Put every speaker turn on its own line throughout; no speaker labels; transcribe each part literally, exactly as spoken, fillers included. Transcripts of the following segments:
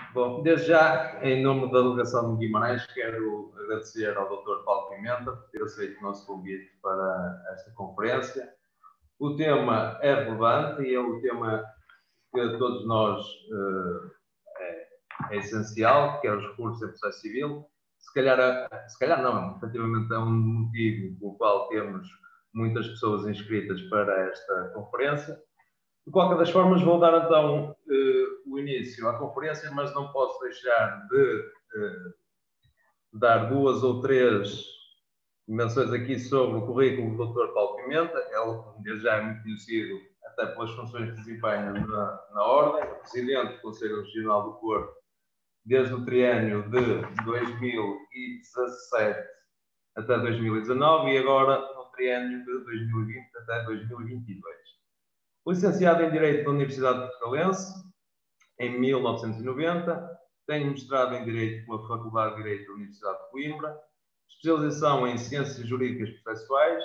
Bom, desde já, em nome da delegação de Guimarães, quero agradecer ao doutor Paulo Pimenta por ter aceito o nosso convite para esta conferência. O tema é relevante e é um tema que a todos nós uh, é, é essencial, que é os recursos em processo civil. Se calhar, se calhar não, efetivamente é um motivo pelo qual temos muitas pessoas inscritas para esta conferência. De qualquer das formas, vou dar então uh, o início à conferência, mas não posso deixar de uh, dar duas ou três menções aqui sobre o currículo do doutor Paulo Pimenta. Ele, desde já, é muito conhecido até pelas funções que desempenha na, na Ordem, presidente do Conselho Regional do Porto desde o triênio de dois mil e dezassete até dois mil e dezanove e agora no triênio de dois mil e vinte até dois mil e vinte e dois. Licenciado em Direito da Universidade Portugalense, em mil novecentos e noventa, tem mestrado em Direito pela Faculdade de Direito da Universidade de Coimbra, especialização em Ciências Jurídicas Processuais,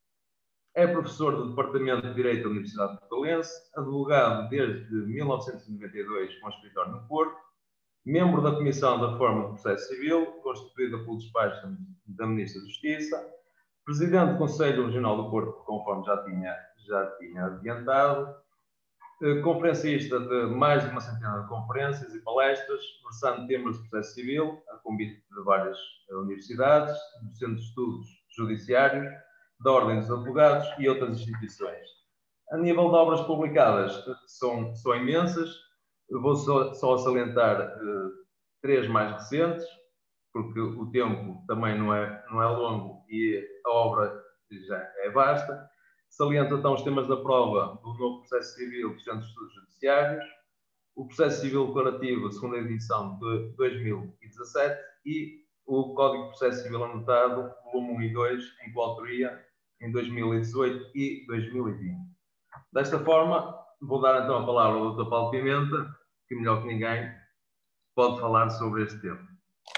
é professor do Departamento de Direito da Universidade Portugalense, advogado desde mil novecentos e noventa e dois com escritório no Porto, membro da Comissão da Reforma do Processo Civil, constituída pelo despacho da Ministra da Justiça, presidente do Conselho Regional do Porto, conforme já tinha, já tinha adiantado, conferencista de mais de uma centena de conferências e palestras, versando temas de processo civil, a convite de várias universidades, do Centro de Estudos Judiciários, da Ordem dos Advogados e outras instituições. A nível de obras publicadas, são, são imensas. Eu vou só, só salientar uh, três mais recentes, porque o tempo também não é, não é longo e a obra já é vasta. Saliento então os temas da prova do novo processo civil do Centro de Estudos Judiciários, o processo civil declarativo, segunda edição de dois mil e dezassete e o Código de Processo Civil anotado, volume um e dois, em coautoria em dois mil e dezoito e dois mil e vinte. Desta forma, vou dar então a palavra ao doutor Paulo Pimenta, que melhor que ninguém pode falar sobre este tema.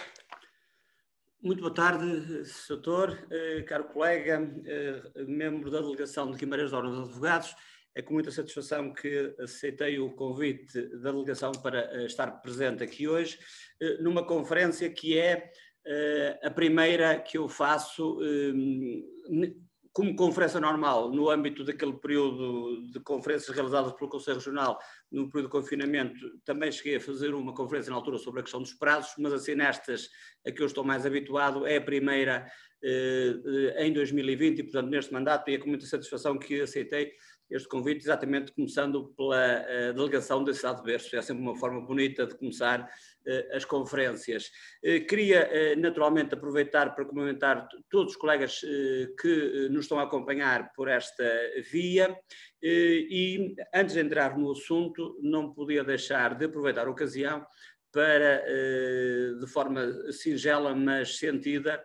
Muito boa tarde, doutor, eh, caro colega, eh, membro da delegação de Guimarães da Ordem dos Advogados. É com muita satisfação que aceitei o convite da delegação para eh, estar presente aqui hoje, eh, numa conferência que é eh, a primeira que eu faço eh, como conferência normal, no âmbito daquele período de conferências realizadas pelo Conselho Regional, no período de confinamento. Também cheguei a fazer uma conferência na altura sobre a questão dos prazos, mas assim nestas a que eu estou mais habituado é a primeira eh, em dois mil e vinte e, portanto, neste mandato, e é com muita satisfação que aceitei este convite, exatamente começando pela uh, delegação da cidade de Berço. É sempre uma forma bonita de começar uh, as conferências. Uh, queria, uh, naturalmente, aproveitar para cumprimentar todos os colegas uh, que uh, nos estão a acompanhar por esta via uh, e, antes de entrar no assunto, não podia deixar de aproveitar a ocasião para, de forma singela, mas sentida,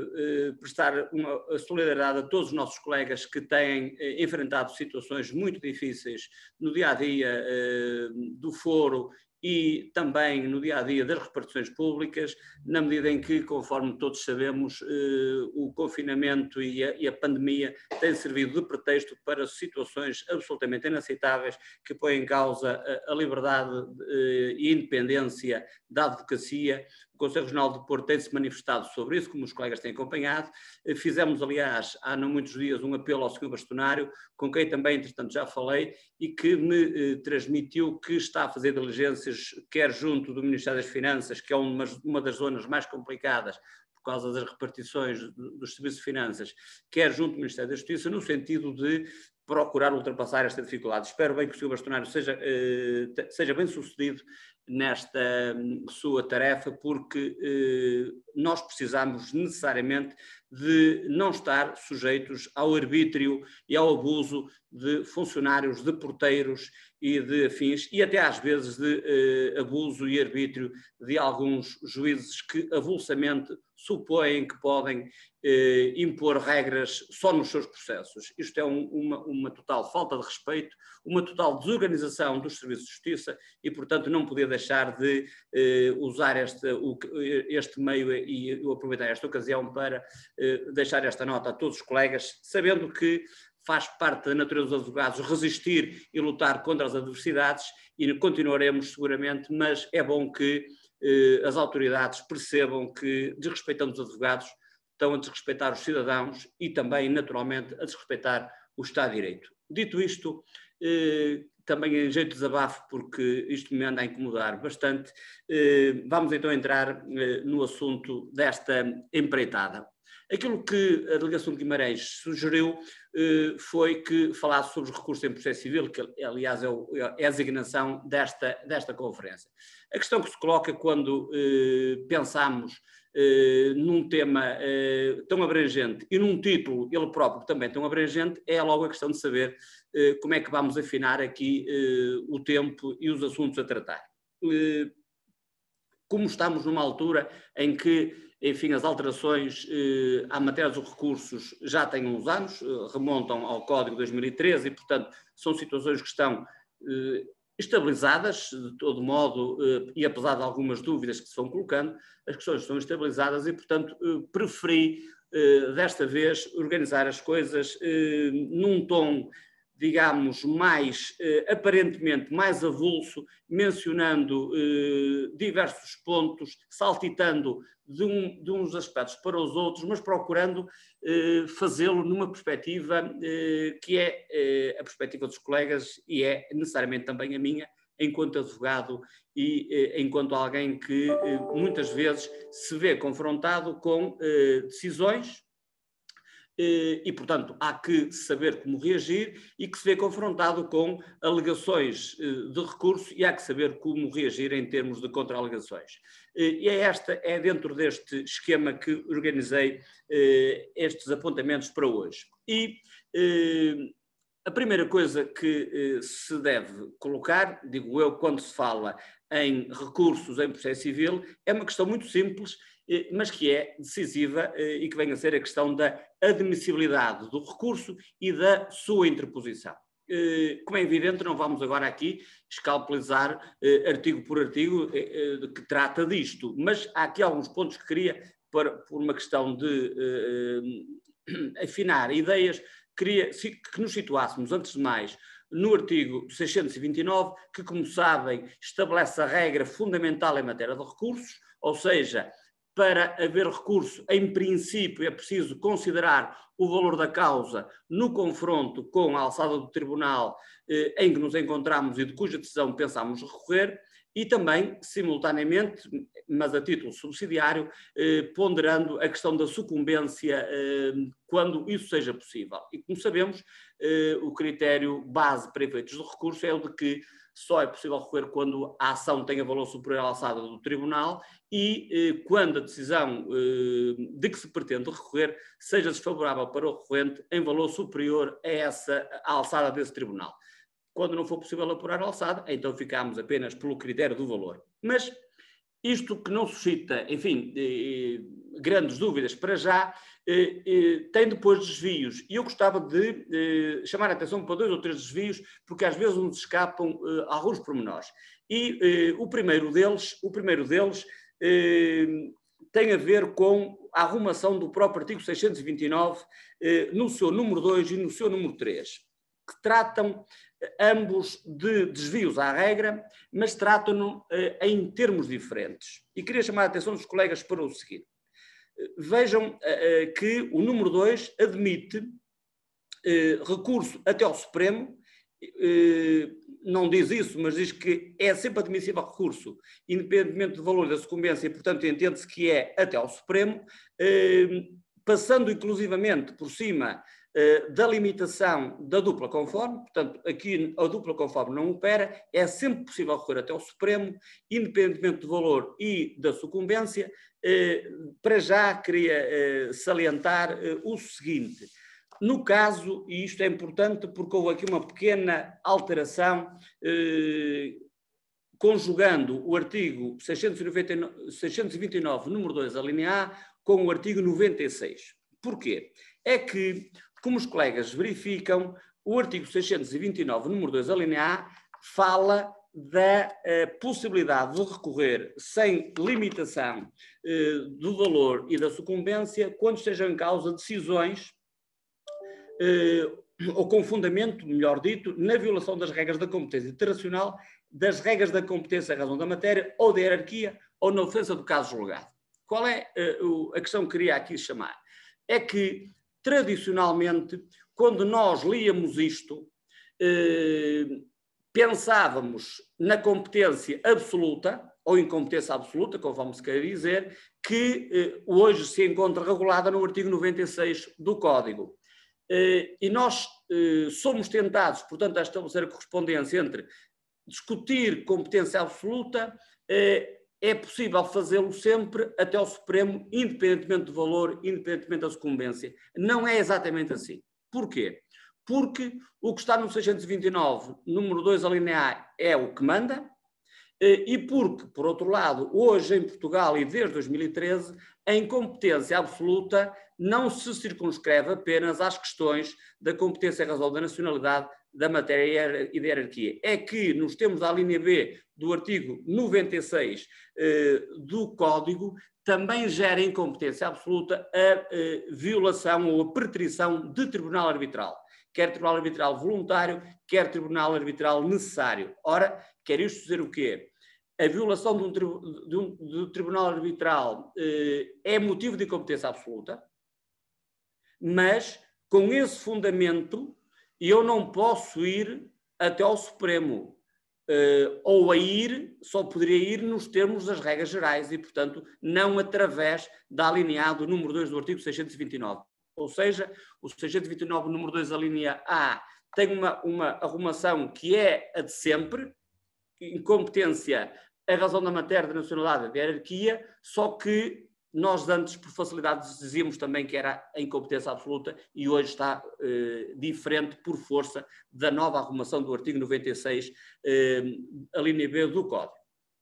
prestar uma solidariedade a todos os nossos colegas que têm enfrentado situações muito difíceis no dia-a-dia do foro e também no dia-a-dia das repartições públicas, na medida em que, conforme todos sabemos, o confinamento e a, e a pandemia têm servido de pretexto para situações absolutamente inaceitáveis que põem em causa a, a liberdade e independência da advocacia. O Conselho Regional do Porto tem-se manifestado sobre isso, como os colegas têm acompanhado. Fizemos, aliás, há não muitos dias, um apelo ao senhor Bastonário, com quem também, entretanto, já falei, e que me eh, transmitiu que está a fazer diligências, quer junto do Ministério das Finanças, que é uma, uma das zonas mais complicadas por causa das repartições dos serviços de finanças, quer junto do Ministério da Justiça, no sentido de procurar ultrapassar esta dificuldade. Espero bem que o senhor Bastonário seja, eh, seja bem sucedido nesta hum, sua tarefa, porque eh, nós precisamos necessariamente de não estar sujeitos ao arbítrio e ao abuso de funcionários, de porteiros e de afins, e até às vezes de eh, abuso e arbítrio de alguns juízes que avulsamente supõem que podem eh, impor regras só nos seus processos. Isto é um, uma, uma total falta de respeito, uma total desorganização dos serviços de justiça e, portanto, não podia deixar de eh, usar este, o, este meio e eu aproveitar esta ocasião para eh, deixar esta nota a todos os colegas, sabendo que faz parte da natureza dos advogados resistir e lutar contra as adversidades e continuaremos seguramente, mas é bom que eh, as autoridades percebam que, desrespeitando os advogados, estão a desrespeitar os cidadãos e também, naturalmente, a desrespeitar o Estado de Direito. Dito isto, eh, também em jeito de desabafo, porque isto me anda a incomodar bastante, eh, vamos então entrar eh, no assunto desta empreitada. Aquilo que a delegação de Guimarães sugeriu eh, foi que falasse sobre os recursos em processo civil, que aliás é, o, é a designação desta, desta conferência. A questão que se coloca quando eh, pensamos eh, num tema eh, tão abrangente e num título ele próprio também tão abrangente, é logo a questão de saber eh, como é que vamos afinar aqui eh, o tempo e os assuntos a tratar. Eh, como estamos numa altura em que, enfim, as alterações eh, à matéria dos recursos já têm uns anos, eh, remontam ao Código de dois mil e treze e, portanto, são situações que estão eh, estabilizadas, de todo modo, eh, e apesar de algumas dúvidas que se vão colocando, as questões estão estabilizadas e, portanto, eh, preferi, eh, desta vez, organizar as coisas eh, num tom, digamos, mais, eh, aparentemente mais avulso, mencionando eh, diversos pontos, saltitando de, um, de uns aspectos para os outros, mas procurando eh, fazê-lo numa perspectiva eh, que é eh, a perspectiva dos colegas e é necessariamente também a minha, enquanto advogado e eh, enquanto alguém que eh, muitas vezes se vê confrontado com eh, decisões e, portanto, há que saber como reagir e que se vê confrontado com alegações de recurso e há que saber como reagir em termos de contra-alegações. E é, esta, é dentro deste esquema que organizei estes apontamentos para hoje. E a primeira coisa que se deve colocar, digo eu, quando se fala em recursos em processo civil, é uma questão muito simples, mas que é decisiva e que vem a ser a questão da admissibilidade do recurso e da sua interposição. Como é evidente, não vamos agora aqui escalpelizar artigo por artigo que trata disto, mas há aqui alguns pontos que queria, por uma questão de afinar ideias, queria que nos situássemos, antes de mais, no artigo seiscentos e vinte e nove, que, como sabem, estabelece a regra fundamental em matéria de recursos, ou seja, para haver recurso, em princípio, é preciso considerar o valor da causa no confronto com a alçada do tribunal eh, em que nos encontramos e de cuja decisão pensamos recorrer, e também, simultaneamente, mas a título subsidiário, eh, ponderando a questão da sucumbência eh, quando isso seja possível. E, como sabemos, eh, o critério base para efeitos de recurso é o de que só é possível recorrer quando a ação tenha valor superior à alçada do tribunal e eh, quando a decisão eh, de que se pretende recorrer seja desfavorável para o recorrente em valor superior a essa à alçada desse tribunal. Quando não for possível apurar a alçada, então ficamos apenas pelo critério do valor. Mas isto que não suscita, enfim, eh, grandes dúvidas para já, eh, eh, tem depois desvios. E eu gostava de eh, chamar a atenção para dois ou três desvios, porque às vezes nos escapam eh, alguns pormenores. E eh, o primeiro deles, o primeiro deles eh, tem a ver com a arrumação do próprio artigo seiscentos e vinte e nove, eh, no seu número dois e no seu número três, que tratam ambos de desvios à regra, mas tratam-no eh, em termos diferentes. E queria chamar a atenção dos colegas para o seguinte. Vejam eh, que o número dois admite eh, recurso até ao Supremo, eh, não diz isso, mas diz que é sempre admissível recurso, independentemente do valor da sucumbência, e, portanto, entende-se que é até ao Supremo, eh, passando inclusivamente por cima da limitação da dupla conforme, portanto, aqui a dupla conforme não opera, é sempre possível recorrer até ao Supremo, independentemente do valor e da sucumbência. Para já, queria salientar o seguinte: no caso, e isto é importante porque houve aqui uma pequena alteração, conjugando o artigo seiscentos e vinte e nove, número dois, a linha A, com o artigo noventa e seis. Porquê? É que, como os colegas verificam, o artigo seiscentos e vinte e nove, número dois, a linha A, fala da uh, possibilidade de recorrer sem limitação uh, do valor e da sucumbência quando estejam em causa decisões uh, ou com fundamento, melhor dito, na violação das regras da competência internacional, das regras da competência à razão da matéria, ou da hierarquia, ou na ofensa do caso julgado. Qual é uh, a questão que queria aqui chamar? É que, tradicionalmente, quando nós líamos isto, uh, pensávamos na competência absoluta, ou incompetência absoluta, conforme se quer dizer, que eh, hoje se encontra regulada no artigo noventa e seis do Código. Eh, e nós eh, somos tentados, portanto, a estabelecer a correspondência entre discutir competência absoluta, eh, é possível fazê-lo sempre até ao Supremo, independentemente do valor, independentemente da sucumbência. Não é exatamente assim. Porquê? Porque o que está no seiscentos e vinte e nove, número dois, a linha A, é o que manda, e porque, por outro lado, hoje em Portugal e desde dois mil e treze, a incompetência absoluta não se circunscreve apenas às questões da competência em razão da nacionalidade, da matéria e da hierarquia. É que, nos termos da linha B do artigo noventa e seis eh, do Código, também gera incompetência absoluta a eh, violação ou a preterição de tribunal arbitral. Quer tribunal arbitral voluntário, quer tribunal arbitral necessário. Ora, quer isto dizer o quê? A violação de um, de um, de um tribunal arbitral eh, é motivo de incompetência absoluta, mas com esse fundamento eu não posso ir até ao Supremo. Uh, ou a ir, só poderia ir nos termos das regras gerais e, portanto, não através da linha do número dois do artigo seiscentos e vinte e nove. Ou seja, o seiscentos e vinte e nove, número dois, a linha A, tem uma, uma arrumação que é a de sempre, incompetência, a razão da matéria, da nacionalidade, da hierarquia, só que nós antes, por facilidade, dizíamos também que era a incompetência absoluta e hoje está eh, diferente por força da nova arrumação do artigo noventa e seis, eh, a linha B do Código.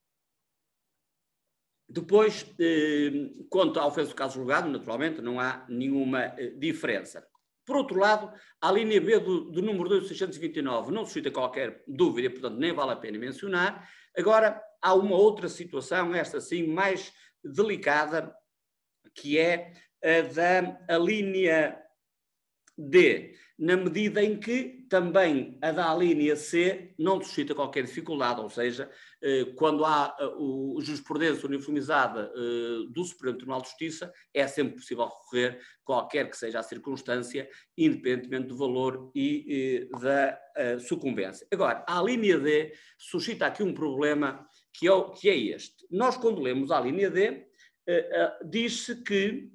Depois, eh, quanto à ofensa do caso julgado, naturalmente, não há nenhuma eh, diferença. Por outro lado, a linha B do, do número dois, seiscentos e vinte e nove, não suscita qualquer dúvida, portanto, nem vale a pena mencionar. Agora, há uma outra situação, esta sim, mais delicada, que é a da a linha D, na medida em que também a da linha C não suscita qualquer dificuldade, ou seja, quando há o jurisprudência uniformizada do Supremo Tribunal de Justiça, é sempre possível recorrer, qualquer que seja a circunstância, independentemente do valor e da sucumbência. Agora, a linha D suscita aqui um problema que é, que é este. Nós, quando lemos a linha D, diz-se que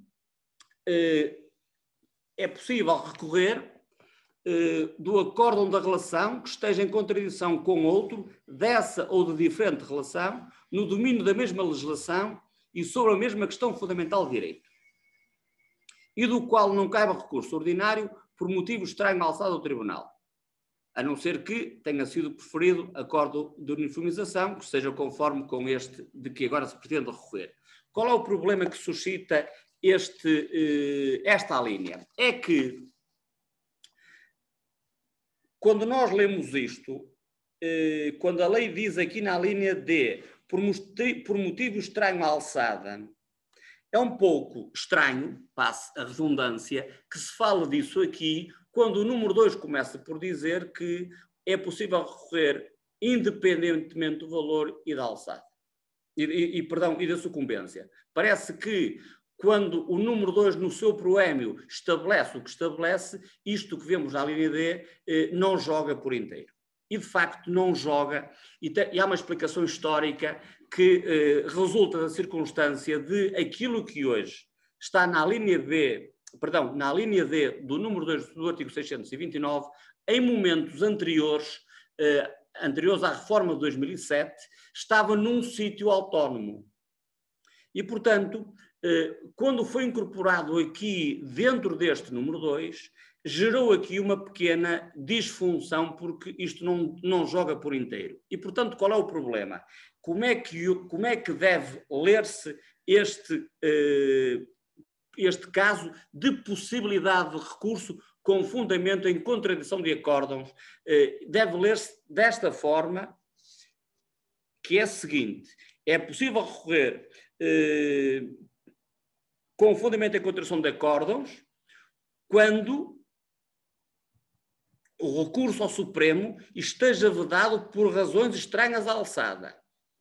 é possível recorrer do acórdão da relação que esteja em contradição com outro, dessa ou de diferente relação, no domínio da mesma legislação e sobre a mesma questão fundamental de direito, e do qual não caiba recurso ordinário por motivo estranho alçado ao tribunal, a não ser que tenha sido preferido acordo de uniformização que seja conforme com este de que agora se pretende recorrer. Qual é o problema que suscita este, esta linha? É que, quando nós lemos isto, quando a lei diz aqui na linha D, por motivo estranho à alçada, é um pouco estranho, passe a redundância, que se fale disso aqui, quando o número dois começa por dizer que é possível recorrer independentemente do valor e da alçada. E, e, e, perdão, e da sucumbência. Parece que, quando o número dois no seu proémio estabelece o que estabelece, isto que vemos na linha D eh, não joga por inteiro. E, de facto, não joga, e, te, e há uma explicação histórica que eh, resulta da circunstância de aquilo que hoje está na linha B, perdão, na linha D do número dois do artigo seiscentos e vinte e nove, em momentos anteriores, eh, anteriores à reforma de dois mil e sete, estava num sítio autónomo. E, portanto, quando foi incorporado aqui dentro deste número dois, gerou aqui uma pequena disfunção, porque isto não, não joga por inteiro. E, portanto, qual é o problema? Como é que, como é que deve ler-se este, este caso de possibilidade de recurso com fundamento em contradição de acórdãos? Deve ler-se desta forma, que é a seguinte: é possível recorrer eh, com fundamento em contradição de acórdãos quando o recurso ao Supremo esteja vedado por razões estranhas à alçada.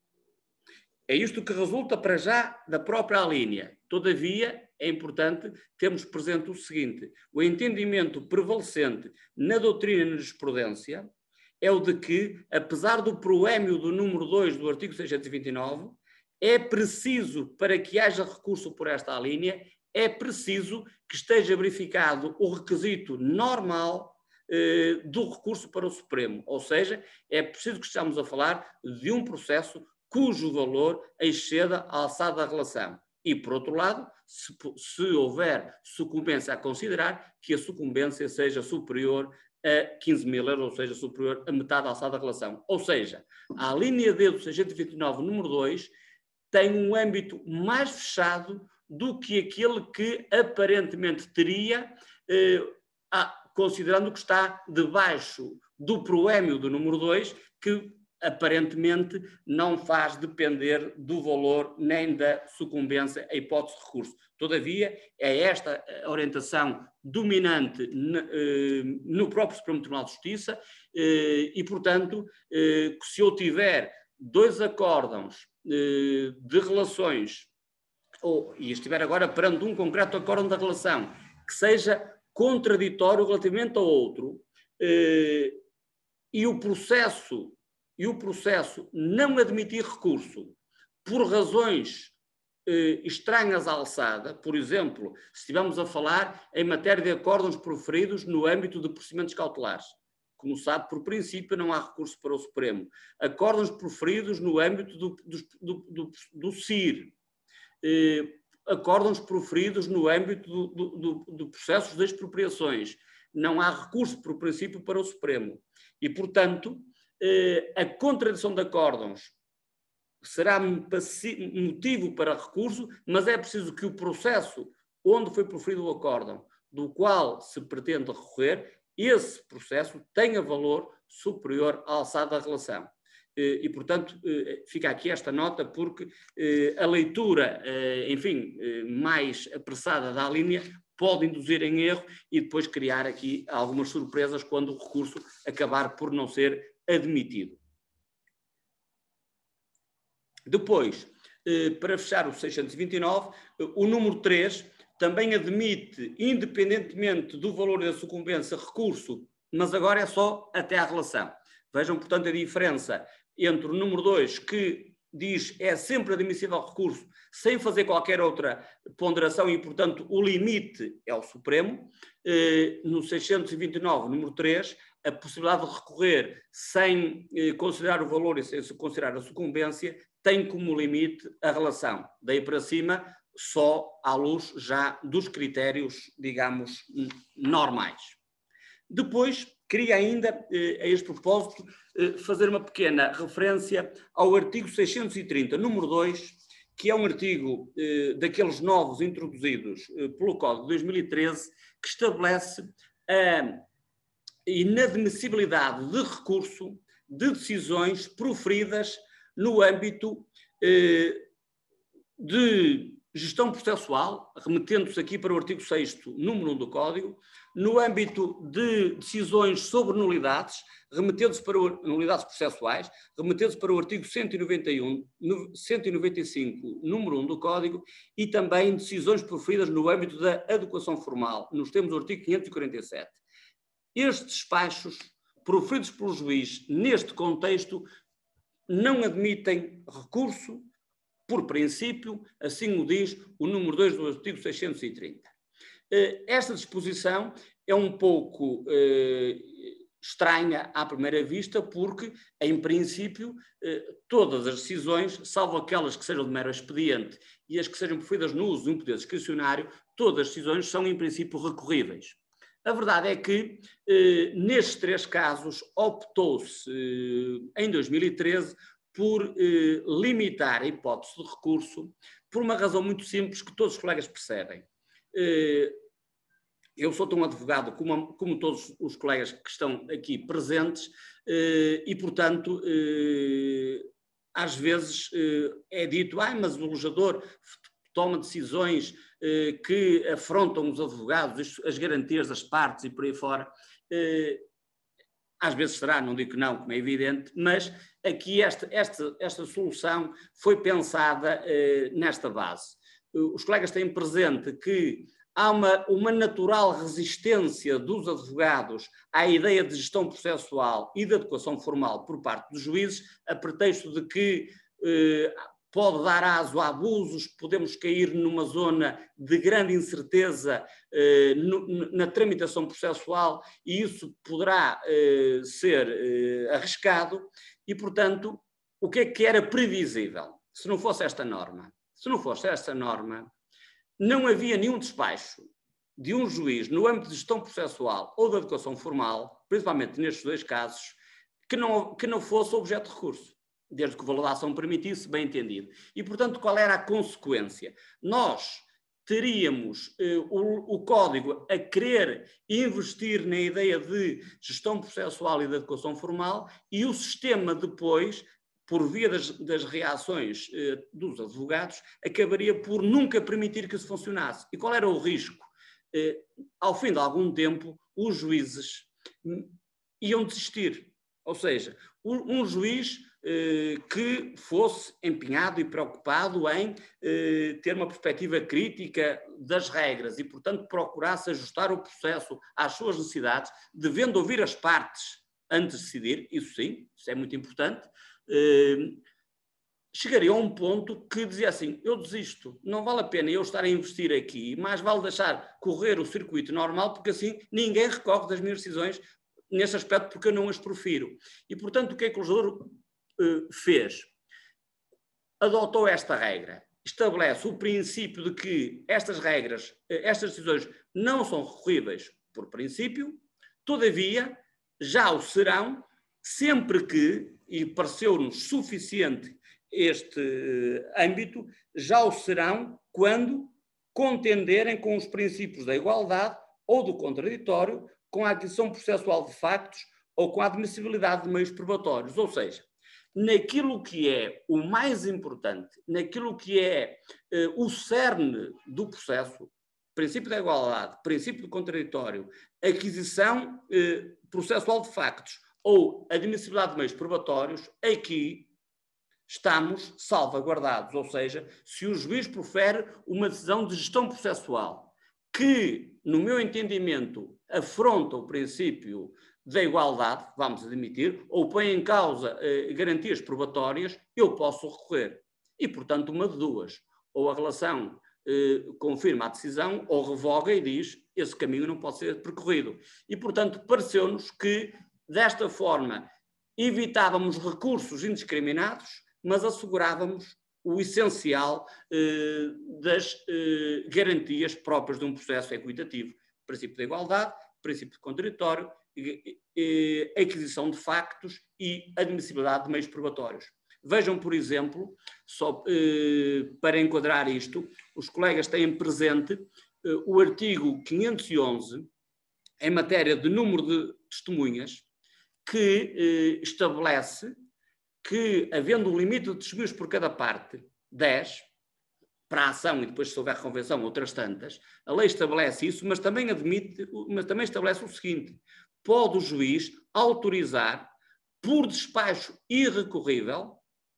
É isto que resulta para já da própria alínea. Todavia, é importante termos presente o seguinte: o entendimento prevalecente na doutrina e na jurisprudência é o de que, apesar do proémio do número dois do artigo seiscentos e vinte e nove, é preciso, para que haja recurso por esta alínea, é preciso que esteja verificado o requisito normal eh, do recurso para o Supremo. Ou seja, é preciso que estejamos a falar de um processo cujo valor exceda a alçada da relação. E, por outro lado, se, se houver sucumbência a considerar, que a sucumbência seja superior a quinze mil euros, ou seja, superior a metade da alçada da relação. Ou seja, a linha D do seiscentos e vinte e nove, número dois, tem um âmbito mais fechado do que aquele que aparentemente teria, eh, a, considerando que está debaixo do proémio do número dois, que aparentemente não faz depender do valor nem da sucumbência a hipótese de recurso. Todavia, é esta a orientação dominante no próprio Supremo Tribunal de Justiça e, portanto, se eu tiver dois acórdãos de relações, ou, e estiver agora perante um concreto acórdão da relação, que seja contraditório relativamente ao outro, e o processo e o processo não admitir recurso por razões eh, estranhas à alçada, por exemplo, se estivermos a falar em matéria de acórdãos proferidos no âmbito de procedimentos cautelares. Como sabe, por princípio, não há recurso para o Supremo. Acórdãos proferidos no âmbito do, do, do, do, do C I R. Eh, acórdãos proferidos no âmbito do, do, do, do processos de expropriações. Não há recurso, por princípio, para o Supremo. E, portanto, a contradição de acórdãos será motivo para recurso, mas é preciso que o processo onde foi proferido o acórdão, do qual se pretende recorrer, esse processo tenha valor superior à alçada da relação. E, portanto, fica aqui esta nota, porque a leitura, enfim, mais apressada da linha pode induzir em erro e depois criar aqui algumas surpresas quando o recurso acabar por não ser admitido. Depois, para fechar o seiscentos e vinte e nove, o número três também admite, independentemente do valor da sucumbência, recurso, mas agora é só até à relação. Vejam, portanto, a diferença entre o número dois, que diz é sempre admissível ao recurso, sem fazer qualquer outra ponderação e, portanto, o limite é o Supremo. No seiscentos e vinte e nove, número três, a possibilidade de recorrer sem eh, considerar o valor e sem considerar a sucumbência tem como limite a relação. Daí para cima, só à luz já dos critérios, digamos, normais. Depois, queria ainda, eh, a este propósito, eh, fazer uma pequena referência ao artigo seiscentos e trinta, número dois, que é um artigo eh, daqueles novos introduzidos eh, pelo Código de dois mil e treze, que estabelece a inadmissibilidade de recurso de decisões proferidas no âmbito eh, de gestão processual, remetendo-se aqui para o artigo sexto, número um do Código, no âmbito de decisões sobre nulidades, remetendo-se para o, nulidades processuais, remetendo-se para o artigo cento e noventa e um, cento e noventa e cinco, número um do Código, e também decisões proferidas no âmbito da adequação formal, nos termos do artigo quinhentos e quarenta e sete. Estes despachos, proferidos pelo juiz neste contexto, não admitem recurso, por princípio, assim o diz o número dois do artigo seiscentos e trinta. Esta disposição é um pouco eh, estranha à primeira vista, porque, em princípio, eh, todas as decisões, salvo aquelas que sejam de mero expediente e as que sejam proferidas no uso de um poder discricionário, todas as decisões são, em princípio, recorríveis. A verdade é que, eh, nestes três casos, optou-se, eh, em dois mil e treze, por eh, limitar a hipótese de recurso, por uma razão muito simples que todos os colegas percebem. Eh, eu sou tão advogado como, como todos os colegas que estão aqui presentes eh, e, portanto, eh, às vezes eh, é dito, ah, mas o legislador toma decisões eh, que afrontam os advogados, as garantias das partes e por aí fora. Eh, às vezes será, não digo que não, como é evidente, mas aqui esta, esta, esta solução foi pensada eh, nesta base. Os colegas têm presente que há uma, uma natural resistência dos advogados à ideia de gestão processual e de adequação formal por parte dos juízes, a pretexto de que eh, pode dar aso a abusos, podemos cair numa zona de grande incerteza eh, no, na tramitação processual e isso poderá eh, ser eh, arriscado e, portanto, o que é que era previsível se não fosse esta norma? Se não fosse esta norma, não havia nenhum despacho de um juiz no âmbito de gestão processual ou de adequação formal, principalmente nestes dois casos, que não, que não fosse objeto de recurso, desde que o valor da ação permitisse, bem entendido. E, portanto, qual era a consequência? Nós teríamos eh, o, o código a querer investir na ideia de gestão processual e de adequação formal e o sistema depois, por via das, das reações eh, dos advogados, acabaria por nunca permitir que isso funcionasse. E qual era o risco? Eh, ao fim de algum tempo, os juízes iam desistir. Ou seja, um, um juiz eh, que fosse empenhado e preocupado em eh, ter uma perspectiva crítica das regras e, portanto, procurasse ajustar o processo às suas necessidades, devendo ouvir as partes antes de decidir, isso sim, isso é muito importante, Uh, chegaria a um ponto que dizia assim, eu desisto, não vale a pena eu estar a investir aqui, mais vale deixar correr o circuito normal, porque assim ninguém recorre das minhas decisões nesse aspecto, porque eu não as profiro. E, portanto, o que é que o legislador uh, fez? Adotou esta regra, estabelece o princípio de que estas regras, estas decisões não são recorríveis por princípio, todavia já o serão sempre que, e pareceu-nos suficiente este âmbito, já o serão quando contenderem com os princípios da igualdade ou do contraditório, com a aquisição processual de factos ou com a admissibilidade de meios probatórios. Ou seja, naquilo que é o mais importante, naquilo que é eh, o cerne do processo, princípio da igualdade, princípio do contraditório, aquisição eh, processual de factos ou admissibilidade de meios probatórios, aqui estamos salvaguardados. Ou seja, se o juiz profere uma decisão de gestão processual que, no meu entendimento, afronta o princípio da igualdade, vamos admitir, ou põe em causa eh, garantias probatórias, eu posso recorrer. E, portanto, uma de duas. Ou a relação eh, confirma a decisão, ou revoga e diz esse caminho não pode ser percorrido. E, portanto, pareceu-nos que desta forma, evitávamos recursos indiscriminados, mas assegurávamos o essencial eh, das eh, garantias próprias de um processo equitativo. Princípio da igualdade, princípio de contraditório, eh, eh, aquisição de factos e admissibilidade de meios probatórios. Vejam, por exemplo, só eh, para enquadrar isto, os colegas têm presente eh, o artigo quinhentos e onze, em matéria de número de testemunhas, que eh, estabelece que, havendo um limite de testemunhas por cada parte, dez, para a ação e depois, se houver convenção, outras tantas, a lei estabelece isso, mas também admite, mas também estabelece o seguinte: pode o juiz autorizar, por despacho irrecorrível,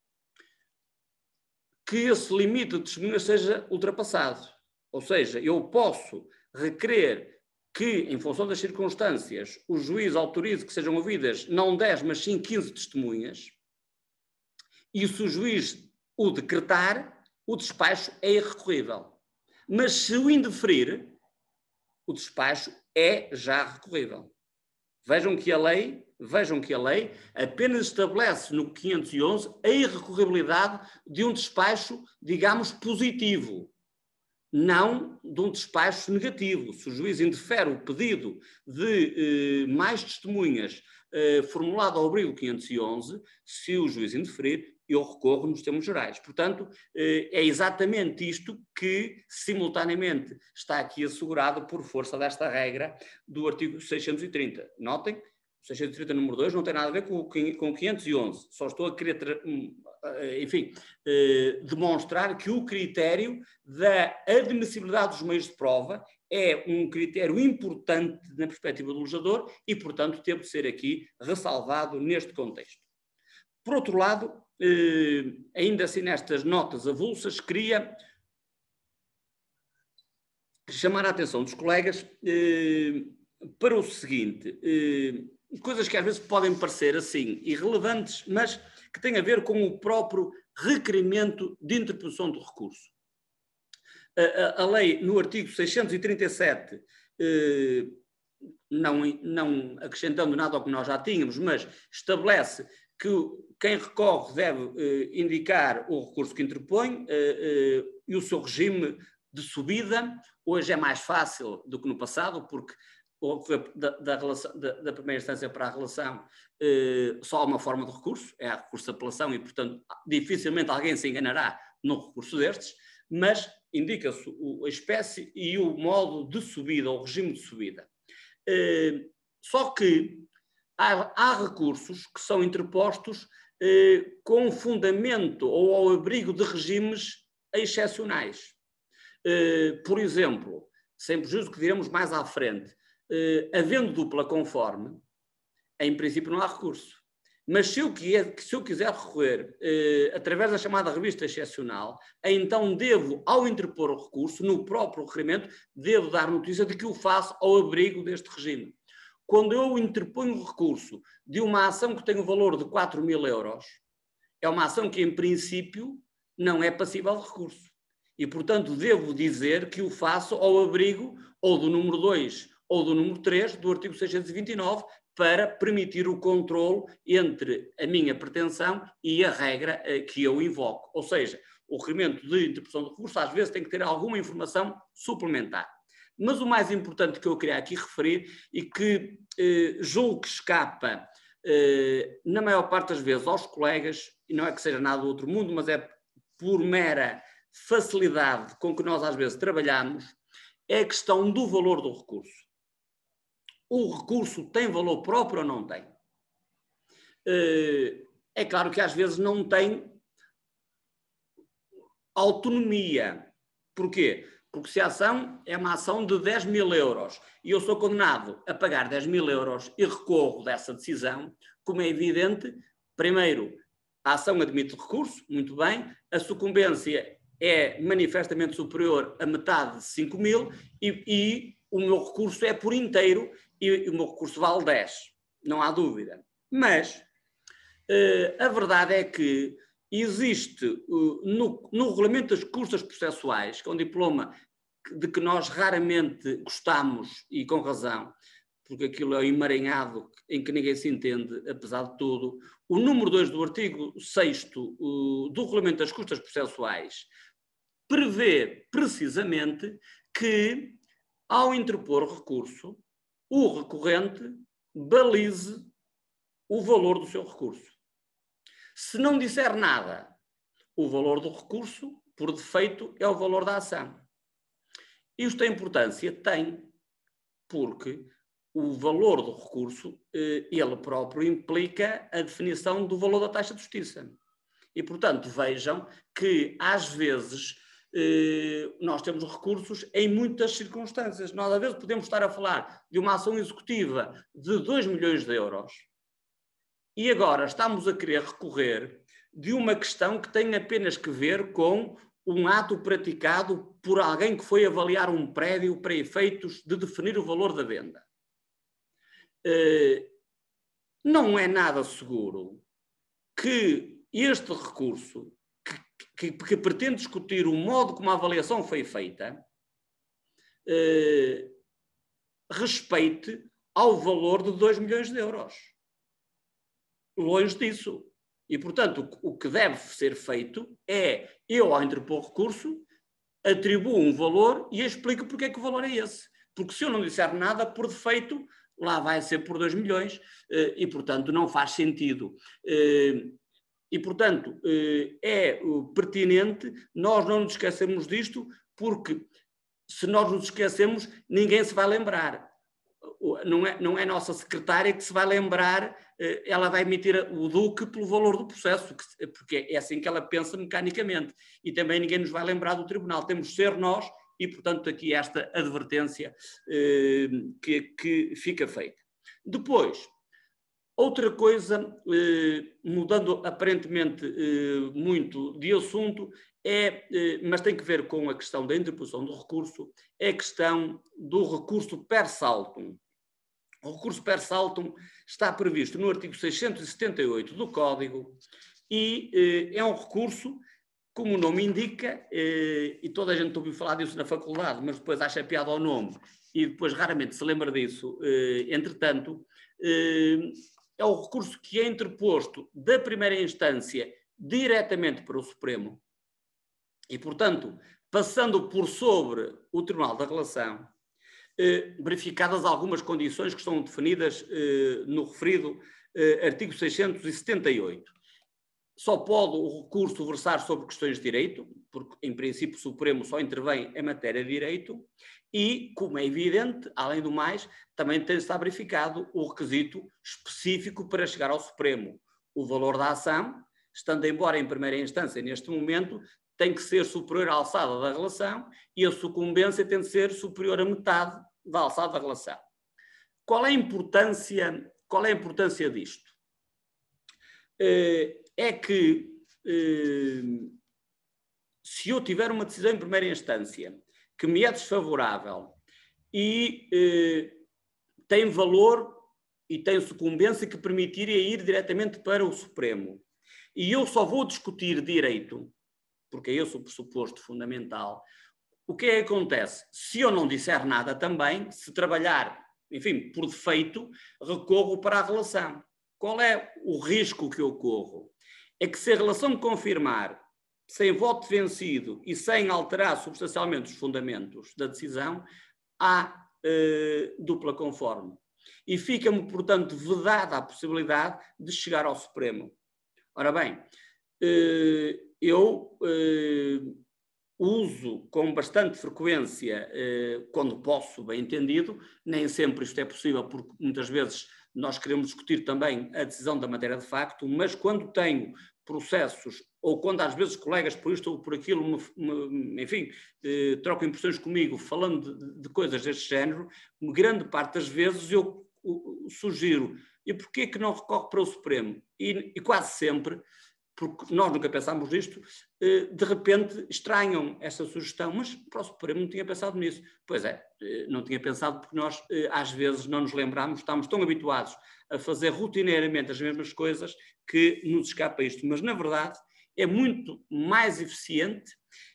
que esse limite de testemunhas seja ultrapassado. Ou seja, eu posso requerer que, em função das circunstâncias, o juiz autorize que sejam ouvidas não dez, mas sim quinze testemunhas, e se o juiz o decretar, o despacho é irrecorrível. Mas se o indeferir, o despacho é já recorrível. Vejam que a lei, vejam que a lei apenas estabelece no quinhentos e onze a irrecorribilidade de um despacho, digamos, positivo, não de um despacho negativo. Se o juiz indefere o pedido de eh, mais testemunhas eh, formulado ao abrigo do quinhentos e onze, se o juiz indeferir, eu recorro nos termos gerais. Portanto, eh, é exatamente isto que, simultaneamente, está aqui assegurado por força desta regra do artigo seiscentos e trinta. Notem, o seiscentos e trinta número dois não tem nada a ver com o quinhentos e onze. Só estou a querer, enfim, eh, demonstrar que o critério da admissibilidade dos meios de prova é um critério importante na perspectiva do legislador e, portanto, teve de ser aqui ressalvado neste contexto. Por outro lado, eh, ainda assim nestas notas avulsas, queria chamar a atenção dos colegas eh, para o seguinte, eh, coisas que às vezes podem parecer assim irrelevantes, mas que têm a ver com o próprio requerimento de interposição do recurso. A, a, a lei, no artigo seiscentos e trinta e sete, eh, não, não acrescentando nada ao que nós já tínhamos, mas estabelece que quem recorre deve eh, indicar o recurso que interpõe eh, eh, e o seu regime de subida. Hoje é mais fácil do que no passado, porque da, da, relação, da, da primeira instância para a relação eh, só há uma forma de recurso, é a recurso de apelação e, portanto, dificilmente alguém se enganará num recurso destes, mas indica-se a espécie e o modo de subida, o regime de subida. Eh, só que há, há recursos que são interpostos eh, com fundamento ou ao abrigo de regimes excepcionais. Uh, por exemplo, sem prejuízo que diremos mais à frente, uh, havendo dupla conforme, em princípio não há recurso. Mas se eu, quiser, se eu quiser recorrer uh, através da chamada revista excepcional, então devo, ao interpor o recurso, no próprio requerimento, devo dar notícia de que o faço ao abrigo deste regime. Quando eu interponho o recurso de uma ação que tem o valor de quatro mil euros, é uma ação que, em princípio, não é passível de recurso. E, portanto, devo dizer que o faço ao abrigo ou do número dois ou do número três do artigo seiscentos e vinte e nove para permitir o controle entre a minha pretensão e a regra eh, que eu invoco. Ou seja, o requerimento de interposição de recurso às vezes tem que ter alguma informação suplementar. Mas o mais importante que eu queria aqui referir e que eh, julgo que escapa eh, na maior parte das vezes aos colegas, e não é que seja nada do outro mundo, mas é por mera facilidade com que nós às vezes trabalhamos, é a questão do valor do recurso. O recurso tem valor próprio ou não tem? É claro que às vezes não tem autonomia. Porquê? Porque se a ação é uma ação de dez mil euros e eu sou condenado a pagar dez mil euros e recorro dessa decisão, como é evidente, primeiro, a ação admite recurso, muito bem, a sucumbência é manifestamente superior a metade de cinco mil e, e o meu recurso é por inteiro e, e o meu recurso vale dez, não há dúvida. Mas uh, a verdade é que existe uh, no, no regulamento das custas processuais, que é um diploma de que nós raramente gostamos e com razão, porque aquilo é um emaranhado em que ninguém se entende, apesar de tudo, o número dois do artigo sexto uh, do regulamento das custas processuais prevê precisamente que, ao interpor recurso, o recorrente balize o valor do seu recurso. Se não disser nada, o valor do recurso, por defeito, é o valor da ação. Isto tem importância? Tem, porque o valor do recurso, ele próprio implica a definição do valor da taxa de justiça. E, portanto, vejam que, às vezes, nós temos recursos em muitas circunstâncias. Nós, às vezes, podemos estar a falar de uma ação executiva de dois milhões de euros e agora estamos a querer recorrer de uma questão que tem apenas que ver com um ato praticado por alguém que foi avaliar um prédio para efeitos de definir o valor da venda. Não é nada seguro que este recurso, que, que, que pretende discutir o modo como a avaliação foi feita, eh, respeite ao valor de dois milhões de euros. Longe disso. E, portanto, o, o que deve ser feito é, eu, ao interpor recurso, atribuo um valor e explico porque é que o valor é esse. Porque se eu não disser nada, por defeito, lá vai ser por dois milhões eh, e, portanto, não faz sentido. Eh, E, portanto, é pertinente nós não nos esquecermos disto, porque se nós nos esquecemos, ninguém se vai lembrar. Não é, não é a nossa secretária que se vai lembrar, ela vai emitir o D U C pelo valor do processo, porque é assim que ela pensa mecanicamente. E também ninguém nos vai lembrar do tribunal. Temos de ser nós e, portanto, aqui esta advertência eh, que, que fica feita. Depois, outra coisa, eh, mudando aparentemente eh, muito de assunto, é, eh, mas tem que ver com a questão da interposição do recurso, é a questão do recurso per saltum. O recurso per saltum está previsto no artigo seiscentos e setenta e oito do Código e eh, é um recurso, como o nome indica, eh, e toda a gente ouviu falar disso na faculdade, mas depois acha piada ao nome e depois raramente se lembra disso. Eh, entretanto, eh, é o recurso que é interposto da primeira instância diretamente para o Supremo e, portanto, passando por sobre o Tribunal da Relação, eh, verificadas algumas condições que estão definidas eh, no referido eh, artigo seiscentos e setenta e oito. Só pode o recurso versar sobre questões de direito, porque, em princípio, o Supremo só intervém em matéria de direito, e, como é evidente, além do mais, também tem de estar verificado o requisito específico para chegar ao Supremo. O valor da ação, estando embora em primeira instância, neste momento, tem que ser superior à alçada da relação e a sucumbência tem de ser superior a metade da alçada da relação. Qual é a importância, qual é a importância disto? É que, se eu tiver uma decisão em primeira instância que me é desfavorável e tem valor e tem sucumbência que permitiria ir diretamente para o Supremo, e eu só vou discutir direito, porque é esse o pressuposto fundamental, o que é que acontece? Se eu não disser nada também, se trabalhar, enfim, por defeito, recorro para a relação. Qual é o risco que eu corro? É que se a relação me confirmar, sem voto vencido e sem alterar substancialmente os fundamentos da decisão, há eh, dupla conforme. E fica-me, portanto, vedada a possibilidade de chegar ao Supremo. Ora bem, eh, eu eh, uso com bastante frequência, eh, quando posso, bem entendido, nem sempre isto é possível, porque muitas vezes nós queremos discutir também a decisão da matéria de facto, mas quando tenho processos, ou quando às vezes colegas por isto ou por aquilo, me, me, enfim, eh, trocam impressões comigo falando de, de coisas deste género, grande parte das vezes eu, eu sugiro, e porquê que não recorre para o Supremo? E, e quase sempre, porque nós nunca pensámos nisto, de repente estranham essa sugestão, mas para o Supremo não tinha pensado nisso. Pois é, não tinha pensado porque nós às vezes não nos lembramos, estamos tão habituados a fazer rotineiramente as mesmas coisas que nos escapa isto. Mas, na verdade, é muito mais eficiente,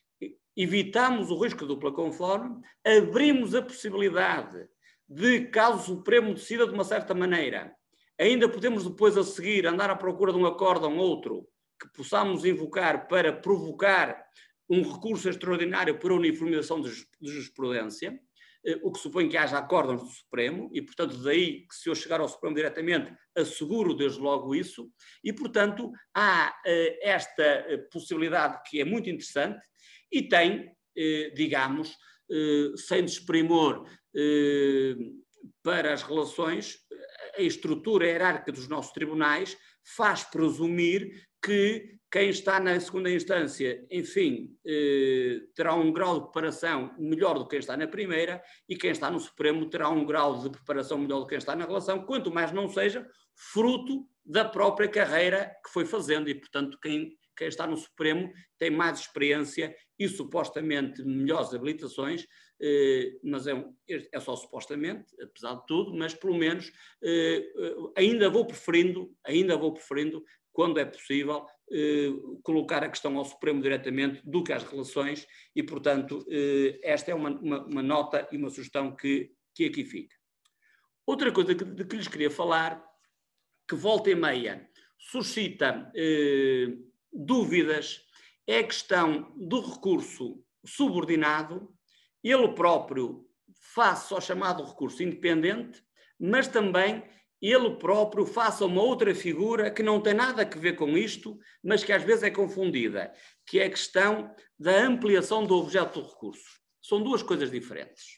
evitamos o risco de dupla conforme, abrimos a possibilidade de, caso o Supremo decida de uma certa maneira, ainda podemos depois a seguir andar à procura de um acórdão ou outro, que possamos invocar para provocar um recurso extraordinário para a uniformização de jurisprudência, o que supõe que haja acórdãos do Supremo, e, portanto, daí que se eu chegar ao Supremo diretamente, asseguro desde logo isso, e, portanto, há eh, esta eh, possibilidade que é muito interessante e tem, eh, digamos, eh, sem desprimor eh, para as relações, a estrutura hierárquica dos nossos tribunais faz presumir que quem está na segunda instância, enfim, eh, terá um grau de preparação melhor do que quem está na primeira, e quem está no Supremo terá um grau de preparação melhor do que quem está na relação, quanto mais não seja fruto da própria carreira que foi fazendo, e, portanto, quem, quem está no Supremo tem mais experiência e supostamente melhores habilitações, eh, mas é, é só supostamente, apesar de tudo, mas pelo menos eh, ainda vou preferindo, ainda vou preferindo, quando é possível, eh, colocar a questão ao Supremo diretamente do que às relações, e, portanto, eh, esta é uma, uma, uma nota e uma sugestão que, que aqui fica. Outra coisa que, de que lhes queria falar, que volta e meia suscita eh, dúvidas, é a questão do recurso subordinado, ele próprio face ao chamado recurso independente, mas também ele próprio faça uma outra figura que não tem nada a ver com isto, mas que às vezes é confundida, que é a questão da ampliação do objeto do recurso. São duas coisas diferentes.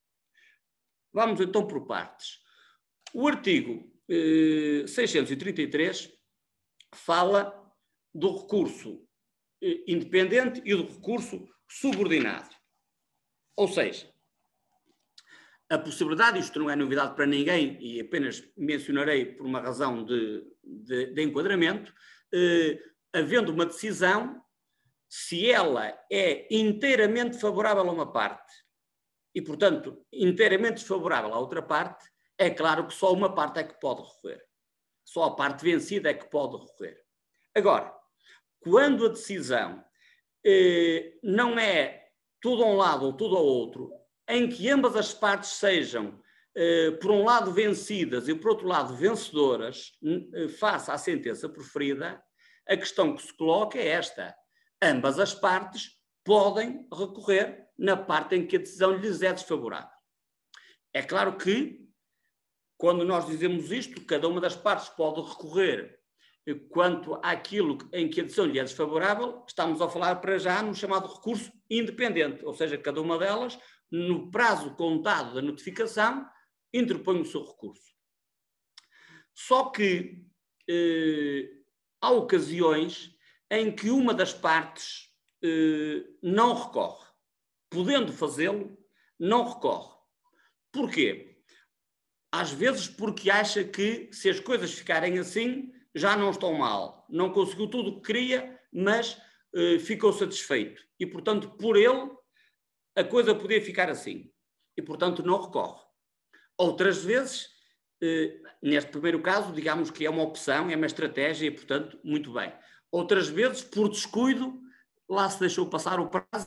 Vamos então por partes. O artigo eh, seiscentos e trinta e três fala do recurso eh, independente e do recurso subordinado. Ou seja, a possibilidade, isto não é novidade para ninguém e apenas mencionarei por uma razão de, de, de enquadramento, eh, havendo uma decisão, se ela é inteiramente favorável a uma parte e, portanto, inteiramente desfavorável à outra parte, é claro que só uma parte é que pode recorrer. Só a parte vencida é que pode recorrer. Agora, quando a decisão eh, não é tudo a um lado ou tudo ao outro, em que ambas as partes sejam, eh, por um lado, vencidas e, por outro lado, vencedoras, eh, face à sentença proferida, a questão que se coloca é esta. Ambas as partes podem recorrer na parte em que a decisão lhes é desfavorável. É claro que, quando nós dizemos isto, cada uma das partes pode recorrer quanto àquilo em que a decisão lhe é desfavorável, estamos a falar para já no chamado recurso independente, ou seja, cada uma delas, no prazo contado da notificação, interpõe o seu recurso. Só que eh, há ocasiões em que uma das partes eh, não recorre. Podendo fazê-lo, não recorre. Porquê? Às vezes porque acha que, se as coisas ficarem assim, já não estão mal. Não conseguiu tudo o que queria, mas eh, ficou satisfeito. E, portanto, por ele, a coisa podia ficar assim. E, portanto, não recorre. Outras vezes, eh, neste primeiro caso, digamos que é uma opção, é uma estratégia e, portanto, muito bem. Outras vezes, por descuido, lá se deixou passar o prazo,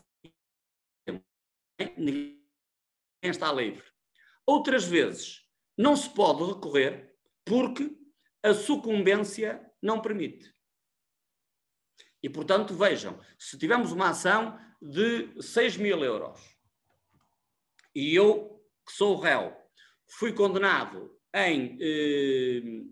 ninguém está livre. Outras vezes, não se pode recorrer porque a sucumbência não permite. E, portanto, vejam, se tivermos uma ação de seis mil euros e eu, que sou o réu, fui condenado em eh,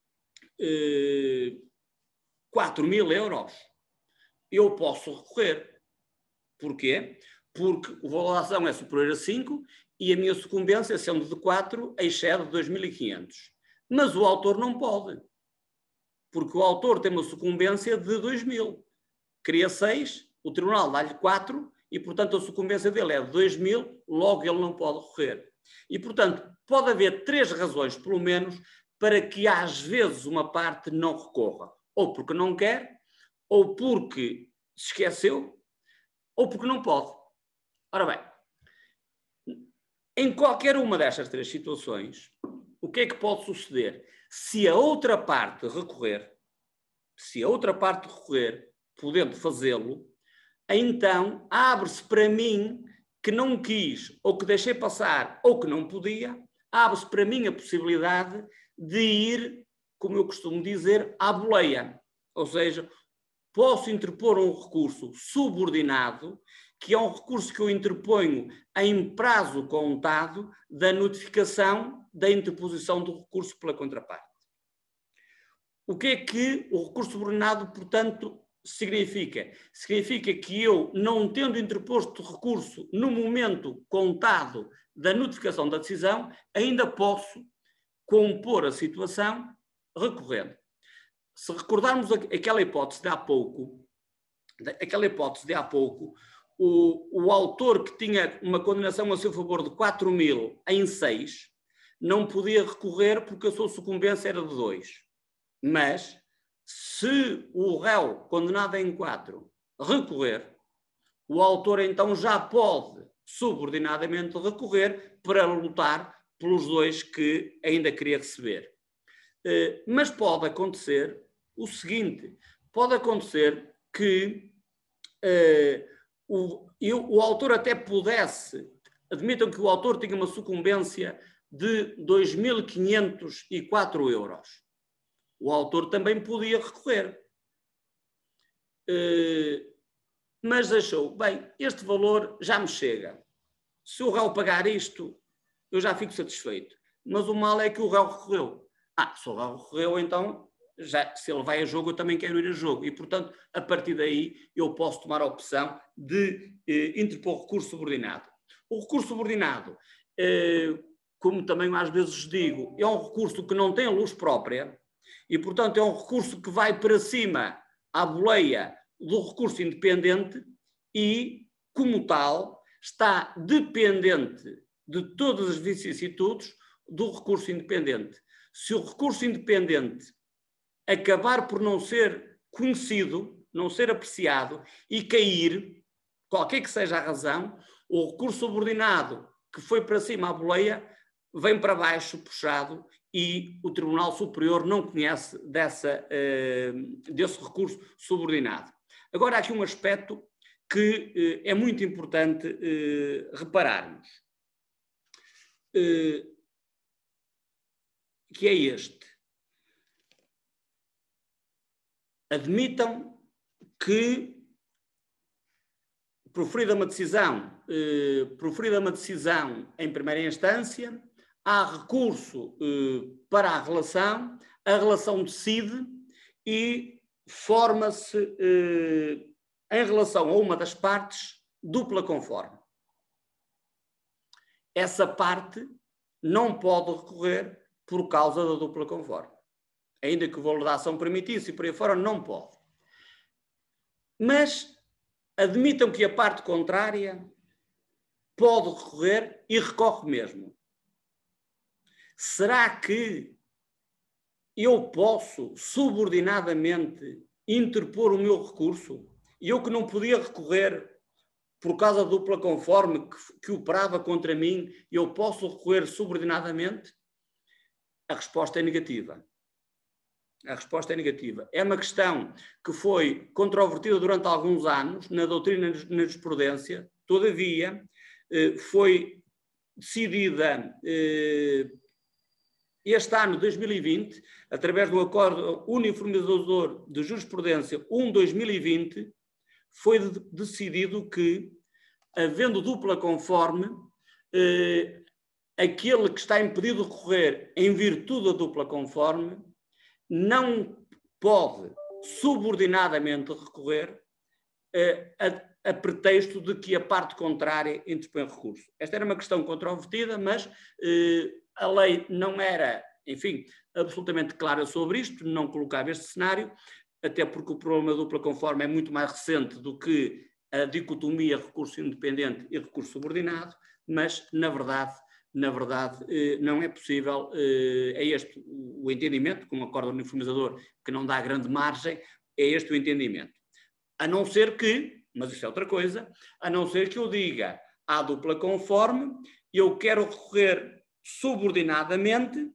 eh, quatro mil euros, eu posso recorrer. Porquê? Porque o valor da ação é superior a cinco e a minha sucumbência, sendo de quatro, excede dois mil e quinhentos. Mas o autor não pode, porque o autor tem uma sucumbência de dois mil. Cria seis, o tribunal dá-lhe quatro e, portanto, a sucumbência dele é de dois mil, logo ele não pode recorrer. E, portanto, pode haver três razões, pelo menos, para que às vezes uma parte não recorra. Ou porque não quer, ou porque se esqueceu, ou porque não pode. Ora bem, em qualquer uma destas três situações, o que é que pode suceder? Se a outra parte recorrer, se a outra parte recorrer, podendo fazê-lo, então abre-se para mim, que não quis, ou que deixei passar, ou que não podia, abre-se para mim a possibilidade de ir, como eu costumo dizer, à boleia. Ou seja, posso interpor um recurso subordinado, que é um recurso que eu interponho em prazo contado da notificação da interposição do recurso pela contraparte. O que é que o recurso subordinado, portanto, significa? Significa que eu, não tendo interposto recurso no momento contado da notificação da decisão, ainda posso compor a situação recorrendo. Se recordarmos aquela hipótese de há pouco, aquela hipótese de há pouco, o, o autor que tinha uma condenação a seu favor de quatro mil em seis, não podia recorrer porque a sua sucumbência era de dois. Mas, se o réu condenado em quatro recorrer, o autor então já pode subordinadamente recorrer para lutar pelos dois que ainda queria receber. Mas pode acontecer o seguinte, pode acontecer que uh, o, eu, o autor até pudesse, admitam que o autor tinha uma sucumbência de dois mil quinhentos e quatro euros. O autor também podia recorrer. Uh, mas achou, bem, este valor já me chega. Se o réu pagar isto, eu já fico satisfeito. Mas o mal é que o réu recorreu. Ah, se o réu recorreu, então, já, se ele vai a jogo, eu também quero ir a jogo. E, portanto, a partir daí, eu posso tomar a opção de eh, interpor recurso subordinado. O recurso subordinado, eh, como também às vezes digo, é um recurso que não tem luz própria e, portanto, é um recurso que vai para cima à boleia do recurso independente e, como tal, está dependente de todas as vicissitudes do recurso independente. Se o recurso independente acabar por não ser conhecido, não ser apreciado e cair, qualquer que seja a razão, o recurso subordinado que foi para cima à boleia vem para baixo puxado e o Tribunal Superior não conhece dessa, uh, desse recurso subordinado. Agora, há aqui um aspecto que uh, é muito importante uh, repararmos, uh, que é este. Admitam que, proferida uma decisão, eh, proferida uma decisão em primeira instância, há recurso eh, para a relação, a relação decide e forma-se, eh, em relação a uma das partes, dupla conforme. Essa parte não pode recorrer por causa da dupla conforme. Ainda que o valor da ação permitisse e por aí fora, não pode. Mas admitam que a parte contrária pode recorrer e recorre mesmo. Será que eu posso subordinadamente interpor o meu recurso? E eu que não podia recorrer por causa da dupla conforme que, que operava contra mim, eu posso recorrer subordinadamente? A resposta é negativa. A resposta é negativa. É uma questão que foi controvertida durante alguns anos na doutrina e na jurisprudência, todavia foi decidida este ano, dois mil e vinte, através do Acordo Uniformizador de Jurisprudência um barra dois mil e vinte, foi decidido que, havendo dupla conforme, aquele que está impedido de recorrer em virtude da dupla conforme não pode subordinadamente recorrer eh, a, a pretexto de que a parte contrária interpõe recurso. Esta era uma questão controvertida, mas eh, a lei não era, enfim, absolutamente clara sobre isto, não colocava este cenário, até porque o problema da dupla conforme é muito mais recente do que a dicotomia recurso independente e recurso subordinado, mas, na verdade, Na verdade, não é possível, é este o entendimento, com um acordo uniformizador que não dá grande margem, é este o entendimento. A não ser que, mas isso é outra coisa, a não ser que eu diga à dupla conforme, eu quero recorrer subordinadamente,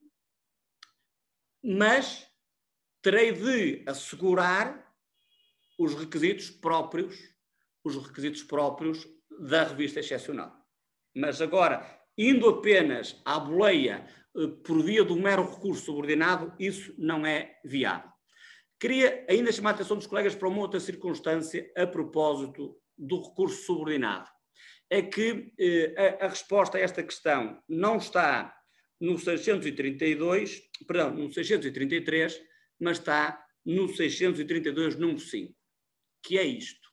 mas terei de assegurar os requisitos próprios, os requisitos próprios da revista excepcional. Mas agora, indo apenas à boleia eh, por via do mero recurso subordinado, isso não é viável. Queria ainda chamar a atenção dos colegas para uma outra circunstância a propósito do recurso subordinado. É que eh, a, a resposta a esta questão não está no seiscentos e trinta e dois, perdão, no seiscentos e trinta e três, mas está no seiscentos e trinta e dois, número cinco, que é isto.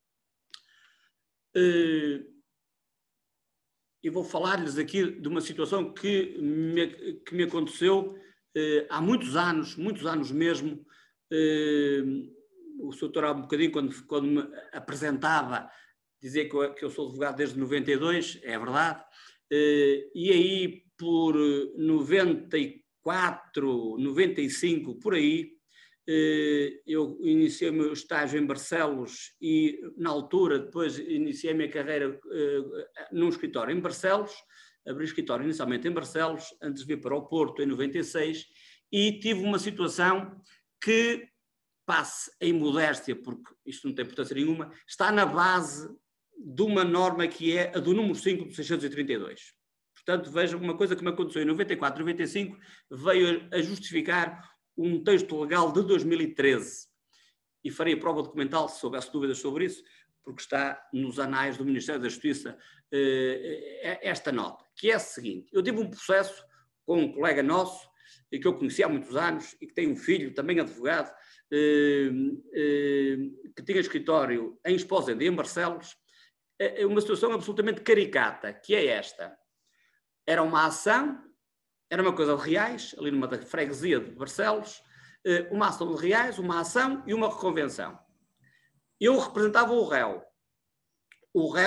Eh, Eu vou falar-lhes aqui de uma situação que me, que me aconteceu eh, há muitos anos, muitos anos mesmo. Eh, o doutor há um bocadinho, quando, quando me apresentava, dizia que eu, que eu sou advogado desde noventa e dois, é verdade, eh, e aí por noventa e quatro, noventa e cinco, por aí, eu iniciei o meu estágio em Barcelos e, na altura, depois iniciei a minha carreira uh, num escritório em Barcelos, abri escritório inicialmente em Barcelos, antes de vir para o Porto, em noventa e seis, e tive uma situação que, passe em modéstia, porque isto não tem importância nenhuma, está na base de uma norma que é a do número cinco do seiscentos e trinta e dois. Portanto, vejam, uma coisa que me aconteceu em noventa e quatro, noventa e cinco, veio a justificar um texto legal de dois mil e treze, e farei a prova documental se houvesse dúvidas sobre isso, porque está nos anais do Ministério da Justiça eh, esta nota, que é a seguinte: eu tive um processo com um colega nosso, que eu conheci há muitos anos, e que tem um filho, também advogado, eh, eh, que tinha escritório em Esposende e em Barcelos, é uma situação absolutamente caricata, que é esta. Era uma ação, era uma coisa de reais, ali numa freguesia de Barcelos, uma ação de reais, uma ação e uma reconvenção. Eu representava o réu. O réu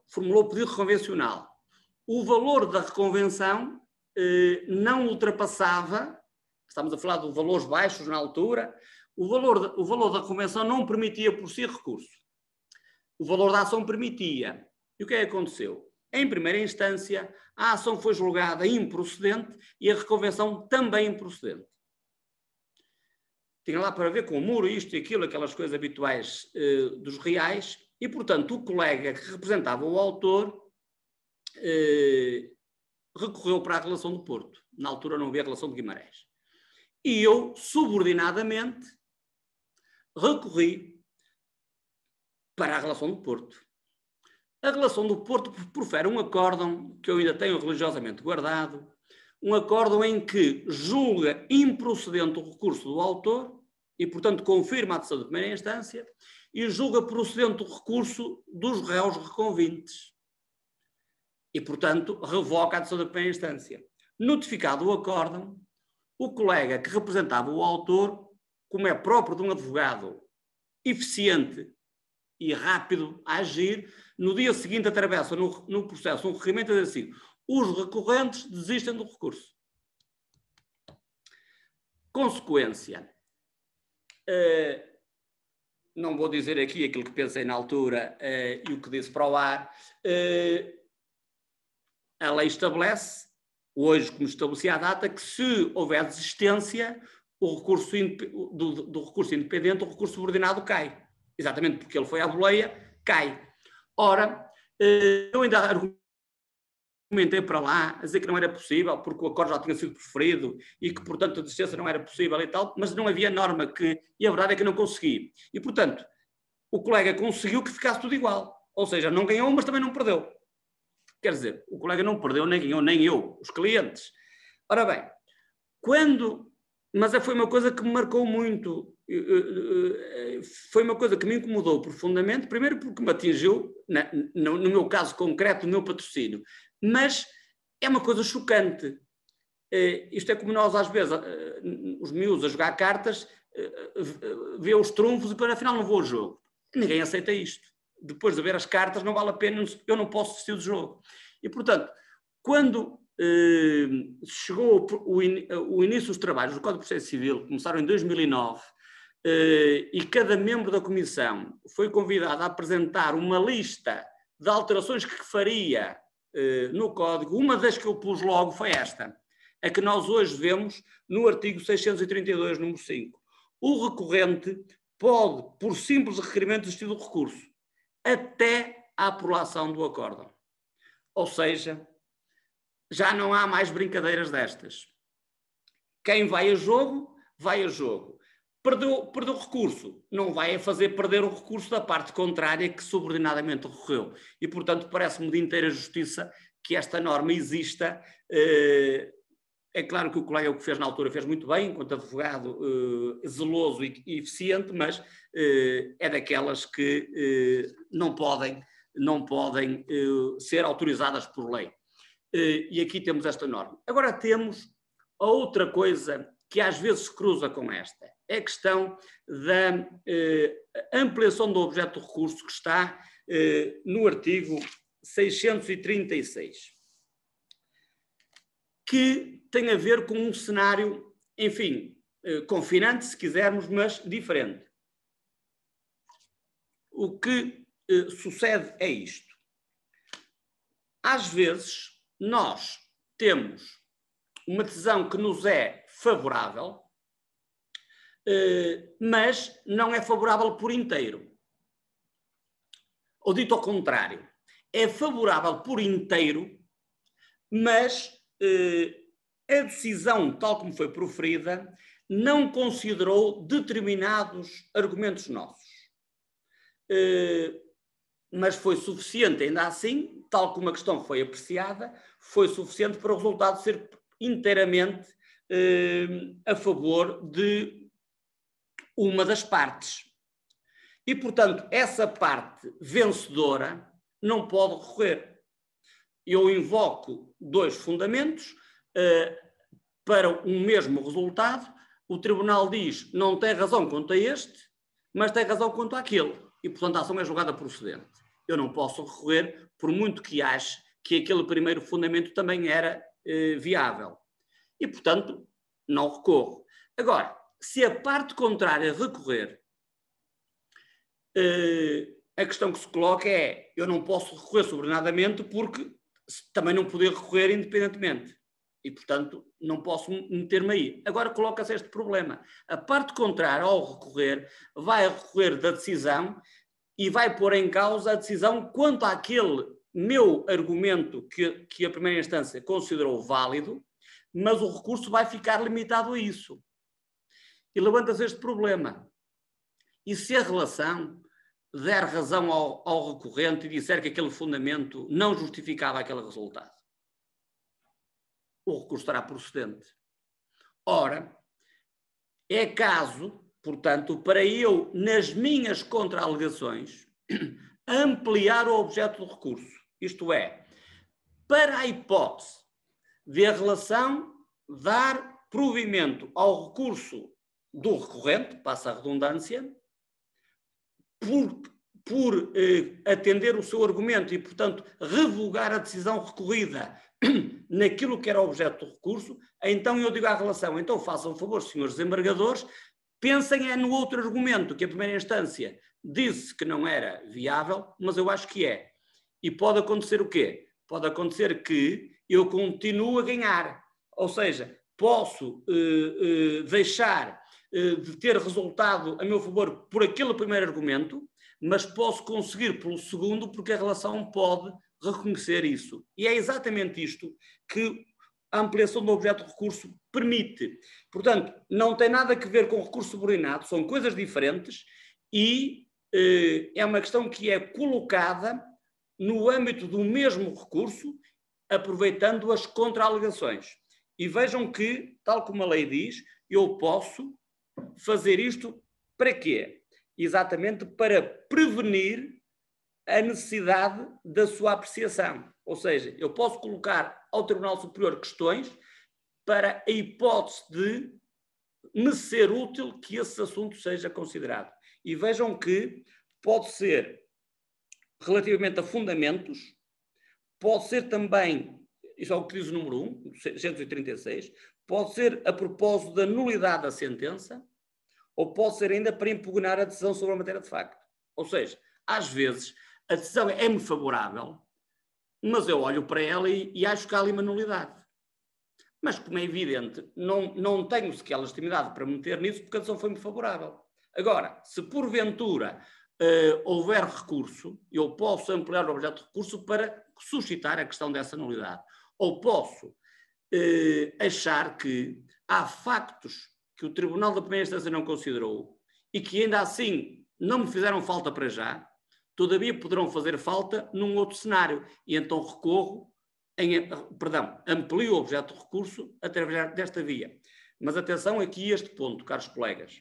formulou pedido reconvencional. O valor da reconvenção eh, não ultrapassava, estamos a falar de valores baixos na altura, o valor, o valor da reconvenção não permitia por si recurso. O valor da ação permitia. E o que é que aconteceu? Em primeira instância, a ação foi julgada improcedente e a reconvenção também improcedente. Tinha lá para ver com o muro, isto e aquilo, aquelas coisas habituais eh, dos reais, e, portanto, o colega que representava o autor eh, recorreu para a relação do Porto. Na altura não havia relação de Guimarães. E eu, subordinadamente, recorri para a relação do Porto. A relação do Porto profere um acórdão que eu ainda tenho religiosamente guardado, um acórdão em que julga improcedente o recurso do autor e, portanto, confirma a decisão de primeira instância e julga procedente o recurso dos réus reconvintes. E, portanto, revoca a decisão de primeira instância. Notificado o acórdão, o colega que representava o autor, como é próprio de um advogado eficiente e rápido a agir, no dia seguinte atravessa no, no processo um requerimento a dizer assim: os recorrentes desistem do recurso. Consequência. Uh, não vou dizer aqui aquilo que pensei na altura uh, e o que disse para o ar. Uh, a lei estabelece, hoje como estabelecia a data, que se houver desistência o recurso do, do recurso independente, o recurso subordinado cai. Exatamente porque ele foi à boleia, cai. Ora, eu ainda argumentei para lá, a dizer que não era possível, porque o acordo já tinha sido preferido e que, portanto, a desistência não era possível e tal, mas não havia norma que... E a verdade é que não consegui. E, portanto, o colega conseguiu que ficasse tudo igual. Ou seja, não ganhou, mas também não perdeu. Quer dizer, o colega não perdeu, nem ganhou, nem eu, os clientes. Ora bem, quando... Mas foi uma coisa que me marcou muito, foi uma coisa que me incomodou profundamente, primeiro porque me atingiu, no meu caso concreto, no meu patrocínio, mas é uma coisa chocante. Isto é como nós, às vezes, os miúdos a jogar cartas, vê os trunfos e depois, afinal, não vou ao jogo. Ninguém aceita isto. Depois de ver as cartas, não vale a pena, eu não posso assistir o jogo. E, portanto, quando... Uh, chegou o, in, o início dos trabalhos do Código de Processo Civil, começaram em dois mil e nove, uh, e cada membro da comissão foi convidado a apresentar uma lista de alterações que faria uh, no Código. Uma das que eu pus logo foi esta, a que nós hoje vemos no artigo seiscentos e trinta e dois, número cinco. O recorrente pode, por simples requerimento, desistir do recurso, até à aprovação do acórdão. Ou seja, já não há mais brincadeiras destas. Quem vai a jogo, vai a jogo. Perdeu, perdeu o recurso. Não vai a fazer perder o recurso da parte contrária que subordinadamente recorreu. E, portanto, parece-me de inteira justiça que esta norma exista. É claro que o colega o que fez na altura fez muito bem, enquanto advogado zeloso e eficiente, mas é daquelas que não podem, não podem ser autorizadas por lei. E aqui temos esta norma. Agora temos a outra coisa que às vezes se cruza com esta. É a questão da eh, ampliação do objeto do recurso que está eh, no artigo seiscentos e trinta e seis. Que tem a ver com um cenário, enfim, eh, confinante, se quisermos, mas diferente. O que eh, sucede é isto. Às vezes... nós temos uma decisão que nos é favorável, mas não é favorável por inteiro. Ou dito ao contrário, é favorável por inteiro, mas a decisão, tal como foi proferida, não considerou determinados argumentos nossos. Mas foi suficiente, ainda assim, tal como a questão foi apreciada, foi suficiente para o resultado ser inteiramente eh, a favor de uma das partes. E, portanto, essa parte vencedora não pode recorrer. Eu invoco dois fundamentos eh, para um mesmo resultado. O tribunal diz não tem razão quanto a este, mas tem razão quanto àquele. E, portanto, a ação é julgada procedente. Eu não posso recorrer, por muito que ache que aquele primeiro fundamento também era eh, viável. E, portanto, não recorro. Agora, se a parte contrária recorrer, eh, a questão que se coloca é: eu não posso recorrer subordinadamente porque também não poder recorrer independentemente. E, portanto, não posso meter-me aí. Agora coloca-se este problema. A parte contrária, ao recorrer, vai recorrer da decisão e vai pôr em causa a decisão quanto àquele meu argumento que, que a primeira instância considerou válido, mas o recurso vai ficar limitado a isso. E levanta-se este problema. E se a relação der razão ao, ao recorrente e disser que aquele fundamento não justificava aquele resultado? O recurso estará procedente. Ora, é caso, portanto, para eu, nas minhas contra-alegações, ampliar o objeto do recurso. Isto é, para a hipótese de a relação dar provimento ao recurso do recorrente, passa a redundância, por, por eh, atender o seu argumento e, portanto, revogar a decisão recorrida naquilo que era o objeto do recurso, então eu digo à relação: então façam um favor, senhores desembargadores, pensem é no outro argumento que a primeira instância disse que não era viável, mas eu acho que é. E pode acontecer o quê? Pode acontecer que eu continuo a ganhar. Ou seja, posso eh, eh, deixar eh, de ter resultado a meu favor por aquele primeiro argumento, mas posso conseguir pelo segundo porque a relação pode reconhecer isso. E é exatamente isto que a ampliação do objeto de recurso permite. Portanto, não tem nada a ver com o recurso subordinado, são coisas diferentes e eh, é uma questão que é colocada no âmbito do mesmo recurso, aproveitando as contra-alegações. E vejam que, tal como a lei diz, eu posso fazer isto para quê? Exatamente para prevenir a necessidade da sua apreciação. Ou seja, eu posso colocar ao Tribunal Superior questões para a hipótese de me ser útil que esse assunto seja considerado. E vejam que pode ser relativamente a fundamentos, pode ser também, isso é o que diz o número um, seiscentos e trinta e seis, pode ser a propósito da nulidade da sentença, ou pode ser ainda para impugnar a decisão sobre a matéria de facto. Ou seja, às vezes a decisão é-me favorável, mas eu olho para ela e, e acho que há ali uma nulidade. Mas, como é evidente, não, não tenho sequer legitimidade para me meter nisso porque a decisão foi-me favorável. Agora, se porventura uh, houver recurso, eu posso ampliar o objeto de recurso para suscitar a questão dessa nulidade. Ou posso uh, achar que há factos que o Tribunal da Primeira Instância não considerou e que ainda assim não me fizeram falta para já, todavia poderão fazer falta num outro cenário. E então recorro, em, perdão, amplio o objeto de recurso através desta via. Mas atenção aqui a este ponto, caros colegas.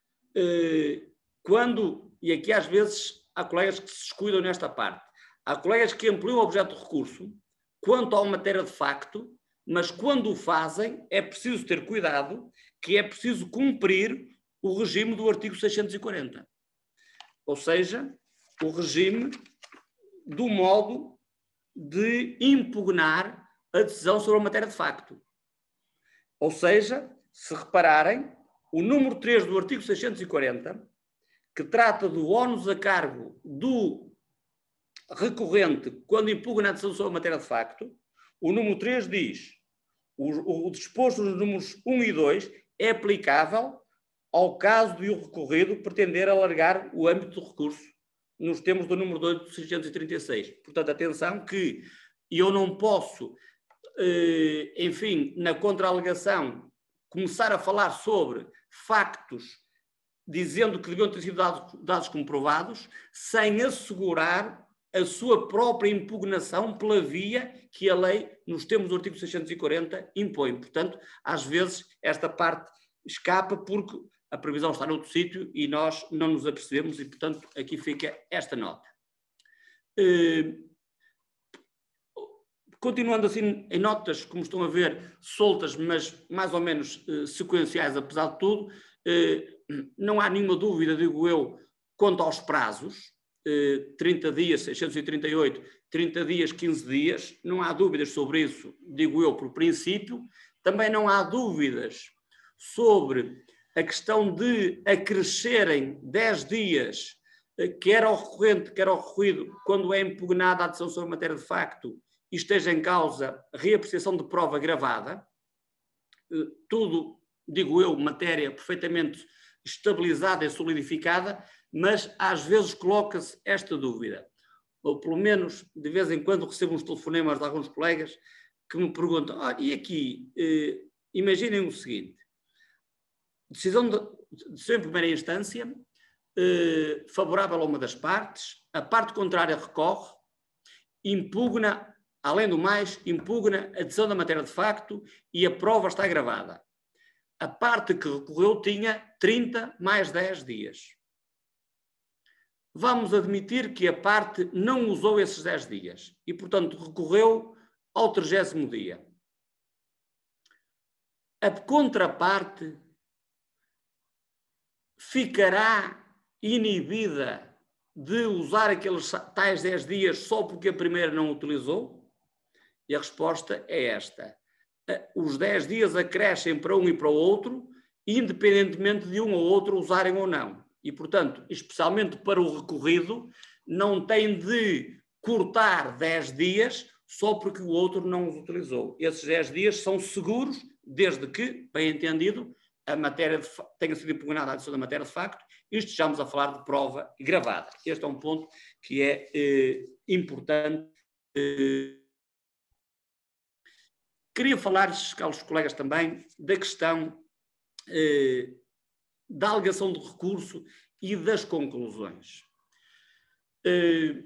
Quando, e aqui às vezes há colegas que se descuidam nesta parte, há colegas que ampliam o objeto de recurso quanto à matéria de facto, mas quando o fazem é preciso ter cuidado, que é preciso cumprir o regime do artigo seiscentos e quarenta. Ou seja, o regime do modo de impugnar a decisão sobre a matéria de facto. Ou seja, se repararem, o número três do artigo seiscentos e quarenta, que trata do ónus a cargo do recorrente quando impugna a decisão sobre a matéria de facto, o número três diz: o, o disposto nos números um e dois é aplicável ao caso de o recorrido pretender alargar o âmbito do recurso, nos termos do número dois do seiscentos e trinta e seis. Portanto, atenção que eu não posso, eh, enfim, na contra-alegação, começar a falar sobre factos dizendo que deviam ter sido dados, dados comprovados, sem assegurar a sua própria impugnação pela via que a lei, nos termos do artigo seiscentos e quarenta, impõe. Portanto, às vezes, esta parte escapa porque a previsão está noutro sítio e nós não nos apercebemos e, portanto, aqui fica esta nota. Eh, continuando assim em notas, como estão a ver, soltas, mas mais ou menos eh, sequenciais, apesar de tudo, eh, não há nenhuma dúvida, digo eu, quanto aos prazos. eh, trinta dias, seiscentos e trinta e oito, trinta dias, quinze dias, não há dúvidas sobre isso, digo eu, por princípio. Também não há dúvidas sobre a questão de acrescerem dez dias, quer ao recorrente, quer ao recorrido, quando é impugnada a decisão sobre matéria de facto e esteja em causa reapreciação de prova gravada. Tudo, digo eu, matéria perfeitamente estabilizada e solidificada, mas às vezes coloca-se esta dúvida. Ou pelo menos, de vez em quando, recebo uns telefonemas de alguns colegas que me perguntam, ah, e aqui, eh, imaginem o seguinte, decisão de, decisão em primeira instância, eh, favorável a uma das partes, a parte contrária recorre, impugna, além do mais, impugna a decisão da matéria de facto e a prova está gravada. A parte que recorreu tinha trinta mais dez dias. Vamos admitir que a parte não usou esses dez dias e, portanto, recorreu ao trigésimo dia. A contraparte ficará inibida de usar aqueles tais dez dias só porque a primeira não utilizou? E a resposta é esta. Os dez dias acrescem para um e para o outro, independentemente de um ou outro usarem ou não. E, portanto, especialmente para o recorrido, não tem de cortar dez dias só porque o outro não os utilizou. Esses dez dias são seguros, desde que, bem entendido, a matéria de, tenha sido impugnada a decisão da matéria de facto, e estejamos a falar de prova gravada. Este é um ponto que é eh, importante. Eh, Queria falar-lhes, caros colegas, também da questão eh, da alegação de recurso e das conclusões. Eh,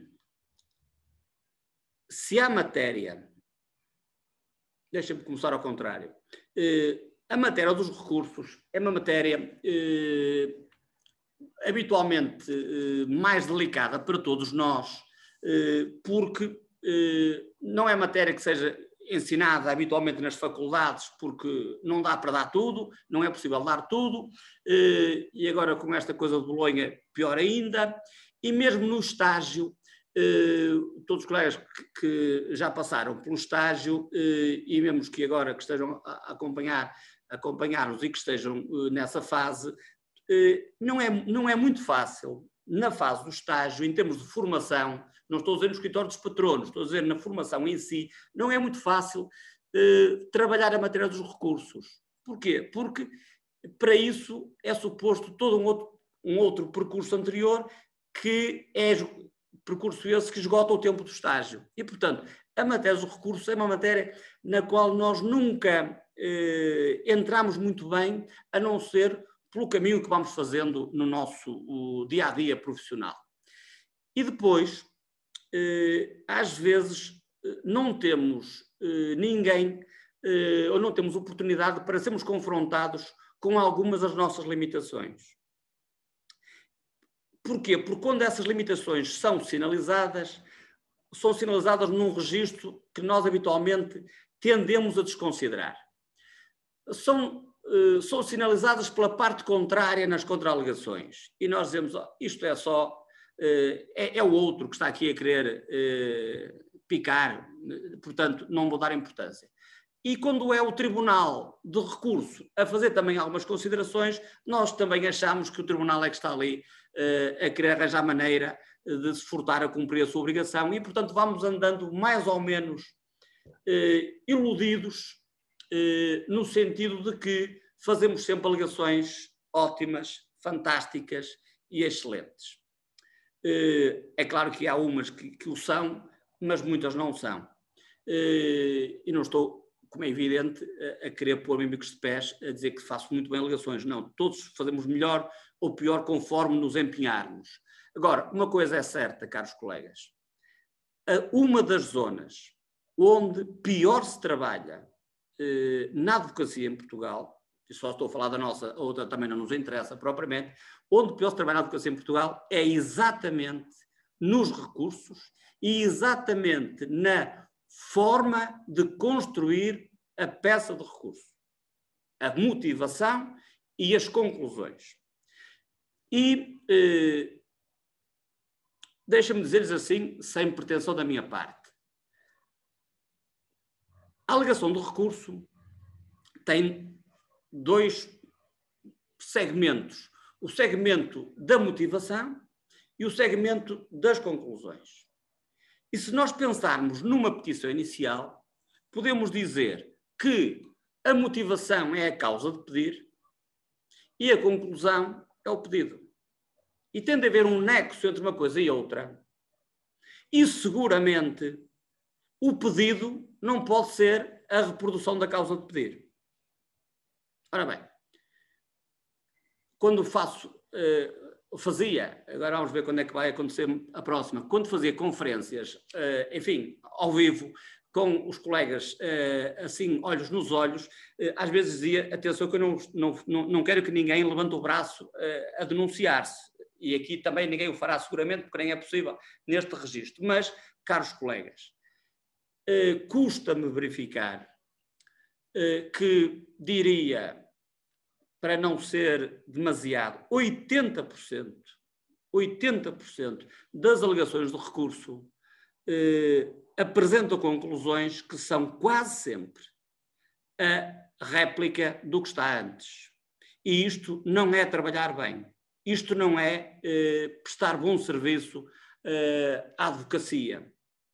se há matéria, deixem-me começar ao contrário, eh, a matéria dos recursos é uma matéria eh, habitualmente eh, mais delicada para todos nós, eh, porque eh, não é matéria que seja ensinada habitualmente nas faculdades, porque não dá para dar tudo, não é possível dar tudo, e agora com esta coisa de Bolonha, pior ainda, e mesmo no estágio, todos os colegas que já passaram pelo estágio, e mesmo que agora que estejam a acompanhar, acompanhar-nos e que estejam nessa fase, não é, não é muito fácil, na fase do estágio, em termos de formação, não estou a dizer no escritório dos patronos, estou a dizer na formação em si, não é muito fácil eh, trabalhar a matéria dos recursos. Porquê? Porque para isso é suposto todo um outro, um outro percurso anterior, que é percurso esse que esgota o tempo do estágio. E, portanto, a matéria dos recursos é uma matéria na qual nós nunca eh, entramos muito bem, a não ser pelo caminho que vamos fazendo no nosso dia-a-dia profissional. E depois, eh, às vezes, não temos eh, ninguém, eh, ou não temos oportunidade para sermos confrontados com algumas das nossas limitações. Porquê? Porque quando essas limitações são sinalizadas, são sinalizadas num registro que nós habitualmente tendemos a desconsiderar. São são sinalizadas pela parte contrária nas contra-alegações. E nós dizemos, oh, isto é só, é, é o outro que está aqui a querer é, picar, portanto, não vou dar importância. E quando é o Tribunal de Recurso a fazer também algumas considerações, nós também achamos que o Tribunal é que está ali é, a querer arranjar maneira de se furtar a cumprir a sua obrigação e, portanto, vamos andando mais ou menos é, iludidos no sentido de que fazemos sempre alegações ótimas, fantásticas e excelentes. É claro que há umas que, que o são, mas muitas não são. E não estou, como é evidente, a querer pôr-me em bicos de pés a dizer que faço muito bem alegações. Não, todos fazemos melhor ou pior conforme nos empenharmos. Agora, uma coisa é certa, caros colegas. Uma das zonas onde pior se trabalha na advocacia em Portugal, e só estou a falar da nossa, a outra também não nos interessa propriamente, onde pior se trabalha na advocacia em Portugal é exatamente nos recursos e exatamente na forma de construir a peça de recurso, a motivação e as conclusões. E, eh, deixa-me dizer-lhes assim, sem pretensão da minha parte. A alegação do recurso tem dois segmentos. O segmento da motivação e o segmento das conclusões. E se nós pensarmos numa petição inicial, podemos dizer que a motivação é a causa de pedir e a conclusão é o pedido. E tem de haver um nexo entre uma coisa e outra. E seguramente o pedido não pode ser a reprodução da causa de pedir. Ora bem, quando faço, uh, fazia, agora vamos ver quando é que vai acontecer a próxima, quando fazia conferências, uh, enfim, ao vivo, com os colegas, uh, assim, olhos nos olhos, uh, às vezes dizia, atenção que eu não, não, não, não quero que ninguém levante o braço uh, a denunciar-se, e aqui também ninguém o fará seguramente, porque nem é possível neste registro, mas, caros colegas, uh, custa-me verificar uh, que diria, para não ser demasiado, oitenta por cento, oitenta por cento das alegações do recurso eh, apresentam conclusões que são quase sempre a réplica do que está antes. E isto não é trabalhar bem. Isto não é eh, prestar bom serviço eh, à advocacia.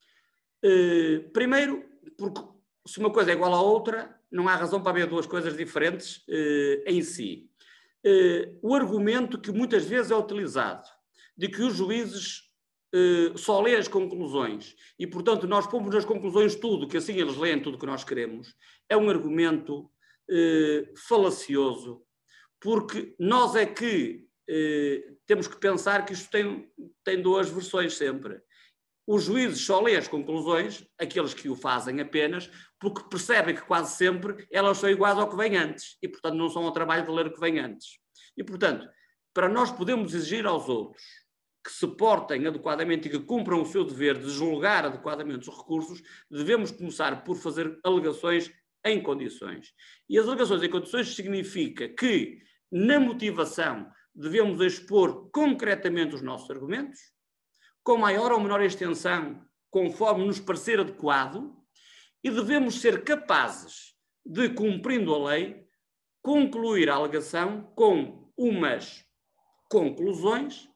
Eh, primeiro, porque se uma coisa é igual à outra, não há razão para haver duas coisas diferentes eh, em si. Eh, o argumento que muitas vezes é utilizado, de que os juízes eh, só lêem as conclusões e, portanto, nós pomos nas conclusões tudo, que assim eles leem tudo o que nós queremos, é um argumento eh, falacioso, porque nós é que eh, temos que pensar que isto tem, tem duas versões sempre. Os juízes só lêem as conclusões, aqueles que o fazem apenas, porque percebem que quase sempre elas são iguais ao que vem antes e, portanto, não são ao trabalho de ler o que vem antes. E, portanto, para nós podermos exigir aos outros que se portem adequadamente e que cumpram o seu dever de julgar adequadamente os recursos, devemos começar por fazer alegações em condições. E as alegações em condições significa que, na motivação, devemos expor concretamente os nossos argumentos, com maior ou menor extensão, conforme nos parecer adequado, e devemos ser capazes de, cumprindo a lei, concluir a alegação com umas conclusões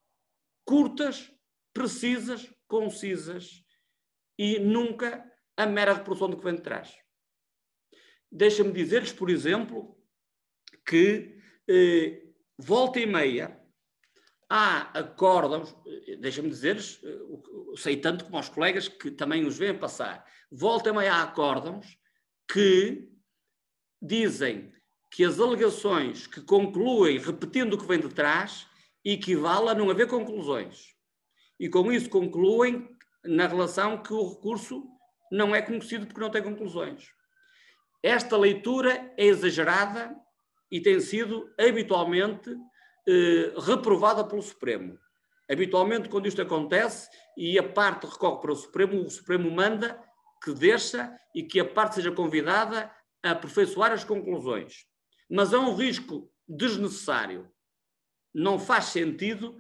curtas, precisas, concisas e nunca a mera reprodução do que vem de trás. Deixa-me dizer-lhes, por exemplo, que eh, volta e meia há acórdãos, deixa-me dizer-lhes, sei tanto como aos colegas que também os veem passar, volta e meia há acórdãos que dizem que as alegações que concluem repetindo o que vem de trás equivale a não haver conclusões. E com isso concluem na relação que o recurso não é conhecido porque não tem conclusões. Esta leitura é exagerada e tem sido habitualmente Eh, reprovada pelo Supremo. Habitualmente, quando isto acontece e a parte recorre para o Supremo, o Supremo manda que deixa e que a parte seja convidada a aperfeiçoar as conclusões. Mas é um risco desnecessário. Não faz sentido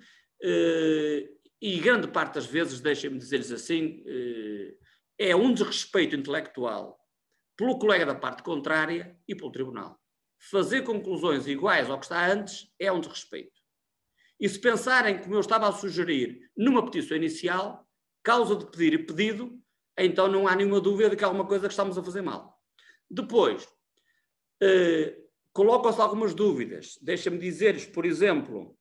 eh, e grande parte das vezes, deixem-me dizer-lhes assim, eh, é um desrespeito intelectual pelo colega da parte contrária e pelo Tribunal. Fazer conclusões iguais ao que está antes é um desrespeito. E se pensarem, como eu estava a sugerir, numa petição inicial, causa de pedir e pedido, então não há nenhuma dúvida de que há alguma coisa que estamos a fazer mal. Depois, eh, colocam-se algumas dúvidas. Deixa-me dizer-lhes, por exemplo,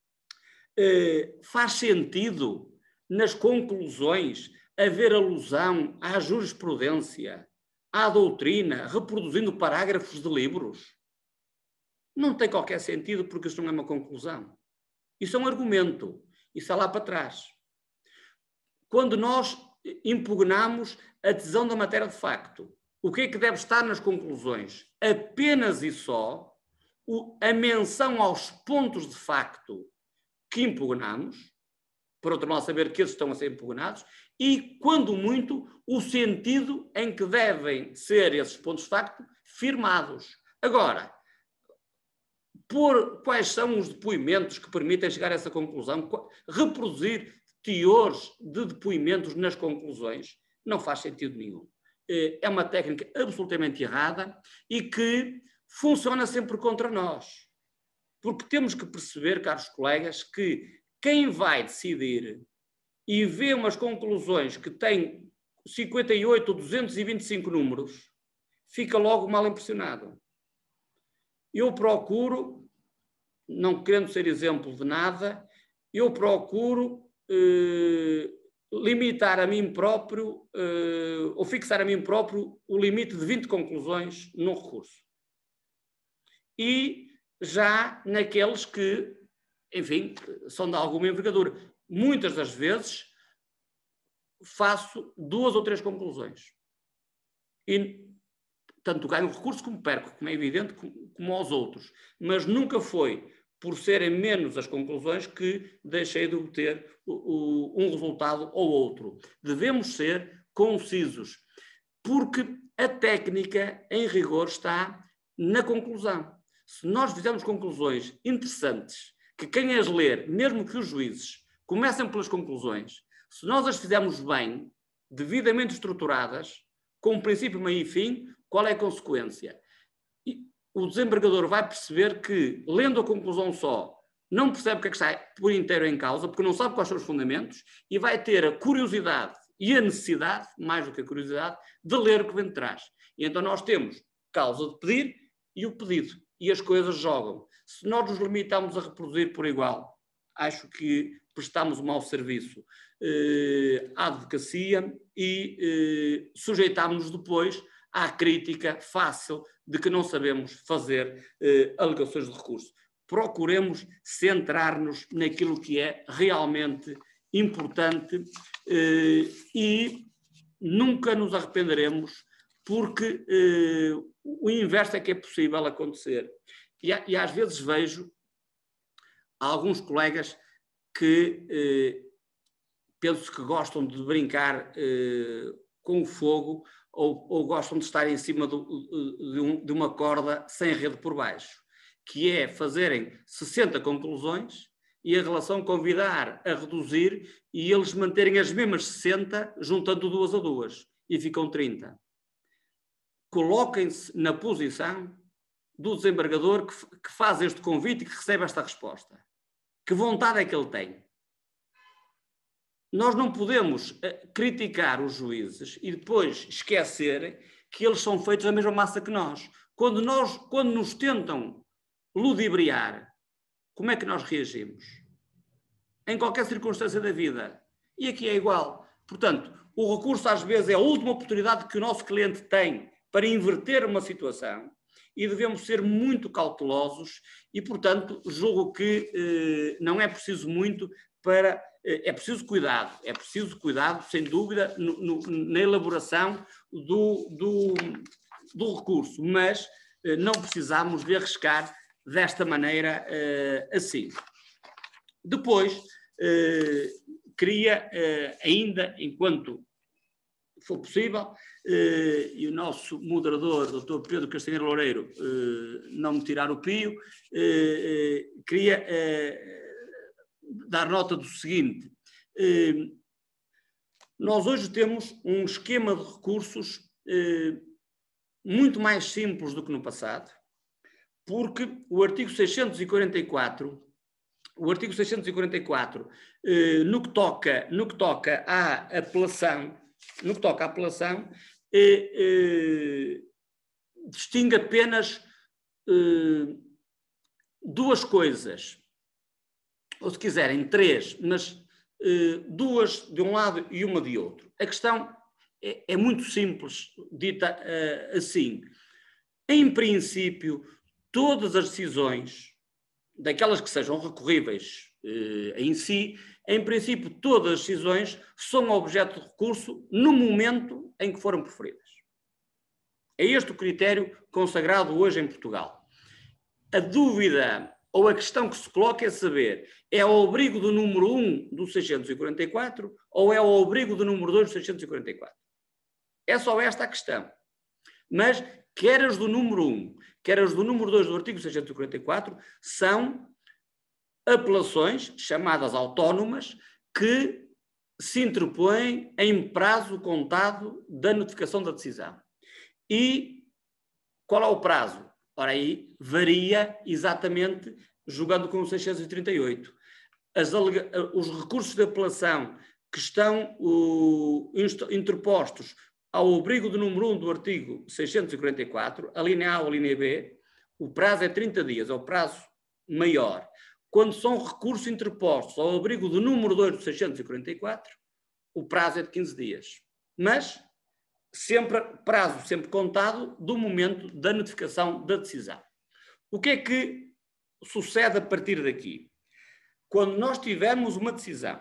eh, faz sentido nas conclusões haver alusão à jurisprudência, à doutrina, reproduzindo parágrafos de livros? Não tem qualquer sentido, porque isso não é uma conclusão. Isso é um argumento. Isso está lá para trás. Quando nós impugnamos a decisão da matéria de facto, o que é que deve estar nas conclusões? Apenas e só o, a menção aos pontos de facto que impugnamos, por outro lado saber que esses estão a ser impugnados, e, quando muito, o sentido em que devem ser esses pontos de facto firmados. Agora, por quais são os depoimentos que permitem chegar a essa conclusão? Reproduzir teores de depoimentos nas conclusões, não faz sentido nenhum. É uma técnica absolutamente errada e que funciona sempre contra nós. Porque temos que perceber, caros colegas, que quem vai decidir e vê umas conclusões que têm cinquenta e oito ou duzentos e vinte e cinco números, fica logo mal impressionado. Eu procuro, não querendo ser exemplo de nada, eu procuro eh, limitar a mim próprio, eh, ou fixar a mim próprio, o limite de vinte conclusões num recurso. E já naqueles que, enfim, são de alguma envergadura. Muitas das vezes faço duas ou três conclusões. E tanto ganho o recurso como perco, como é evidente, como, como aos outros. Mas nunca foi por serem menos as conclusões que deixei de obter o, o, um resultado ou outro. Devemos ser concisos, porque a técnica, em rigor, está na conclusão. Se nós fizermos conclusões interessantes, que quem as ler, mesmo que os juízes, comecem pelas conclusões, se nós as fizermos bem, devidamente estruturadas, com um princípio, meio e fim, qual é a consequência? E o desembargador vai perceber que, lendo a conclusão só, não percebe o que é que está por inteiro em causa, porque não sabe quais são os fundamentos, e vai ter a curiosidade e a necessidade, mais do que a curiosidade, de ler o que vem de trás. E então nós temos causa de pedir e o pedido. E as coisas jogam. Se nós nos limitamos a reproduzir por igual, acho que prestamos um mau serviço eh, à advocacia e eh, sujeitámos-nos depois à crítica fácil de que não sabemos fazer eh, alegações de recurso. Procuremos centrar-nos naquilo que é realmente importante eh, e nunca nos arrependeremos, porque eh, o inverso é que é possível acontecer. E, e às vezes vejo alguns colegas que eh, penso que gostam de brincar eh, com o fogo ou, ou gostam de estar em cima do, de, um, de uma corda sem rede por baixo, que é fazerem sessenta conclusões e a relação convidar a reduzir e eles manterem as mesmas sessenta juntando duas a duas e ficam trinta. Coloquem-se na posição do desembargador que, que faz este convite e que recebe esta resposta. Que vontade é que ele tem? Nós não podemos uh, criticar os juízes e depois esquecer que eles são feitos da mesma massa que nós. Quando, nós, quando nos tentam ludibriar, como é que nós reagimos? Em qualquer circunstância da vida. E aqui é igual. Portanto, o recurso às vezes é a última oportunidade que o nosso cliente tem para inverter uma situação e devemos ser muito cautelosos e, portanto, julgo que eh, não é preciso muito para... Eh, é preciso cuidado, é preciso cuidado, sem dúvida, no, no, na elaboração do, do, do recurso, mas eh, não precisamos de arriscar desta maneira eh, assim. Depois, eh, queria eh, ainda, enquanto for possível, eh, e o nosso moderador, doutor Pedro Castanheira Loureiro, eh, não me tirar o pio, eh, eh, queria eh, dar nota do seguinte. Eh, nós hoje temos um esquema de recursos eh, muito mais simples do que no passado, porque o artigo seiscentos e quarenta e quatro, o artigo seiscentos e quarenta e quatro, eh, no que toca, no que toca à apelação, no que toca à apelação, eh, eh, distingue apenas eh, duas coisas, ou se quiserem três, mas eh, duas de um lado e uma de outro. A questão é, é muito simples, dita eh, assim. Em princípio, todas as decisões, daquelas que sejam recorríveis eh, em si, em princípio, todas as decisões são objeto de recurso no momento em que foram proferidas. É este o critério consagrado hoje em Portugal. A dúvida ou a questão que se coloca é saber, é ao abrigo do número um do seiscentos e quarenta e quatro ou é ao abrigo do número dois do seiscentos e quarenta e quatro? É só esta a questão. Mas, quer as do número um, quer as do número dois do artigo seiscentos e quarenta e quatro, são apelações chamadas autónomas que se interpõe em prazo contado da notificação da decisão. E qual é o prazo? Ora, aí varia exatamente jogando com o seiscentos e trinta e oito. As alega... Os recursos de apelação que estão uh, interpostos ao abrigo do número um do artigo seiscentos e quarenta e quatro, a linha A ou a linha B, o prazo é trinta dias, é o prazo maior. Quando são recursos interpostos ao abrigo do número dois do seiscentos e quarenta e quatro, o prazo é de quinze dias. Mas sempre prazo sempre contado do momento da notificação da decisão. O que é que sucede a partir daqui? Quando nós tivermos uma decisão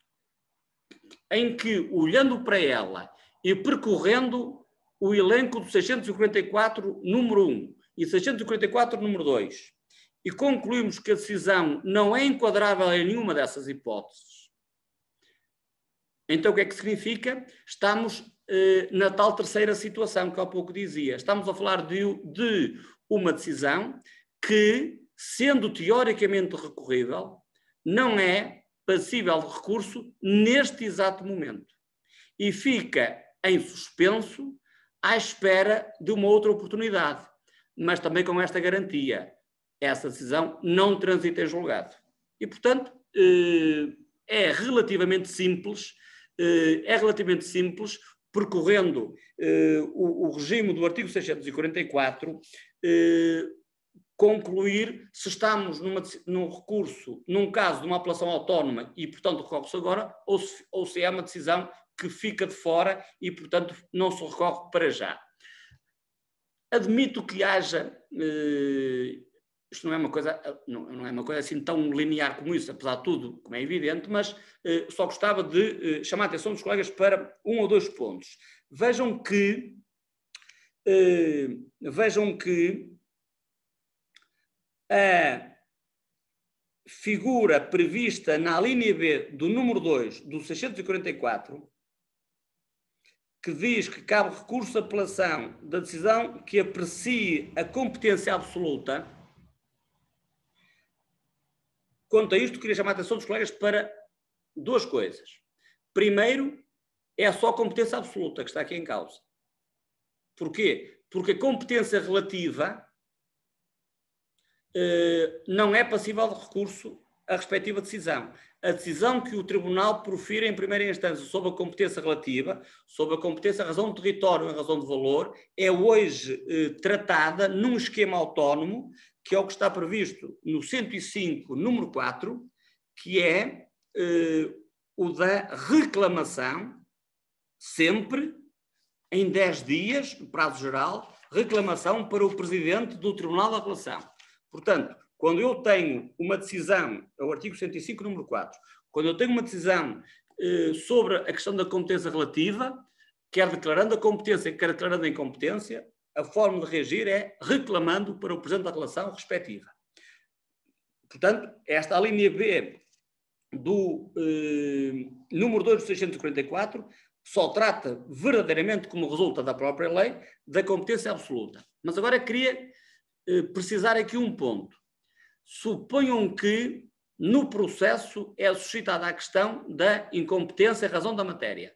em que, olhando para ela e percorrendo o elenco do seiscentos e quarenta e quatro número um e seiscentos e quarenta e quatro número dois, e concluímos que a decisão não é enquadrável em nenhuma dessas hipóteses, então o que é que significa? Estamos eh, na tal terceira situação que há pouco dizia. Estamos a falar de, de uma decisão que, sendo teoricamente recorrível, não é passível de recurso neste exato momento. E fica em suspenso à espera de uma outra oportunidade, mas também com esta garantia. Essa decisão não transita em julgado. E, portanto, eh, é relativamente simples é relativamente simples, percorrendo eh, o, o regime do artigo seiscentos e quarenta e quatro, eh, concluir se estamos numa, num recurso, num caso de uma apelação autónoma e, portanto, recorre-se agora, ou se, ou se é uma decisão que fica de fora e, portanto, não se recorre para já. Admito que haja... Eh, Isto não é uma coisa, não, não é uma coisa assim tão linear como isso, apesar de tudo, como é evidente, mas eh, só gostava de eh, chamar a atenção dos colegas para um ou dois pontos. Vejam que, eh, vejam que a figura prevista na linha B do número dois do seiscentos e quarenta e quatro, que diz que cabe recurso de apelação da decisão que aprecie a competência absoluta. Quanto a isto, queria chamar a atenção dos colegas para duas coisas. Primeiro, é só a competência absoluta que está aqui em causa. Porquê? Porque a competência relativa eh, não é passível de recurso à respectiva decisão. A decisão que o Tribunal profira em primeira instância sobre a competência relativa, sobre a competência em razão de território, em razão de valor, é hoje eh, tratada num esquema autónomo, que é o que está previsto no cento e cinco, número quatro, que é eh, o da reclamação, sempre em dez dias, no prazo geral, reclamação para o Presidente do Tribunal da Relação. Portanto, quando eu tenho uma decisão, é o artigo cento e cinco, número quatro, quando eu tenho uma decisão eh, sobre a questão da competência relativa, quer declarando a competência, quer declarando a incompetência, a forma de reagir é reclamando para o Presidente da Relação respectiva. Portanto, esta a linha B do eh, número dois do seiscentos e quarenta e quatro só trata verdadeiramente, como resulta da própria lei, da competência absoluta. Mas agora queria eh, precisar aqui um ponto. Suponham que no processo é suscitada a questão da incompetência em razão da matéria.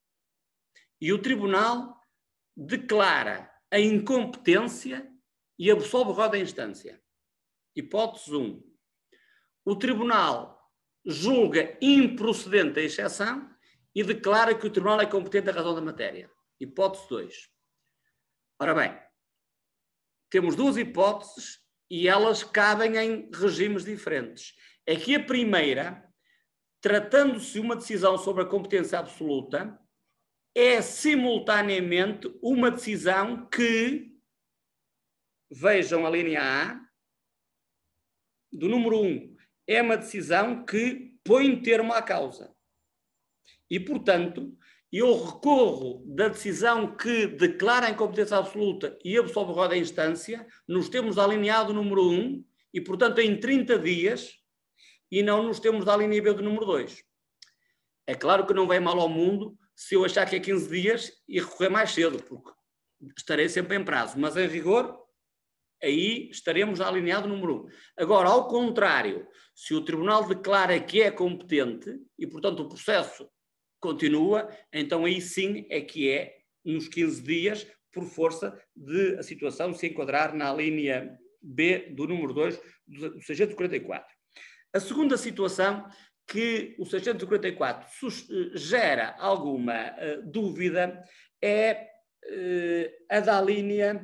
E o Tribunal declara a incompetência e absolve o réu da instância. Hipótese um. O Tribunal julga improcedente a exceção e declara que o Tribunal é competente em razão da matéria. Hipótese dois. Ora bem, temos duas hipóteses e elas cabem em regimes diferentes. É que a primeira, tratando-se de uma decisão sobre a competência absoluta, é simultaneamente uma decisão que, vejam a linha A, do número um, é uma decisão que põe termo à causa. E, portanto, eu recorro da decisão que declara a incompetência absoluta e absolve o réu da instância, nos termos da linha A do número um, e, portanto, em trinta dias, e não nos termos da linha B do número dois. É claro que não vem mal ao mundo se eu achar que é quinze dias e recorrer mais cedo, porque estarei sempre em prazo. Mas, em rigor, aí estaremos alinhado no número um. Agora, ao contrário, se o Tribunal declara que é competente e, portanto, o processo continua, então aí sim é que é nos quinze dias, por força de a situação se enquadrar na linha B do número dois do seiscentos e quarenta e quatro. A segunda situação que o seiscentos e quarenta e quatro gera alguma uh, dúvida é uh, a da linha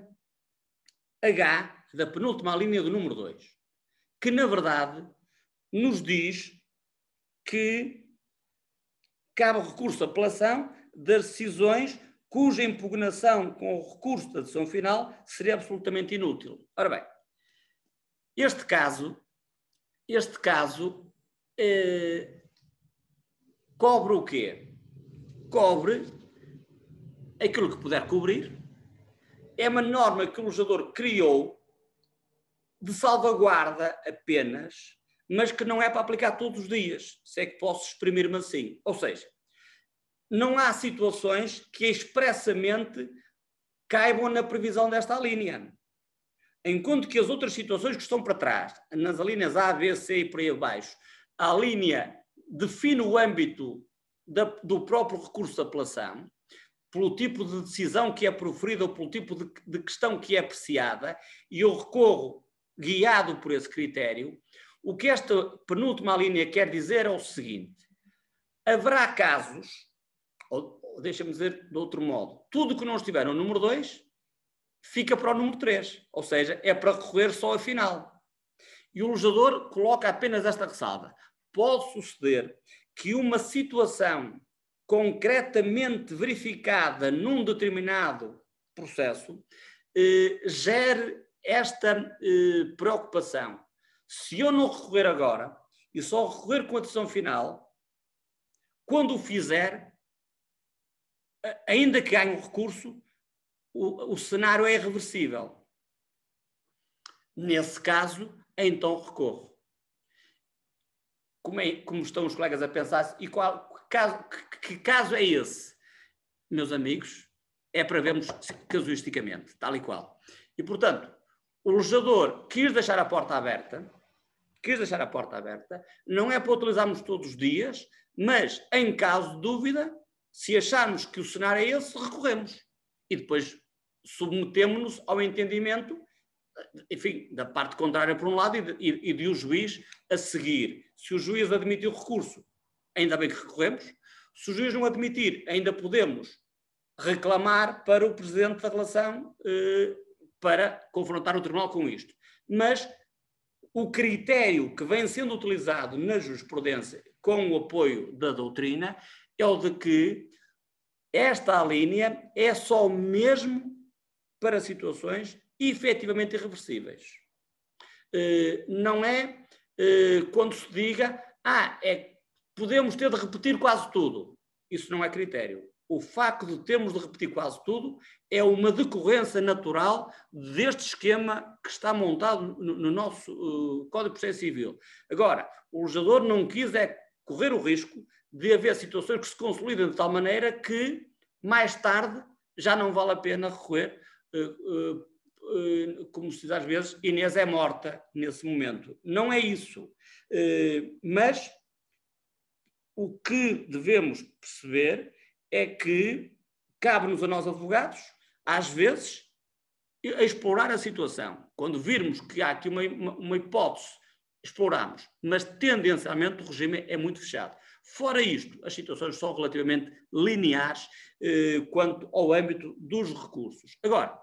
H, da penúltima linha do número dois, que na verdade nos diz que cabe recurso à apelação das decisões cuja impugnação com o recurso da decisão final seria absolutamente inútil. Ora bem, este caso, este caso eh, cobre o quê? Cobre aquilo que puder cobrir. É uma norma que o legislador criou de salvaguarda apenas, mas que não é para aplicar todos os dias, se é que posso exprimir-me assim. Ou seja, não há situações que expressamente caibam na previsão desta linha. Enquanto que as outras situações que estão para trás, nas linhas A, B, C e por aí abaixo, a linha define o âmbito da, do próprio recurso de apelação, pelo tipo de decisão que é proferida ou pelo tipo de, de questão que é apreciada, e eu recorro guiado por esse critério. O que esta penúltima linha quer dizer é o seguinte: haverá casos, ou, ou deixa-me dizer de outro modo, tudo que não estiver no número dois fica para o número três, ou seja, é para recorrer só a final. E o legislador coloca apenas esta ressalva: pode suceder que uma situação concretamente verificada num determinado processo eh, gere esta eh, preocupação. Se eu não recorrer agora e só recorrer com a decisão final, quando o fizer, ainda que ganhe o recurso, o, o cenário é irreversível. Nesse caso, então recorro. Como, é, como estão os colegas a pensar, e qual, caso, que, que caso é esse? Meus amigos, é para vermos casuisticamente, tal e qual. E, portanto, o legislador quis deixar a porta aberta, quis deixar a porta aberta, não é para utilizarmos todos os dias, mas, em caso de dúvida, se acharmos que o cenário é esse, recorremos. E depois submetemos-nos ao entendimento, enfim, da parte contrária por um lado e de, e, e de o juiz a seguir. Se o juiz admitir o recurso, ainda bem que recorremos. Se o juiz não admitir, ainda podemos reclamar para o Presidente da Relação eh, para confrontar o Tribunal com isto. Mas o critério que vem sendo utilizado na jurisprudência com o apoio da doutrina é o de que esta linha é só mesmo para situações efetivamente irreversíveis. Uh, não é uh, quando se diga, ah, é, podemos ter de repetir quase tudo. Isso não é critério. O facto de termos de repetir quase tudo é uma decorrência natural deste esquema que está montado no, no nosso uh, Código de Processo Civil. Agora, o legislador não quis é correr o risco de haver situações que se consolidem de tal maneira que, mais tarde, já não vale a pena recorrer, uh, uh, uh, como se diz às vezes, Inês é morta nesse momento. Não é isso. Uh, mas o que devemos perceber é que cabe-nos a nós advogados, às vezes, a explorar a situação. Quando virmos que há aqui uma, uma, uma hipótese, exploramos, mas tendencialmente o regime é muito fechado. Fora isto, as situações são relativamente lineares eh, quanto ao âmbito dos recursos. Agora,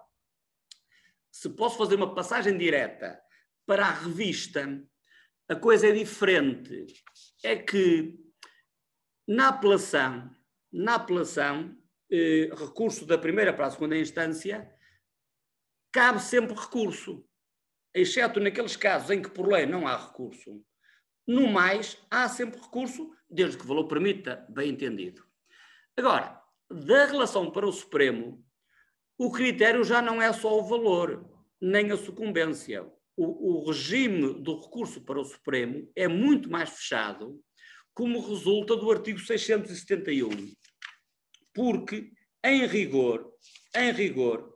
se posso fazer uma passagem direta para a revista, a coisa é diferente. É que na apelação, na apelação, eh, recurso da primeira para a segunda instância, cabe sempre recurso, exceto naqueles casos em que por lei não há recurso. No mais, há sempre recurso, desde que o valor permita, bem entendido. Agora, da relação para o Supremo, o critério já não é só o valor, nem a sucumbência. O, o regime do recurso para o Supremo é muito mais fechado, como resulta do artigo seiscentos e setenta e um. Porque, em rigor, em rigor,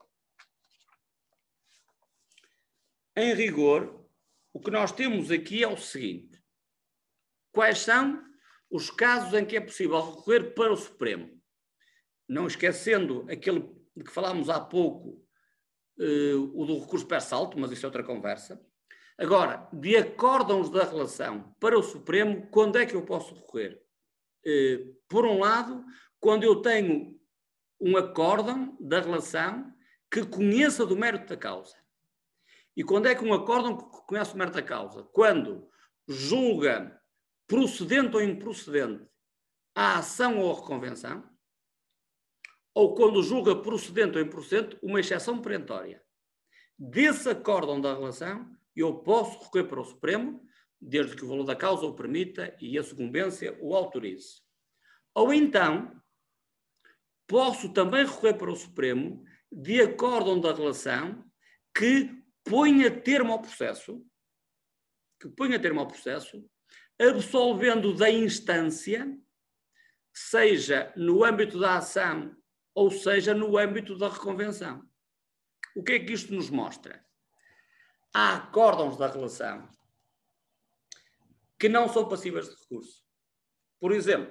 em rigor, o que nós temos aqui é o seguinte: quais são os casos em que é possível recorrer para o Supremo, não esquecendo aquele de que falámos há pouco, uh, o do recurso pré-salto, mas isso é outra conversa. Agora, de acórdãos da relação para o Supremo, quando é que eu posso recorrer? Uh, por um lado, quando eu tenho um acórdão da relação que conheça do mérito da causa. E quando é que um acórdão que conhece o mérito da causa? Quando julga procedente ou improcedente a ação ou a reconvenção, ou quando julga procedente ou improcedente uma exceção perentória. Desse acórdão da relação, eu posso recorrer para o Supremo, desde que o valor da causa o permita e a sucumbência o autorize. Ou então, posso também recorrer para o Supremo de acórdão da relação que ponha termo ao processo, que ponha termo ao processo, absolvendo da instância, seja no âmbito da ação ou seja no âmbito da reconvenção. O que é que isto nos mostra? Há acórdãos da relação que não são passíveis de recurso. Por exemplo,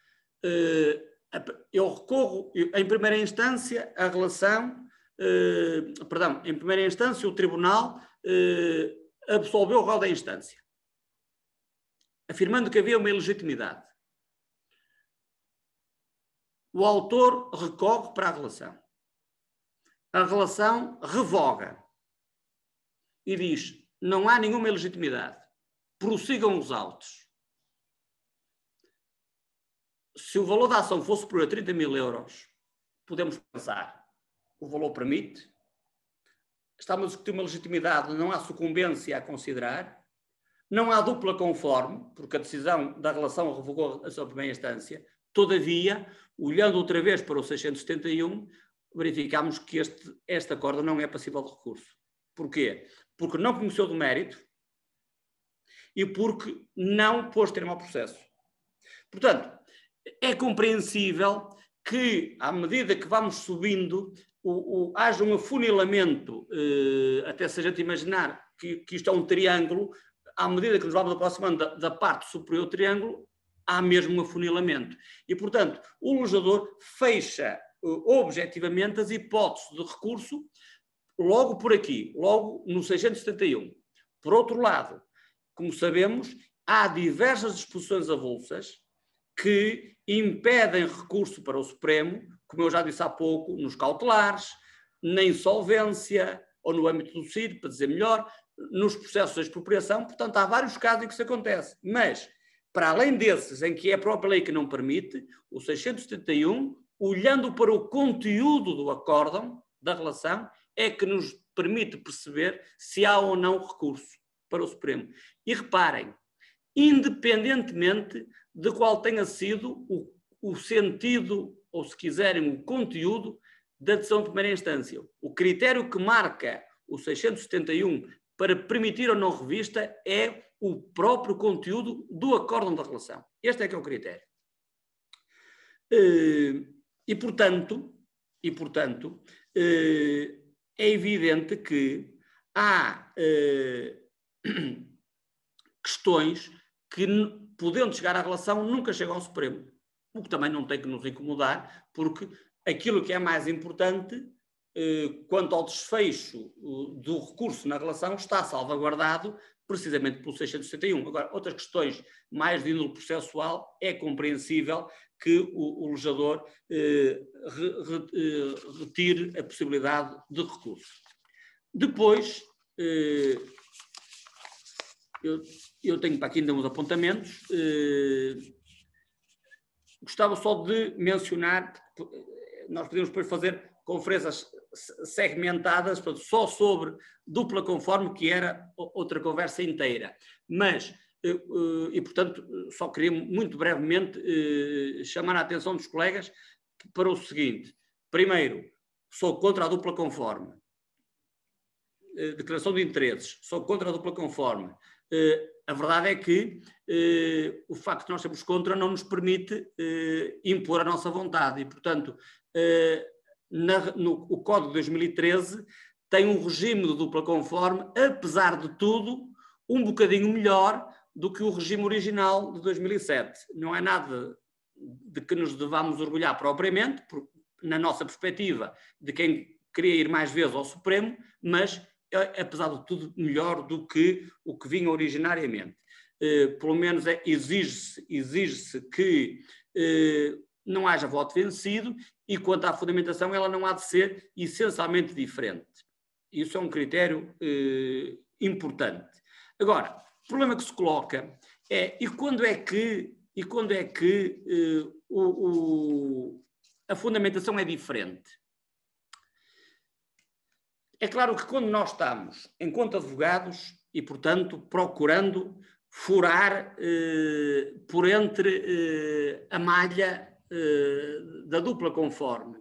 eu recorro, em primeira instância, a relação, perdão, em primeira instância o tribunal absolveu o réu da instância, afirmando que havia uma ilegitimidade. O autor recorre para a relação. A relação revoga e diz: não há nenhuma ilegitimidade, prossigam os autos. Se o valor da ação fosse superior a trinta mil euros, podemos pensar, o valor permite, estamos a discutir uma legitimidade, não há sucumbência a considerar, não há dupla conforme, porque a decisão da relação revogou a sua primeira instância. Todavia, olhando outra vez para o seiscentos e setenta e um, verificamos que este, este acordo não é passível de recurso. Porquê? Porque não conheceu do mérito e porque não pôs termo ao processo. Portanto, é compreensível que, à medida que vamos subindo, o, o, haja um afunilamento, eh, até se a gente imaginar que, que isto é um triângulo, à medida que nos vamos aproximando da, da parte superior do triângulo, há mesmo um afunilamento. E, portanto, o legislador fecha uh, objetivamente as hipóteses de recurso logo por aqui, logo no seiscentos e setenta e um. Por outro lado, como sabemos, há diversas disposições avulsas que impedem recurso para o Supremo, como eu já disse há pouco, nos cautelares, na insolvência ou no âmbito do C I R, para dizer melhor, nos processos de expropriação. Portanto, há vários casos em que isso acontece. Mas, para além desses, em que é a própria lei que não permite, o seiscentos e setenta e um, olhando para o conteúdo do acórdão, da relação, é que nos permite perceber se há ou não recurso para o Supremo. E reparem, independentemente de qual tenha sido o, o sentido, ou se quiserem, o conteúdo da decisão de primeira instância. O critério que marca o seiscentos e setenta e um para permitir ou não revista é o próprio conteúdo do acórdão da relação. Este é que é o critério. E, portanto, e, portanto é evidente que há questões que, podendo chegar à relação, nunca chegam ao Supremo. O que também não tem que nos incomodar, porque aquilo que é mais importante, eh, quanto ao desfecho uh, do recurso na relação, está salvaguardado precisamente pelo seiscentos e setenta e um. Agora, outras questões mais de índole processual, é compreensível que o, o legislador eh, re, re, eh, retire a possibilidade de recurso. Depois, eh, eu, eu tenho para aqui ainda uns apontamentos. Eh, gostava só de mencionar, nós podemos depois fazer conferências segmentadas, portanto, só sobre dupla conforme, que era outra conversa inteira. Mas, e portanto, só queria muito brevemente chamar a atenção dos colegas para o seguinte: primeiro, sou contra a dupla conforme. Declaração de interesses, sou contra a dupla conforme. A verdade é que o facto de nós sermos contra não nos permite impor a nossa vontade e, portanto, Na, no o Código de dois mil e treze tem um regime de dupla conforme, apesar de tudo, um bocadinho melhor do que o regime original de dois mil e sete. Não é nada de que nos devamos orgulhar propriamente, por, na nossa perspectiva, de quem queria ir mais vezes ao Supremo, mas, apesar de tudo, melhor do que o que vinha originariamente. Eh, pelo menos é, exige-se exige-se que eh, não haja voto vencido e, quanto à fundamentação, ela não há de ser essencialmente diferente. Isso é um critério eh, importante. Agora, o problema que se coloca é, e quando é que, e quando é que eh, o, o, a fundamentação é diferente? É claro que quando nós estamos, enquanto advogados, e, portanto, procurando furar eh, por entre eh, a malha eh, da dupla conforme,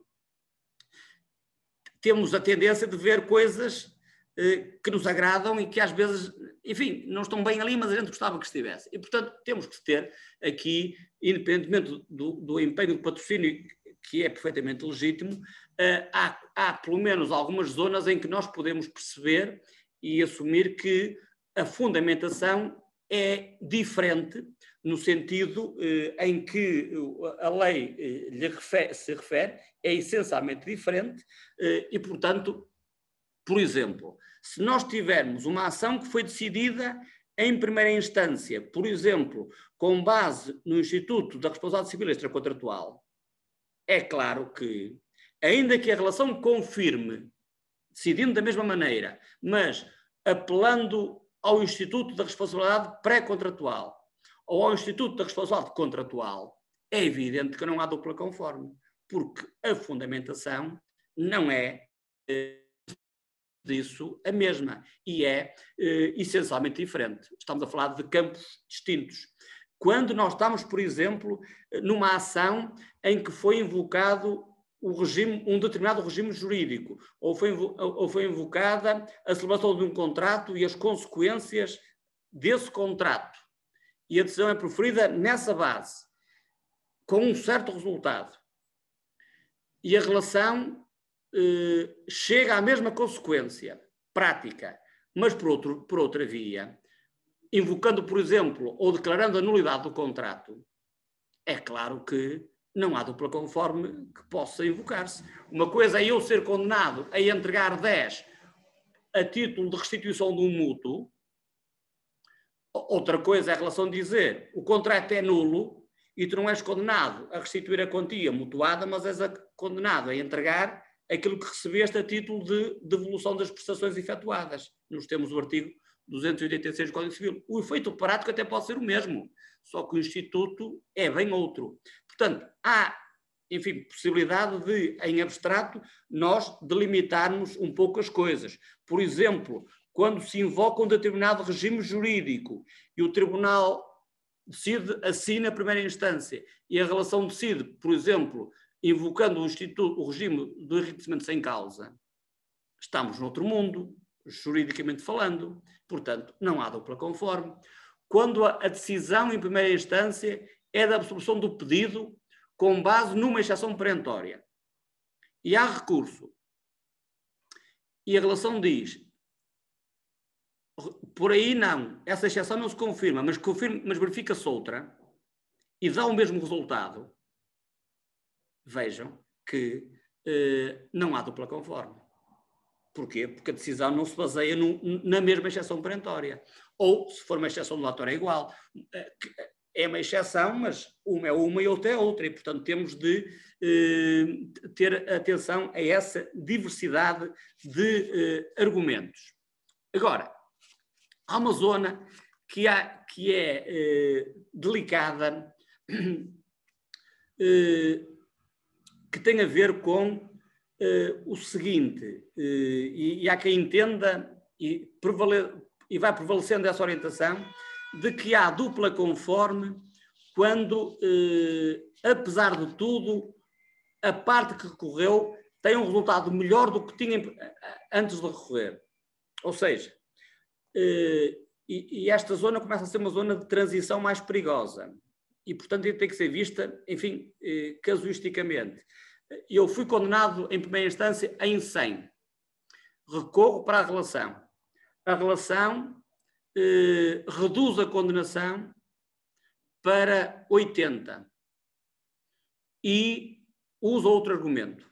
temos a tendência de ver coisas eh, que nos agradam e que às vezes, enfim, não estão bem ali, mas a gente gostava que estivesse. E, portanto, temos que ter aqui, independentemente do, do empenho do patrocínio, que é perfeitamente legítimo, eh, há, há pelo menos algumas zonas em que nós podemos perceber e assumir que a fundamentação é diferente, no sentido eh, em que a lei eh, lhe refere, se refere, é essencialmente diferente eh, e, portanto, por exemplo, se nós tivermos uma ação que foi decidida em primeira instância, por exemplo, com base no Instituto da Responsabilidade Civil Extracontratual, é claro que, ainda que a relação confirme, decidindo da mesma maneira, mas apelando ao Instituto da Responsabilidade Pré-Contratual ou ao Instituto da Responsabilidade Contratual, é evidente que não há dupla conforme, porque a fundamentação não é eh, disso a mesma e é eh, essencialmente diferente. Estamos a falar de campos distintos. Quando nós estamos, por exemplo, numa ação em que foi invocado o regime, um determinado regime jurídico, ou foi, ou foi invocada a celebração de um contrato e as consequências desse contrato, e a decisão é proferida nessa base, com um certo resultado, e a relação eh, chega à mesma consequência prática, mas por, outro, por outra via, invocando, por exemplo, ou declarando a nulidade do contrato, é claro que não há dupla conforme que possa invocar-se. Uma coisa é eu ser condenado a entregar dez a título de restituição de um mútuo, outra coisa é a relação de dizer o contrato é nulo e tu não és condenado a restituir a quantia mutuada, mas és condenado a entregar aquilo que recebeste a título de devolução das prestações efetuadas. Nos termos do artigo duzentos e oitenta e seis do Código Civil. O efeito prático até pode ser o mesmo, só que o Instituto é bem outro. Portanto, há, enfim, possibilidade de, em abstrato, nós delimitarmos um pouco as coisas. Por exemplo, quando se invoca um determinado regime jurídico e o Tribunal decide assim na primeira instância e a relação decide, por exemplo, invocando o, instituto, o regime do enriquecimento sem causa, estamos noutro mundo, juridicamente falando, portanto, não há dupla conforme. Quando a, a decisão em primeira instância é da absolução do pedido com base numa exceção perentória e há recurso e a relação diz por aí não, essa exceção não se confirma, mas, confirma, mas verifica-se outra e dá o mesmo resultado, vejam que eh, não há dupla conforme. Porquê? Porque a decisão não se baseia no, na mesma exceção perentória. Ou, se for uma exceção delatória, é igual. É uma exceção, mas uma é uma e outra é outra. E, portanto, temos de eh, ter atenção a essa diversidade de eh, argumentos. Agora, há uma zona que, há, que é eh, delicada, eh, que tem a ver com Uh, o seguinte, uh, e, e há quem entenda e, prevale, e vai prevalecendo essa orientação de que há dupla conforme quando, uh, apesar de tudo, a parte que recorreu tem um resultado melhor do que tinha antes de recorrer. Ou seja, uh, e, e esta zona começa a ser uma zona de transição mais perigosa e, portanto, tem que ser vista, enfim, uh, casuisticamente. Eu fui condenado em primeira instância em cem. Recorro para a relação. A relação eh, reduz a condenação para oitenta e usa outro argumento.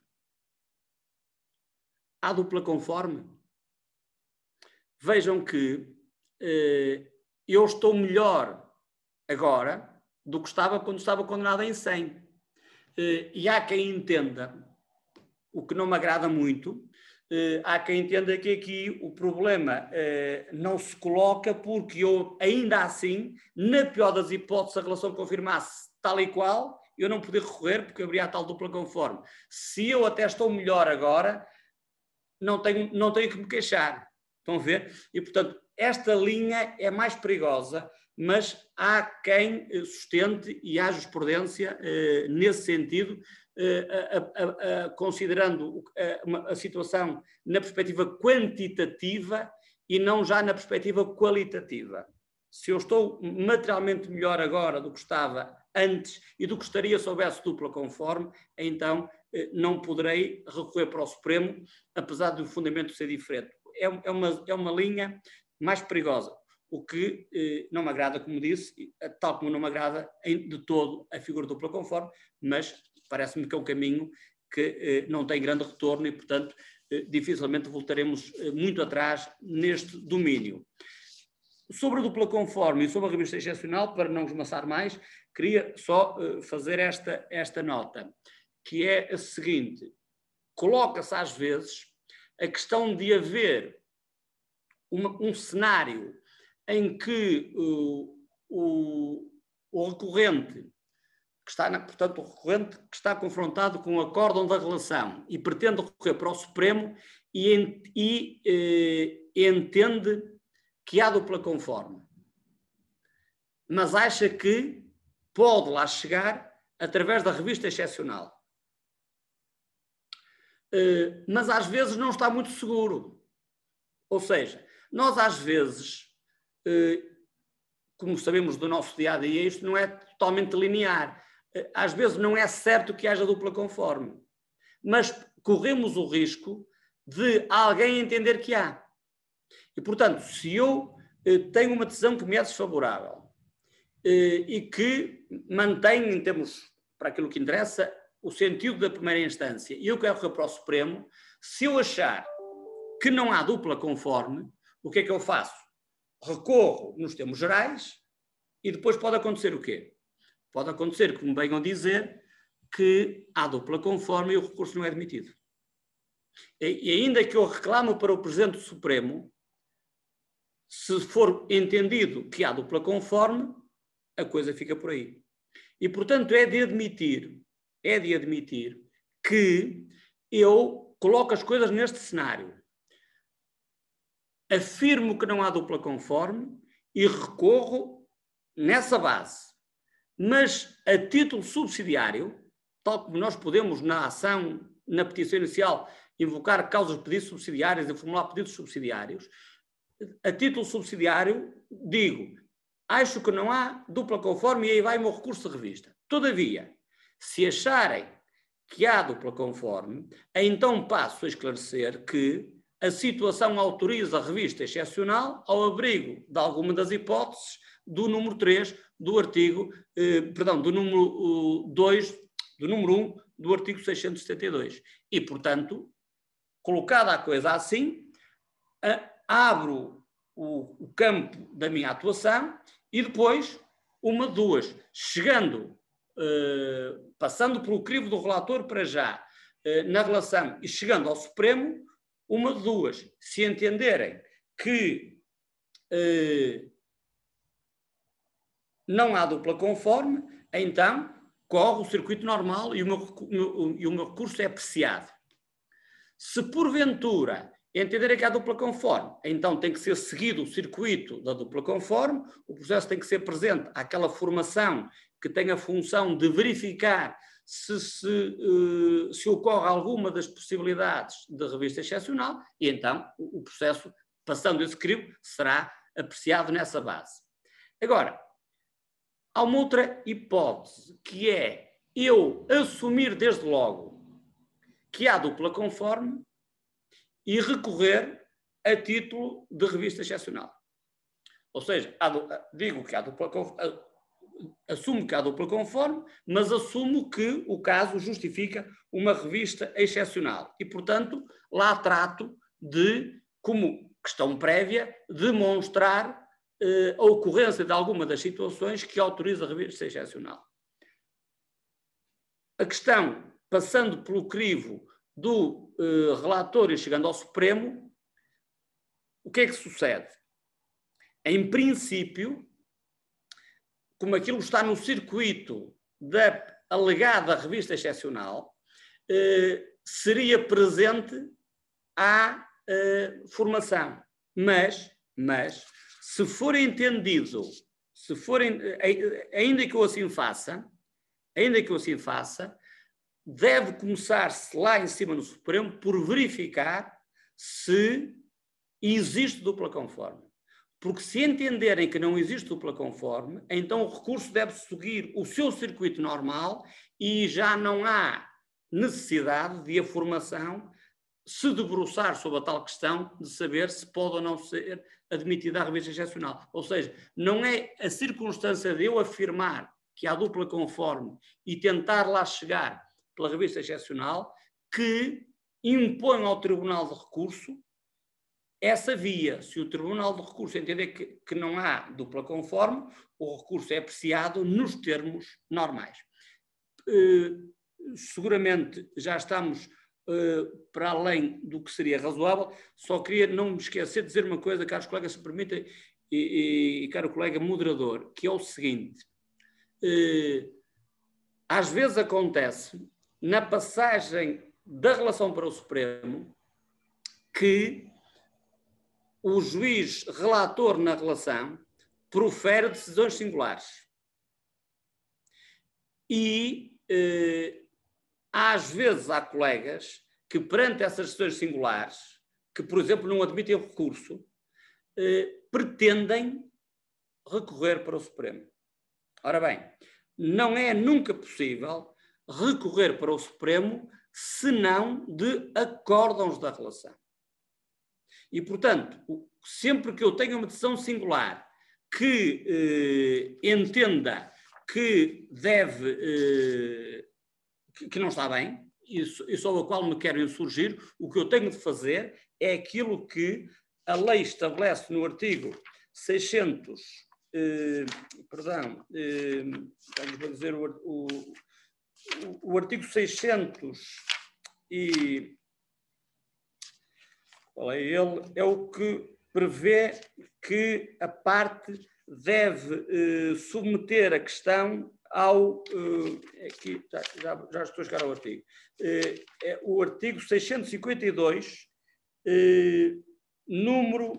Há dupla conforme? Vejam que eh, eu estou melhor agora do que estava quando estava condenado em cem. Eh, e há quem entenda, o que não me agrada muito, eh, há quem entenda que aqui o problema eh, não se coloca porque eu, ainda assim, na pior das hipóteses, a relação confirmasse tal e qual, eu não poder recorrer porque haveria a tal dupla conforme. Se eu até estou melhor agora, não tenho, não tenho que me queixar. Estão a ver? E, portanto, esta linha é mais perigosa, mas há quem sustente e há jurisprudência eh, nesse sentido, eh, a, a, a, considerando a, a situação na perspectiva quantitativa e não já na perspectiva qualitativa. Se eu estou materialmente melhor agora do que estava antes e do que estaria se houvesse dupla conforme, então eh, não poderei recorrer para o Supremo, apesar do fundamento ser diferente. É, é, uma, é uma linha mais perigosa. O que eh, não me agrada, como disse, tal como não me agrada em, de todo a figura dupla conforme, mas parece-me que é um caminho que eh, não tem grande retorno e, portanto, eh, dificilmente voltaremos eh, muito atrás neste domínio. Sobre a dupla conforme e sobre a revista excepcional, para não esmaçar mais, queria só eh, fazer esta, esta nota, que é a seguinte: coloca-se às vezes a questão de haver uma, um cenário em que uh, o, o recorrente, que está, na, portanto, o recorrente que está confrontado com o acórdão da relação e pretende recorrer para o Supremo e, e eh, entende que há dupla conforme, mas acha que pode lá chegar através da revista excepcional. Uh, mas às vezes não está muito seguro. Ou seja, nós às vezes... Uh, como sabemos do nosso dia-a-dia, isto não é totalmente linear. Às vezes não é certo que haja dupla conforme, mas corremos o risco de alguém entender que há. E, portanto, se eu eh, tenho uma decisão que me é desfavorável eh, e que mantém, em termos, para aquilo que interessa, o sentido da primeira instância, e eu quero recorrer para o Supremo, se eu achar que não há dupla conforme, o que é que eu faço? Recorro nos termos gerais e depois pode acontecer o quê? Pode acontecer, como venham dizer, que há dupla conforme e o recurso não é admitido. E, e ainda que eu reclamo para o Presidente do Supremo, se for entendido que há dupla conforme, a coisa fica por aí. E, portanto, é de admitir, é de admitir que eu coloco as coisas neste cenário. Afirmo que não há dupla conforme e recorro nessa base. Mas a título subsidiário, tal como nós podemos na ação, na petição inicial, invocar causas de pedidos subsidiários e formular pedidos subsidiários, a título subsidiário digo, acho que não há dupla conforme e aí vai o meu recurso de revista. Todavia, se acharem que há dupla conforme, então passo a esclarecer que a situação autoriza a revista excepcional ao abrigo de alguma das hipóteses do número três do artigo, eh, perdão, do número dois, do número um do artigo seiscentos e setenta e dois. E, portanto, colocada a coisa assim, a, abro o, o campo da minha atuação e depois, uma de duas, chegando, eh, passando pelo crivo do relator para já, eh, na relação e chegando ao Supremo, uma de duas, se entenderem que eh, não há dupla conforme, então corre o circuito normal e o, meu, e o meu recurso é apreciado. Se porventura entenderem que há dupla conforme, então tem que ser seguido o circuito da dupla conforme, o processo tem que ser presente àquela formação que tem a função de verificar se, se, uh, se ocorre alguma das possibilidades de revista excepcional, e então o, o processo, passando esse crivo, será apreciado nessa base. Agora, há uma outra hipótese, que é eu assumir desde logo que há dupla conforme e recorrer a título de revista excepcional. Ou seja, há, digo que há dupla conforme, assumo que há dupla conforme, mas assumo que o caso justifica uma revista excepcional. E, portanto, lá trato de, como questão prévia, demonstrar eh, a ocorrência de alguma das situações que autoriza a revista excepcional. A questão, passando pelo crivo do eh, relator e chegando ao Supremo, o que é que sucede? Em princípio, como aquilo está no circuito da alegada revista excepcional, eh, seria presente à eh, formação. Mas, mas, se for entendido, se for, ainda que eu assim faça, ainda que eu assim faça, deve começar-se lá em cima no Supremo por verificar se existe dupla conforme. Porque se entenderem que não existe dupla conforme, então o recurso deve seguir o seu circuito normal e já não há necessidade de a formação se debruçar sobre a tal questão de saber se pode ou não ser admitida a revista excepcional. Ou seja, não é a circunstância de eu afirmar que há dupla conforme e tentar lá chegar pela revista excepcional que impõe ao Tribunal de Recurso essa via. Se o Tribunal de Recurso entender que, que não há dupla conforme, o recurso é apreciado nos termos normais. Uh, seguramente já estamos uh, para além do que seria razoável, só queria não me esquecer de dizer uma coisa, caros colegas, se permitem, e, e, e caro colega moderador, que é o seguinte, uh, às vezes acontece, na passagem da relação para o Supremo, que o juiz relator na relação profere decisões singulares. E eh, às vezes há colegas que perante essas decisões singulares, que por exemplo não admitem o recurso, eh, pretendem recorrer para o Supremo. Ora bem, não é nunca possível recorrer para o Supremo senão de acórdãos da relação. E, portanto, sempre que eu tenho uma decisão singular que eh, entenda que deve, eh, que, que não está bem, e, e sobre a qual me quero insurgir, o que eu tenho de fazer é aquilo que a lei estabelece no artigo seiscentos, eh, perdão, eh, vamos dizer o, o, o artigo seiscentos e... Qual é ele? É o que prevê que a parte deve eh, submeter a questão ao... Eh, aqui, já, já, já estou a chegar ao artigo. Eh, é o artigo seiscentos e cinquenta e dois, eh, número,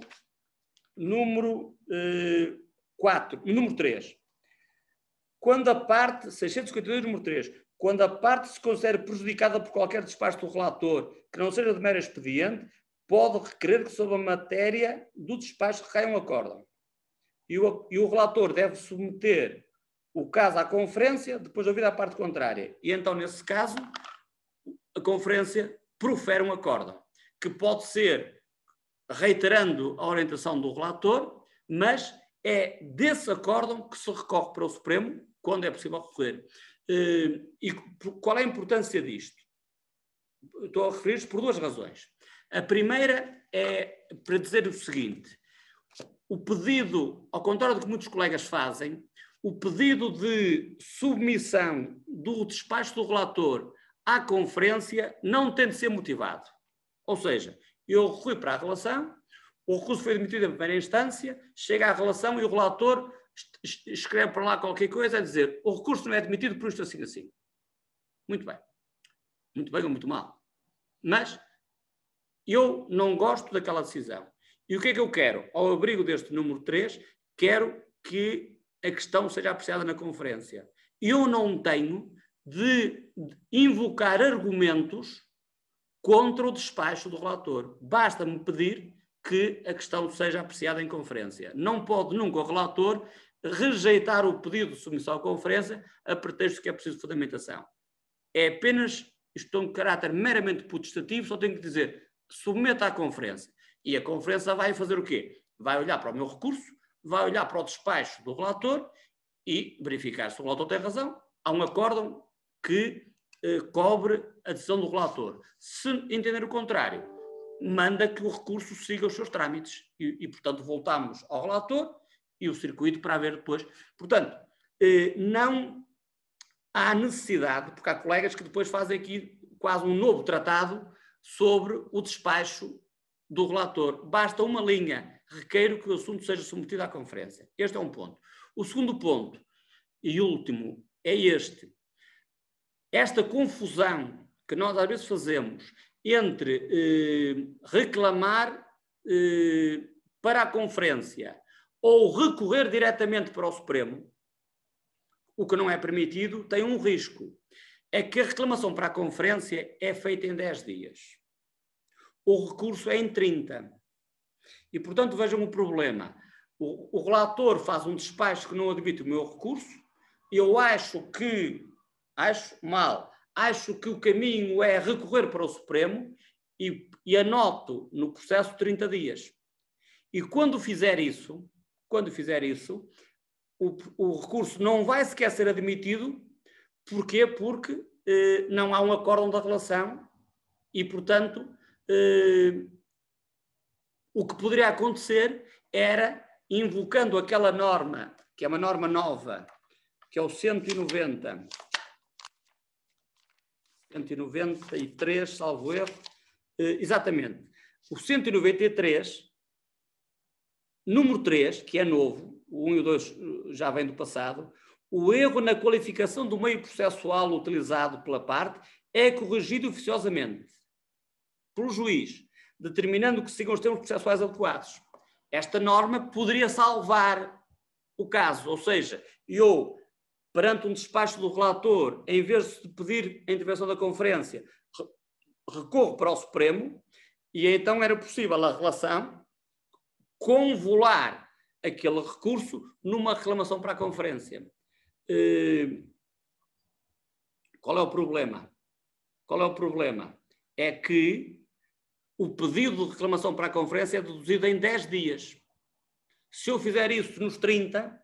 número eh, quatro, número três. Quando a parte... seiscentos e cinquenta e dois, número três. Quando a parte se considere prejudicada por qualquer despacho do relator que não seja de mero expediente, pode requerer que sobre a matéria do despacho recaia um acórdão. E o, e o relator deve submeter o caso à conferência, depois de ouvir a parte contrária. E então, nesse caso, a conferência profere um acórdão, que pode ser reiterando a orientação do relator, mas é desse acórdão que se recorre para o Supremo, quando é possível recorrer. E qual é a importância disto? Estou a referir-se por duas razões. A primeira é para dizer o seguinte: o pedido, ao contrário do que muitos colegas fazem, o pedido de submissão do despacho do relator à conferência não tem de ser motivado. Ou seja, eu recorri para a relação, o recurso foi admitido em primeira instância, chega à relação e o relator escreve para lá qualquer coisa a dizer o recurso não é admitido por isto assim assim. Muito bem. Muito bem ou muito mal. Mas eu não gosto daquela decisão. E o que é que eu quero? Ao abrigo deste número três, quero que a questão seja apreciada na conferência. Eu não tenho de invocar argumentos contra o despacho do relator. Basta-me pedir que a questão seja apreciada em conferência. Não pode nunca o relator rejeitar o pedido de submissão à conferência a pretexto que é preciso fundamentação. É apenas, isto tem um caráter meramente potestativo, só tenho que dizer submeta à conferência. E a conferência vai fazer o quê? Vai olhar para o meu recurso, vai olhar para o despacho do relator e verificar se o relator tem razão. Há um acórdão que eh, cobre a decisão do relator. Se entender o contrário, manda que o recurso siga os seus trâmites e, e portanto, voltamos ao relator e o circuito para haver depois. Portanto, eh, não há necessidade, porque há colegas que depois fazem aqui quase um novo tratado sobre o despacho do relator. Basta uma linha, requeiro que o assunto seja submetido à conferência. Este é um ponto. O segundo ponto, e último, é este. Esta confusão que nós às vezes fazemos entre eh, reclamar eh, para a conferência ou recorrer diretamente para o Supremo, o que não é permitido, tem um risco. É que a reclamação para a conferência é feita em dez dias. O recurso é em trinta. E, portanto, vejam o problema. O, o relator faz um despacho que não admite o meu recurso. Eu acho que, acho mal, acho que o caminho é recorrer para o Supremo e, e anoto no processo trinta dias. E quando fizer isso, quando fizer isso, o, o recurso não vai sequer ser admitido. Porquê? Porque eh, não há um acórdão da relação e, portanto, eh, o que poderia acontecer era, invocando aquela norma, que é uma norma nova, que é o cento e noventa, cento e noventa e três, salvo erro, eh, exatamente, o cento e noventa e três, número três, que é novo, o um e o dois já vem do passado, o erro na qualificação do meio processual utilizado pela parte é corrigido oficiosamente pelo juiz, determinando que sigam os termos processuais adequados. Esta norma poderia salvar o caso, ou seja, eu, perante um despacho do relator, em vez de pedir a intervenção da conferência, recorro para o Supremo e então era possível a relação convolar aquele recurso numa reclamação para a conferência. Qual é o problema? Qual é o problema? É que o pedido de reclamação para a conferência é deduzido em dez dias. Se eu fizer isso nos trinta,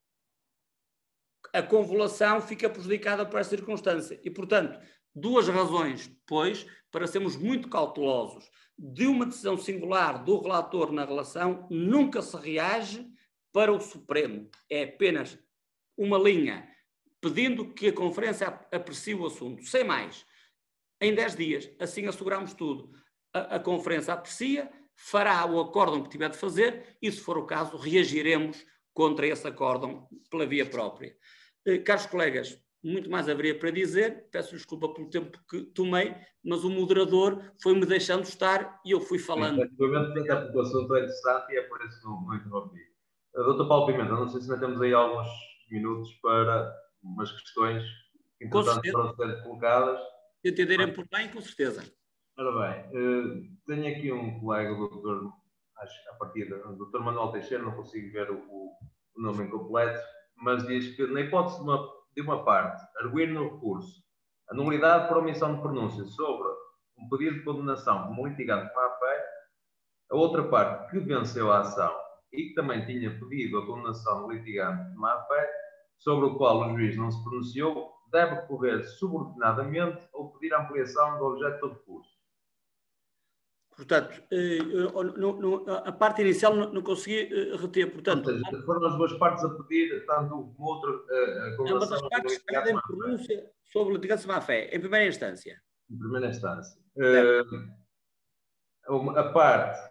a convolução fica prejudicada por essa circunstância. E, portanto, duas razões, pois, para sermos muito cautelosos. De uma decisão singular do relator na relação, nunca se reage para o Supremo. É apenas uma linha pedindo que a conferência aprecie o assunto. Sem mais. Em dez dias, assim asseguramos tudo. A, a conferência aprecia, fará o acórdão que tiver de fazer e, se for o caso, reagiremos contra esse acórdão pela via própria. Eh, caros colegas, muito mais haveria para dizer, peço desculpa pelo tempo que tomei, mas o moderador foi-me deixando estar e eu fui falando.
Efetivamente, até porque o assunto é interessante e é por isso que não, não interrompi. doutor Paulo Pimenta, não sei se ainda temos aí alguns minutos para umas questões que, entretanto, foram ser colocadas.
Se entenderem por bem, com certeza.
Ora bem, uh, tenho aqui um colega, o doutor, acho que a partir do doutor Manuel Teixeira, não consigo ver o, o nome incompleto, mas diz que, na hipótese de uma, de uma parte arguir no recurso a nulidade por omissão de pronúncia sobre um pedido de condenação como litigante de má-fé, a outra parte que venceu a ação e que também tinha pedido a condenação de litigante de má-fé, sobre o qual o juiz não se pronunciou, deve recorrer subordinadamente ou pedir a ampliação do objeto do recurso.
Portanto, a parte inicial não consegui reter. Portanto,
ou seja, foram as duas partes a pedir, tanto uma como outra, a condenação.
Ambas as partes pedem pronúncia sobre litigante de má-fé, em primeira instância.
Em primeira instância. Uh, a parte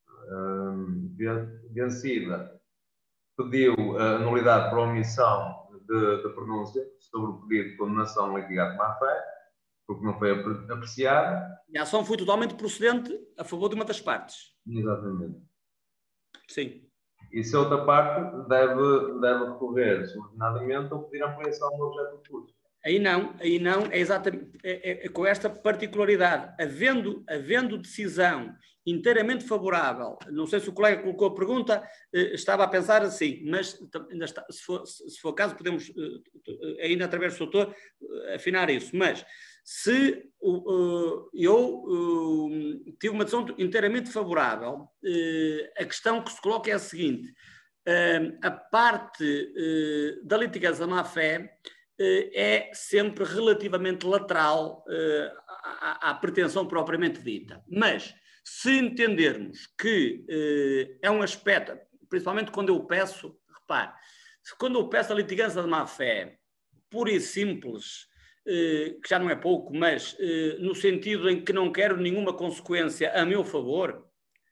uh, vencida pediu a nulidade por omissão de, de pronúncia sobre o pedido de condenação litigado de má-fé, porque não foi apreciada.
E a ação foi totalmente procedente a favor de uma das partes.
Exatamente.
Sim.
E se a outra parte deve, deve recorrer subordinadamente ou pedir ampliação do objeto do recurso.
Aí não, aí não, é exatamente é, é, é com esta particularidade, havendo, havendo decisão inteiramente favorável, não sei se o colega colocou a pergunta, eh, estava a pensar assim, mas ainda está, se, for, se for o caso podemos, eh, ainda através do doutor, eh, afinar isso, mas se uh, eu uh, tive uma decisão inteiramente favorável, uh, a questão que se coloca é a seguinte, a parte da litigância da má-fé é sempre relativamente lateral à, à pretensão propriamente dita. Mas, se entendermos que é um aspecto, principalmente quando eu peço, repare, quando eu peço a litigância da má-fé, pura e simples, que já não é pouco, mas no sentido em que não quero nenhuma consequência a meu favor,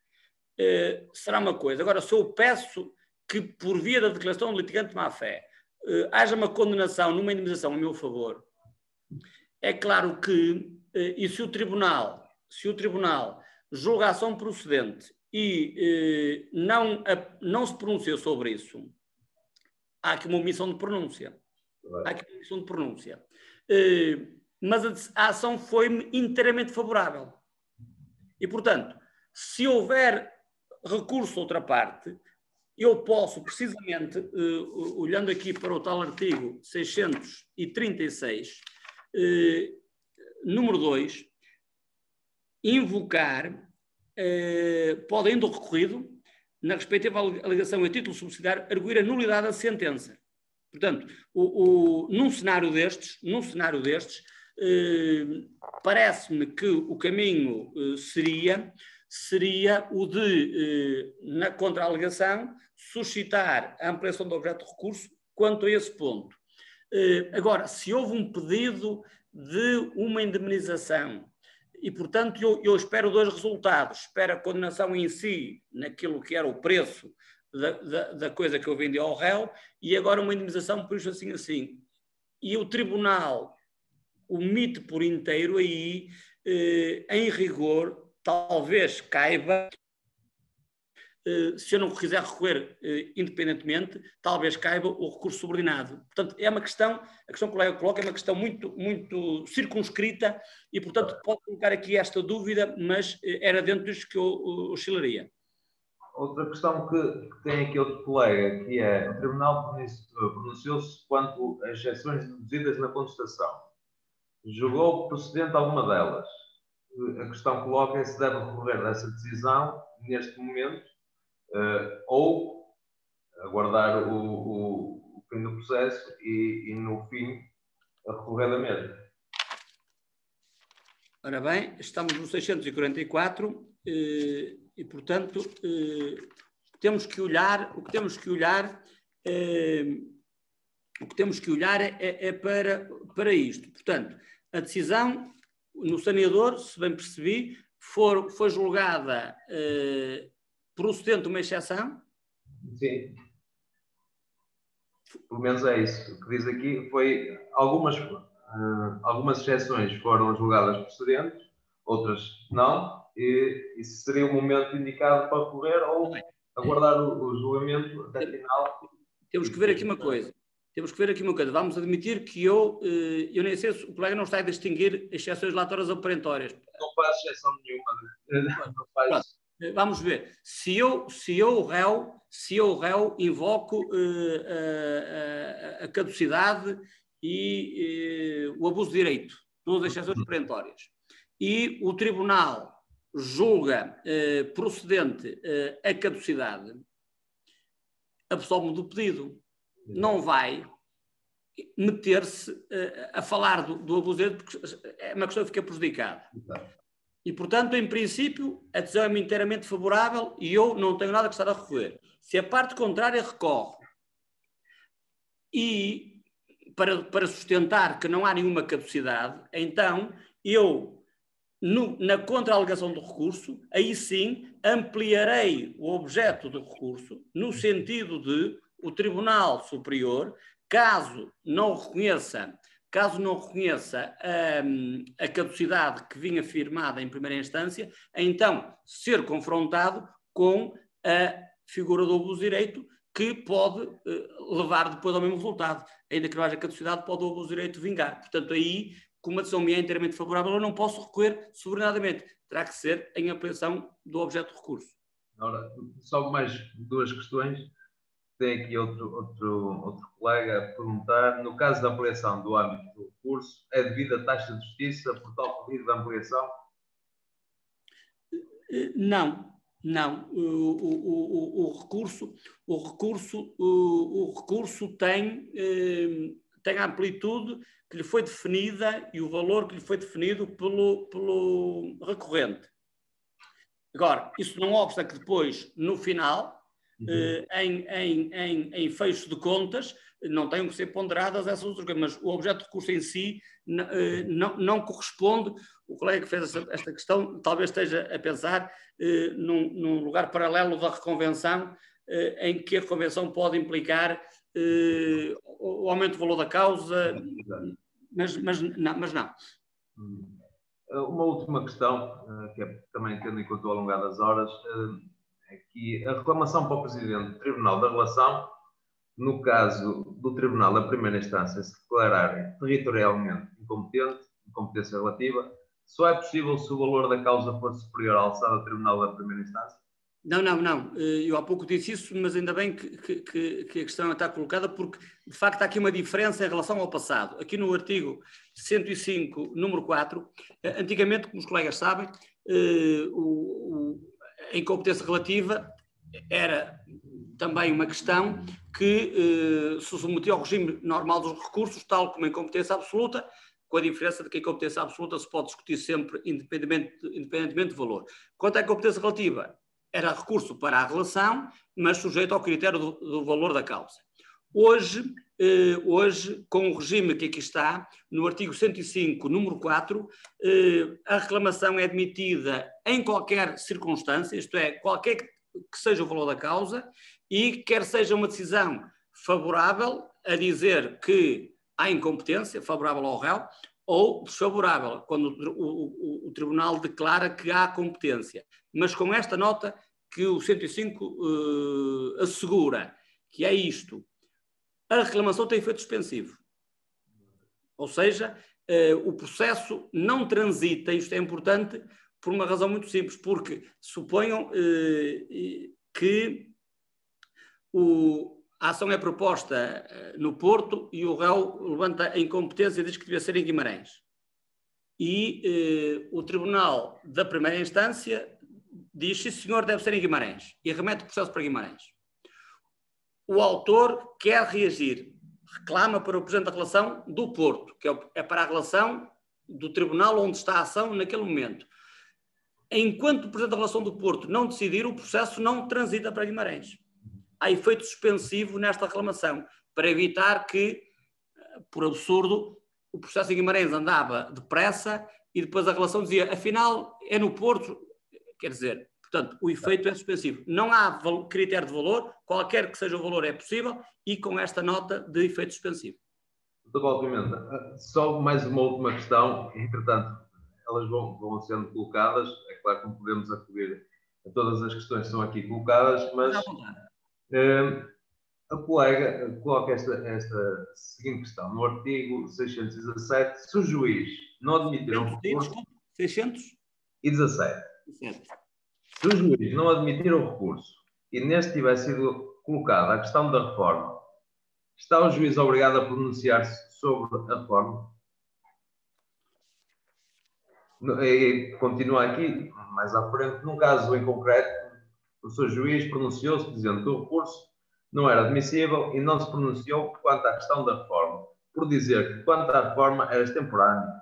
será uma coisa. Agora, se eu peço que, por via da declaração de litigante de má-fé, uh, haja uma condenação numa indemnização a meu favor, é claro que, uh, e se o Tribunal, se o Tribunal julga a ação procedente e uh, não, a, não se pronunciou sobre isso, há aqui uma omissão de pronúncia. Há aqui uma omissão de pronúncia. Uh, mas a, a ação foi-me inteiramente favorável. E, portanto, se houver recurso a outra parte, eu posso, precisamente, uh, olhando aqui para o tal artigo seiscentos e trinta e seis, uh, número dois, invocar, uh, pode ainda o recorrido, na respectiva alegação a título subsidiário, arguir a nulidade da sentença. Portanto, o, o, num cenário destes, num cenário destes, uh, parece-me que o caminho uh, seria... seria o de, eh, na contra-alegação, suscitar a ampliação do objeto de recurso quanto a esse ponto. Eh, agora, se houve um pedido de uma indemnização e, portanto, eu, eu espero dois resultados. Espero a condenação em si, naquilo que era o preço da, da, da coisa que eu vendi ao réu, e agora uma indemnização por isso assim assim. E o tribunal omite por inteiro aí, eh, em rigor, talvez caiba, se eu não quiser recorrer independentemente, talvez caiba o recurso subordinado. Portanto, é uma questão, a questão que o colega coloca é uma questão muito, muito circunscrita e, portanto, pode colocar aqui esta dúvida, mas era dentro disto que eu oscilaria.
Outra questão que, que tem aqui outro colega, que é o Tribunal pronunciou-se quanto às exceções deduzidas na contestação. Julgou procedente alguma delas. A questão coloca é se deve recorrer dessa decisão neste momento uh, ou aguardar o, o, o fim do processo e, e no fim recorrer da mesma.
Ora bem, estamos no seiscentos e quarenta e quatro eh, e, portanto, eh, temos que olhar, o que temos que olhar, eh, o que temos que olhar é, é para, para isto. Portanto, a decisão no saneador, se bem percebi, for, foi julgada eh, procedente uma exceção?
Sim. Pelo menos é isso. O que diz aqui foi algumas, uh, algumas exceções foram julgadas procedentes, outras não, e isso seria o momento indicado para recorrer ou aguardar o, o julgamento até final.
Temos que ver aqui uma coisa. Temos que ver aqui uma coisa. Vamos admitir que eu, eu nem sei se o colega não está a distinguir exceções latórias ou perentórias.
Não faz exceção nenhuma. Não faz.
Vamos ver. Se eu, se eu réu, se eu réu invoco uh, uh, uh, a caducidade e uh, o abuso de direito, duas exceções perentórias, e o tribunal julga uh, procedente uh, a caducidade, absolve-me do pedido. Não vai meter-se uh, a falar do, do abuso de direito, porque é uma questão que fica prejudicada. E, portanto, em princípio, a decisão é-me inteiramente favorável e eu não tenho nada que estar a recorrer. Se a parte contrária recorre e para, para sustentar que não há nenhuma caducidade, então eu, no, na contra-alegação do recurso, aí sim ampliarei o objeto do recurso no sentido de o Tribunal Superior, caso não reconheça Caso não reconheça um, a caducidade que vinha firmada em primeira instância, então ser confrontado com a figura do abuso de direito que pode uh, levar depois ao mesmo resultado. Ainda que não haja caducidade, pode o abuso de direito vingar. Portanto, aí, como a decisão me é inteiramente favorável, eu não posso recorrer subordinadamente. Terá que ser em ampliação do objeto de recurso.
Ora, só mais duas questões. Tem aqui outro, outro, outro colega a perguntar, no caso da ampliação do âmbito do recurso, é devida a taxa de justiça por tal pedido de ampliação?
Não. Não, o, o, o, o recurso, o recurso, o, o recurso tem, eh, tem a amplitude que lhe foi definida e o valor que lhe foi definido pelo, pelo recorrente. Agora, isso não obsta que depois, no final, uhum. eh, em, em, em, em fecho de contas, não tenham que ser ponderadas essas outras coisas, mas o objeto de recurso em si eh, não, não corresponde. O colega que fez esta, esta questão talvez esteja a pensar eh, num, num lugar paralelo da reconvenção, eh, em que a reconvenção pode implicar eh, o aumento do valor da causa, mas, mas, não, mas não.
Uma última questão, que é também tendo em conta o alongar das horas, é que a reclamação para o Presidente do Tribunal da Relação, no caso do Tribunal da Primeira Instância se declararem territorialmente incompetente, incompetência relativa, só é possível se o valor da causa for superior à alçada do Tribunal da Primeira Instância?
Não, não, não. Eu há pouco disse isso, mas ainda bem que, que, que a questão está colocada, porque de facto há aqui uma diferença em relação ao passado. Aqui no artigo cento e cinco, número quatro, antigamente, como os colegas sabem, eh, o, o, a incompetência relativa era também uma questão que eh, se submetia ao regime normal dos recursos, tal como a incompetência absoluta, com a diferença de que a incompetência absoluta se pode discutir sempre independentemente, independentemente do valor. Quanto à incompetência relativa, era recurso para a relação, mas sujeito ao critério do, do valor da causa. Hoje, eh, hoje, com o regime que aqui está, no artigo cento e cinco, número quatro, eh, a reclamação é admitida em qualquer circunstância, isto é, qualquer que, que seja o valor da causa, e quer seja uma decisão favorável a dizer que há incompetência, favorável ao réu, ou desfavorável, quando o, o, o, o tribunal declara que há competência. Mas com esta nota que o cento e cinco uh, assegura, que é isto, a reclamação tem efeito suspensivo. Ou seja, uh, o processo não transita, isto é importante, por uma razão muito simples, porque suponham uh, que o, a ação é proposta uh, no Porto e o réu levanta a incompetência e diz que devia ser em Guimarães. E uh, o Tribunal da Primeira Instância diz, sim senhor, deve ser em Guimarães, e remete o processo para Guimarães. O autor quer reagir, reclama para o Presidente da Relação do Porto, que é para a relação do tribunal onde está a ação naquele momento. Enquanto o Presidente da Relação do Porto não decidir, o processo não transita para Guimarães. Há efeito suspensivo nesta reclamação, para evitar que, por absurdo, o processo em Guimarães andava depressa e depois a relação dizia, afinal, é no Porto. Quer dizer, portanto, o efeito é suspensivo. Não há critério de valor, qualquer que seja o valor é possível, e com esta nota de efeito suspensivo.
doutor Pimenta, só mais uma última questão, entretanto, elas vão, vão sendo colocadas, é claro que não podemos acudir a todas as questões que são aqui colocadas, mas eh, a colega coloca esta, esta seguinte questão, no artigo seiscentos e dezassete, se o juiz não admitir um recurso...
seiscentos
e dezassete. Se o juiz não admitir o recurso e neste tiver sido colocada a questão da reforma, está o juiz obrigado a pronunciar-se sobre a reforma? E continua aqui, mais à frente, num caso em concreto, o seu juiz pronunciou-se dizendo que o recurso não era admissível e não se pronunciou quanto à questão da reforma, por dizer que quanto à reforma era extemporânea.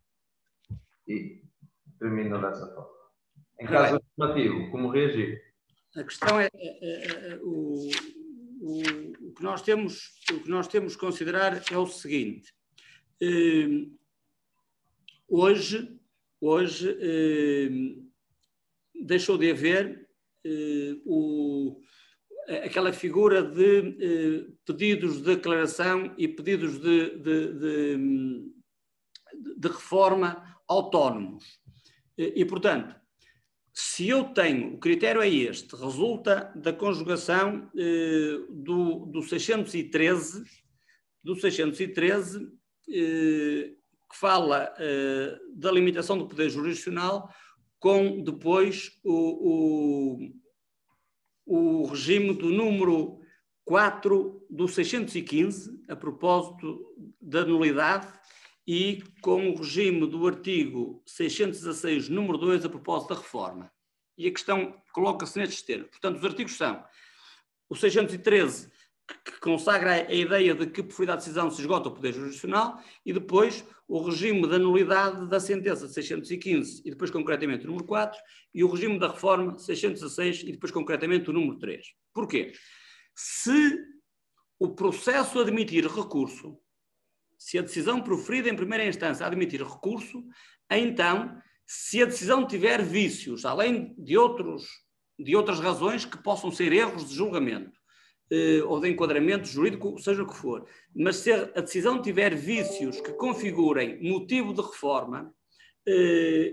E termina dessa forma. Em caso afirmativo, como reagir?
A questão é, é, é o, o, o, que nós temos, o que nós temos que considerar é o seguinte. Eh, hoje, hoje eh, deixou de haver eh, o, aquela figura de eh, pedidos de declaração e pedidos de, de, de, de reforma autónomos. E, portanto, se eu tenho, o critério é este, resulta da conjugação eh, do, do seiscentos e treze, do seiscentos e treze eh, que fala eh, da limitação do poder jurisdicional, com depois o, o, o regime do número quatro do seiscentos e quinze, a propósito da nulidade, e com o regime do artigo seiscentos e dezasseis, número dois, a propósito da reforma. e a questão coloca-se nestes termos. Portanto, os artigos são o seiscentos e treze, que consagra a ideia de que por fim da decisão se esgota o poder jurisdicional, e depois o regime da nulidade da sentença seiscentos e quinze, e depois concretamente o número quatro, e o regime da reforma seiscentos e dezasseis, e depois concretamente o número três. Porquê? Se o processo admitir recurso, se a decisão proferida em primeira instância admitir recurso, então, se a decisão tiver vícios, além de, outros, de outras razões que possam ser erros de julgamento, eh, ou de enquadramento jurídico, seja o que for, mas se a decisão tiver vícios que configurem motivo de reforma, eh,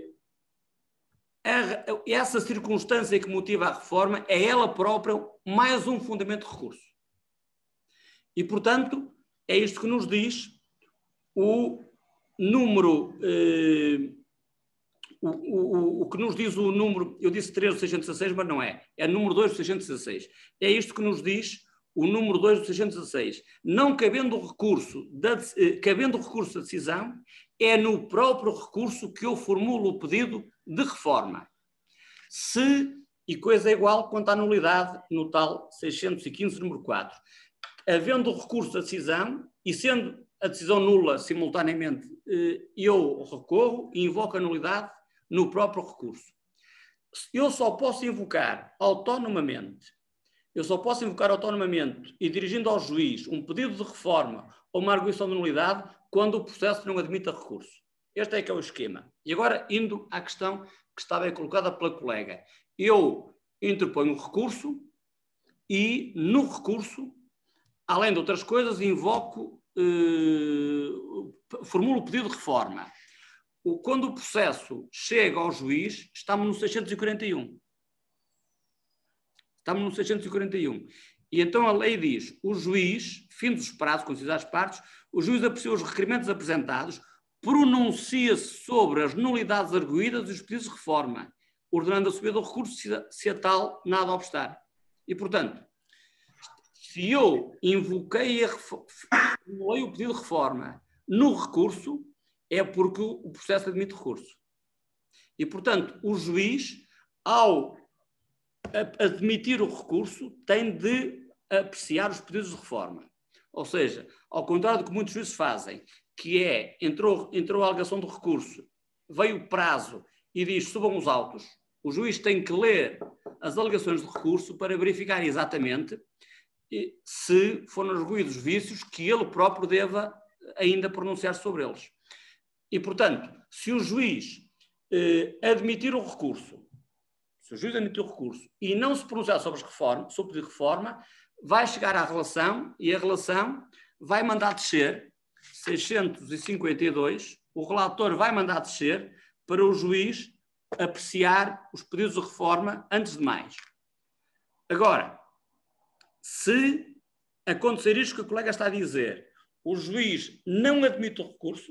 a, essa circunstância que motiva a reforma é ela própria mais um fundamento de recurso. E, portanto, é isto que nos diz o número, eh, o, o, o que nos diz o número, eu disse três do seiscentos e dezasseis, mas não é, é o número dois do seiscentos e dezasseis. É isto que nos diz o número dois do seiscentos e dezasseis. Não cabendo recurso, da, eh, cabendo recurso da decisão, é no próprio recurso que eu formulo o pedido de reforma. Se, e coisa igual quanto à nulidade no tal seiscentos e quinze, número quatro. Havendo recurso da decisão e sendo a decisão nula simultaneamente, eu recorro e invoco a nulidade no próprio recurso. Eu só posso invocar autonomamente, eu só posso invocar autonomamente e dirigindo ao juiz um pedido de reforma ou uma arguição de nulidade quando o processo não admita recurso. Este é que é o esquema. E agora, indo à questão que estava aí colocada pela colega. Eu interponho o recurso e, no recurso, além de outras coisas, invoco, eh, formulo o pedido de reforma. O, quando o processo chega ao juiz, estamos no seiscentos e quarenta e um. Estamos no seiscentos e quarenta e um. E então a lei diz, o juiz, fim dos prazos, consideradas as partes, o juiz aprecia os requerimentos apresentados, pronuncia-se sobre as nulidades arguídas e os pedidos de reforma, ordenando a subida do recurso se a, se a tal nada obstar. E, portanto, se eu invoquei a, formulei o pedido de reforma no recurso, é porque o processo admite recurso. E, portanto, o juiz, ao admitir o recurso, tem de apreciar os pedidos de reforma. Ou seja, ao contrário do que muitos juízes fazem, que é, entrou, entrou a alegação do recurso, veio o prazo e diz subam os autos, o juiz tem que ler as alegações de recurso para verificar exatamente se foram arguídos vícios que ele próprio deva ainda pronunciar sobre eles. E, portanto, se o juiz eh, admitir o recurso, se o juiz admitir o recurso e não se pronunciar sobre, as reformas, sobre o pedido de reforma, vai chegar à relação e a relação vai mandar descer seiscentos e cinquenta e dois, o relator vai mandar descer para o juiz apreciar os pedidos de reforma antes de mais. Agora, se acontecer isto que o colega está a dizer, o juiz não admite o recurso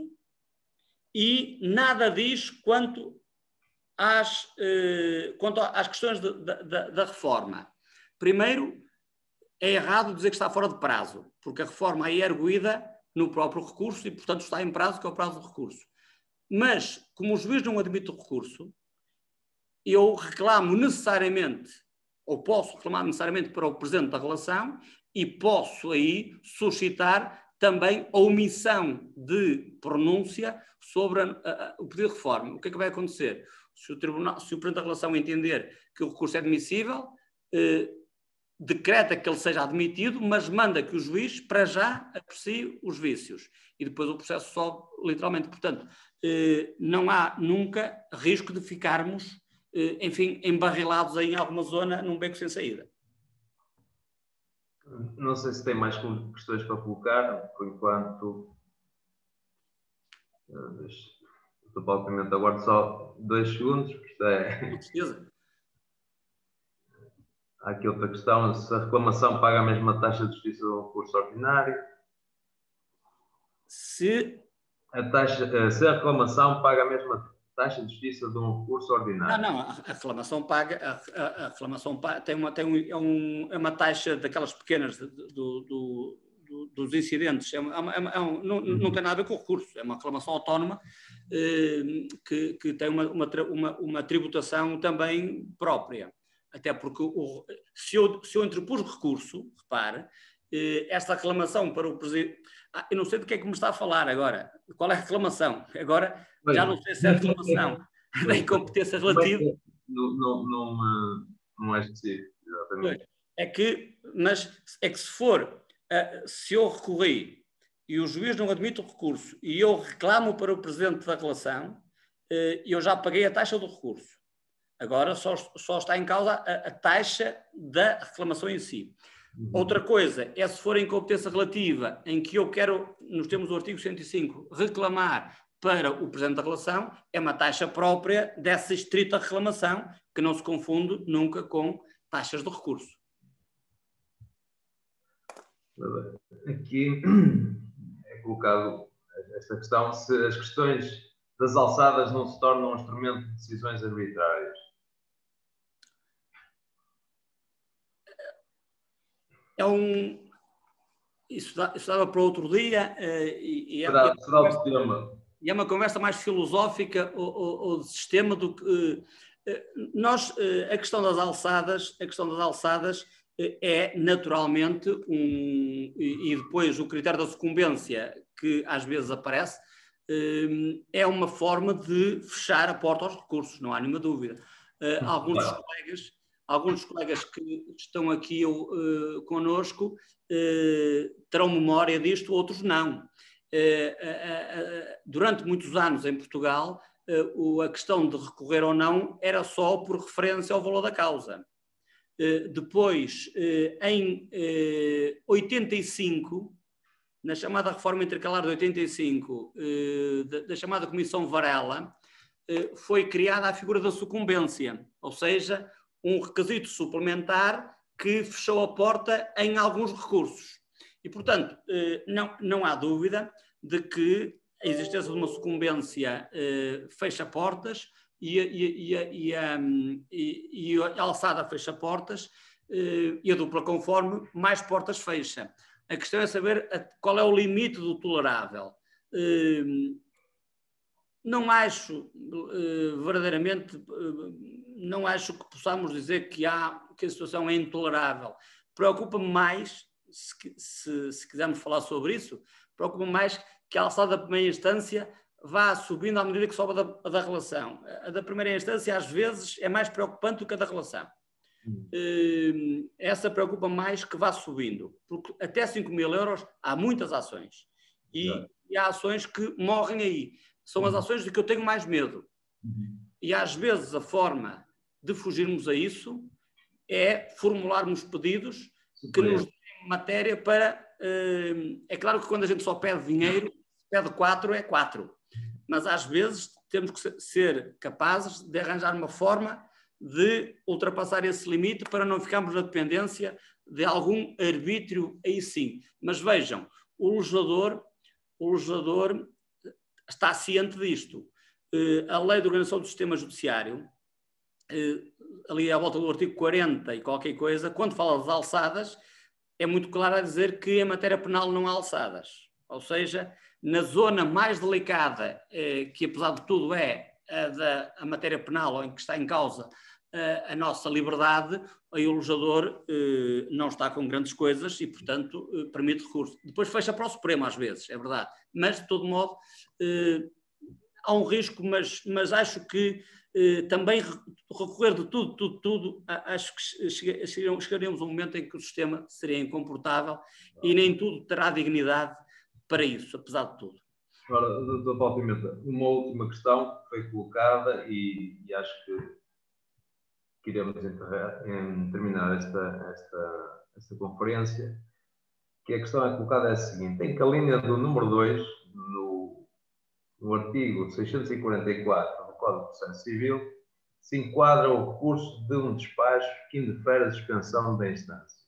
e nada diz quanto às, eh, quanto às questões de, de, de, da reforma. Primeiro, é errado dizer que está fora de prazo, porque a reforma aí é arguída no próprio recurso e, portanto, está em prazo, que é o prazo do recurso. Mas, como o juiz não admite o recurso, eu reclamo necessariamente, ou posso reclamar necessariamente para o presente da relação e posso aí suscitar também a omissão de pronúncia sobre a, a, o pedido de reforma. O que é que vai acontecer? Se o tribunal, se o presente da relação entender que o recurso é admissível, eh, decreta que ele seja admitido, mas manda que o juiz, para já, aprecie os vícios. E depois o processo sobe literalmente. Portanto, eh, não há nunca risco de ficarmos, eh, enfim, embarrilados em alguma zona num beco sem saída.
Não sei se tem mais questões para colocar, por enquanto. Estou praticamente agora só dois segundos, porque isto é.
Com certeza.
Há aqui outra questão, se a reclamação paga a mesma taxa de justiça do recurso ordinário.
Se
a, taxa, se a reclamação paga a mesma taxa de justiça de um recurso ordinário.
Não, não, a reclamação paga, a, a, a reclamação paga, tem, uma, tem um, é, um, é uma taxa daquelas pequenas do, do, do, dos incidentes, é uma, é uma, é um, não, não tem nada a ver com o recurso, é uma reclamação autónoma eh, que, que tem uma, uma, uma, uma tributação também própria. Até porque o, se, eu, se eu interpus recurso, repare, eh, esta reclamação para o presidente... Ah, eu não sei do que é que me está a falar agora. Qual é a reclamação? Agora
Bem,
já não sei se é a reclamação da incompetência relativa.
Não, não, não, não é específico, exatamente.
É que, mas é que se for, uh, se eu recorri e o juiz não admite o recurso e eu reclamo para o presidente da relação, uh, eu já paguei a taxa do recurso. Agora só, só está em causa a, a taxa da reclamação em si. Uhum. Outra coisa é se for a incompetência relativa em que eu quero, nos termos do artigo cento e cinco, reclamar para o presidente da relação, é uma taxa própria dessa estrita reclamação, que não se confunde nunca com taxas de recurso.
Aqui é colocado esta questão, se as questões das alçadas não se tornam um instrumento de decisões arbitrárias.
É um... Isso, dá, isso dava para outro dia uh, e, e, é,
será,
e, é
será o tema.
E é uma conversa mais filosófica ou, ou, ou de sistema do que... Uh, uh, nós, uh, a questão das alçadas, a questão das alçadas uh, é naturalmente um... E, e depois o critério da sucumbência que às vezes aparece uh, é uma forma de fechar a porta aos recursos, não há nenhuma dúvida. Uh, alguns dos colegas, alguns dos colegas que estão aqui uh, connosco uh, terão memória disto, outros não. Durante muitos anos em Portugal, a questão de recorrer ou não era só por referência ao valor da causa. Depois, em oitenta e cinco, na chamada reforma intercalar de oitenta e cinco, da chamada Comissão Varela, foi criada a figura da sucumbência, ou seja, um requisito suplementar que fechou a porta em alguns recursos. E, portanto, não, não há dúvida de que a existência de uma sucumbência eh, fecha portas e a, e, a, e, a, e, e a alçada fecha portas eh, e a dupla conforme mais portas fecha. A questão é saber a, qual é o limite do tolerável. Eh, não acho eh, verdadeiramente, eh, não acho que possamos dizer que, há, que a situação é intolerável. Preocupa-me mais, se, se, se quisermos falar sobre isso, preocupa-me mais que a alçada da primeira instância vá subindo à medida que sobe a da, a da relação. A da primeira instância, às vezes, é mais preocupante do que a da relação. Hum. Essa preocupa mais que vá subindo, porque até cinco mil euros há muitas ações. E, é. e há ações que morrem aí. São as ações de que eu tenho mais medo. Uhum. E às vezes a forma de fugirmos a isso é formularmos pedidos que nos dêem matéria para... Uh, é claro que quando a gente só pede dinheiro, se pede quatro, é quatro. Mas às vezes temos que ser capazes de arranjar uma forma de ultrapassar esse limite para não ficarmos na dependência de algum arbítrio aí sim. Mas vejam, o legislador, o legislador está ciente disto. A Lei de Organização do Sistema Judiciário, ali à volta do artigo quarenta e qualquer coisa, quando fala das alçadas, é muito claro a dizer que em matéria penal não há alçadas. Ou seja, na zona mais delicada, que apesar de tudo é a da a matéria penal, em que está em causa a, a nossa liberdade, aí o legislador eh, não está com grandes coisas e, portanto, eh, permite recurso. Depois fecha para o Supremo, às vezes, é verdade. Mas, de todo modo, eh, há um risco, mas, mas acho que eh, também recorrer de tudo, tudo, tudo, acho que chegaríamos a um momento em que o sistema seria incomportável e nem tudo terá dignidade para isso, apesar de tudo.
Agora, doutor Paulo Pimenta, uma última questão que foi colocada e, e acho que queremos terminar esta, esta, esta conferência, que a questão é colocada é a seguinte: em que a linha do número dois, no, no artigo seiscentos e quarenta e quatro do Código de Processo Civil, se enquadra o recurso de um despacho que indefere a suspensão da instância,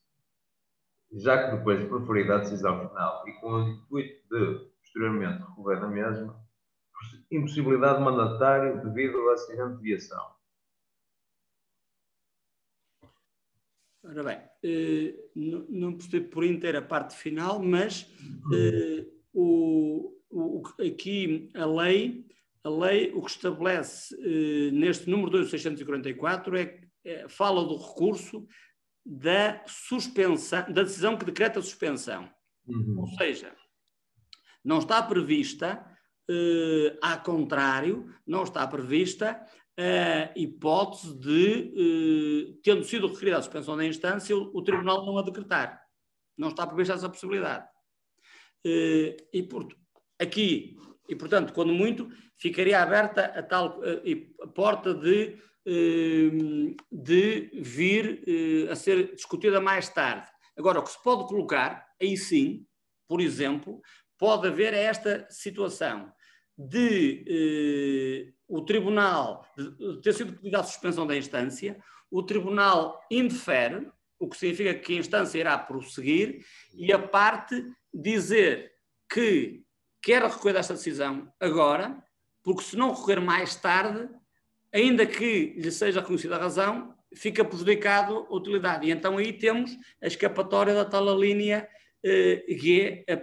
já que depois de proferida a decisão final e com o intuito de posteriormente recorrer da mesma, impossibilidade de mandatário devido ao acidente de viação.
Ora bem, eh, não, não percebi por inteiro a parte final, mas eh, o, o, aqui a lei, a lei o que estabelece eh, neste número dois mil seiscentos e quarenta e quatro é, é, fala do recurso da suspensão, da decisão que decreta a suspensão. Uhum. Ou seja, não está prevista, eh, ao contrário, não está prevista a hipótese de, eh, tendo sido requerida a suspensão da instância, o, o Tribunal não a decretar. Não está prevista essa possibilidade. Eh, e por, aqui, e portanto, quando muito, ficaria aberta a tal eh, a porta de, eh, de vir eh, a ser discutida mais tarde. Agora, o que se pode colocar, aí sim, por exemplo, pode haver esta situação de eh, o Tribunal de ter sido pedida a suspensão da instância, o Tribunal indefere, o que significa que a instância irá prosseguir, e a parte dizer que quer recorrer desta decisão agora, porque se não recorrer mais tarde, ainda que lhe seja reconhecida a razão, fica prejudicado a utilidade. E então aí temos a escapatória da tal linha eh, G, a, a,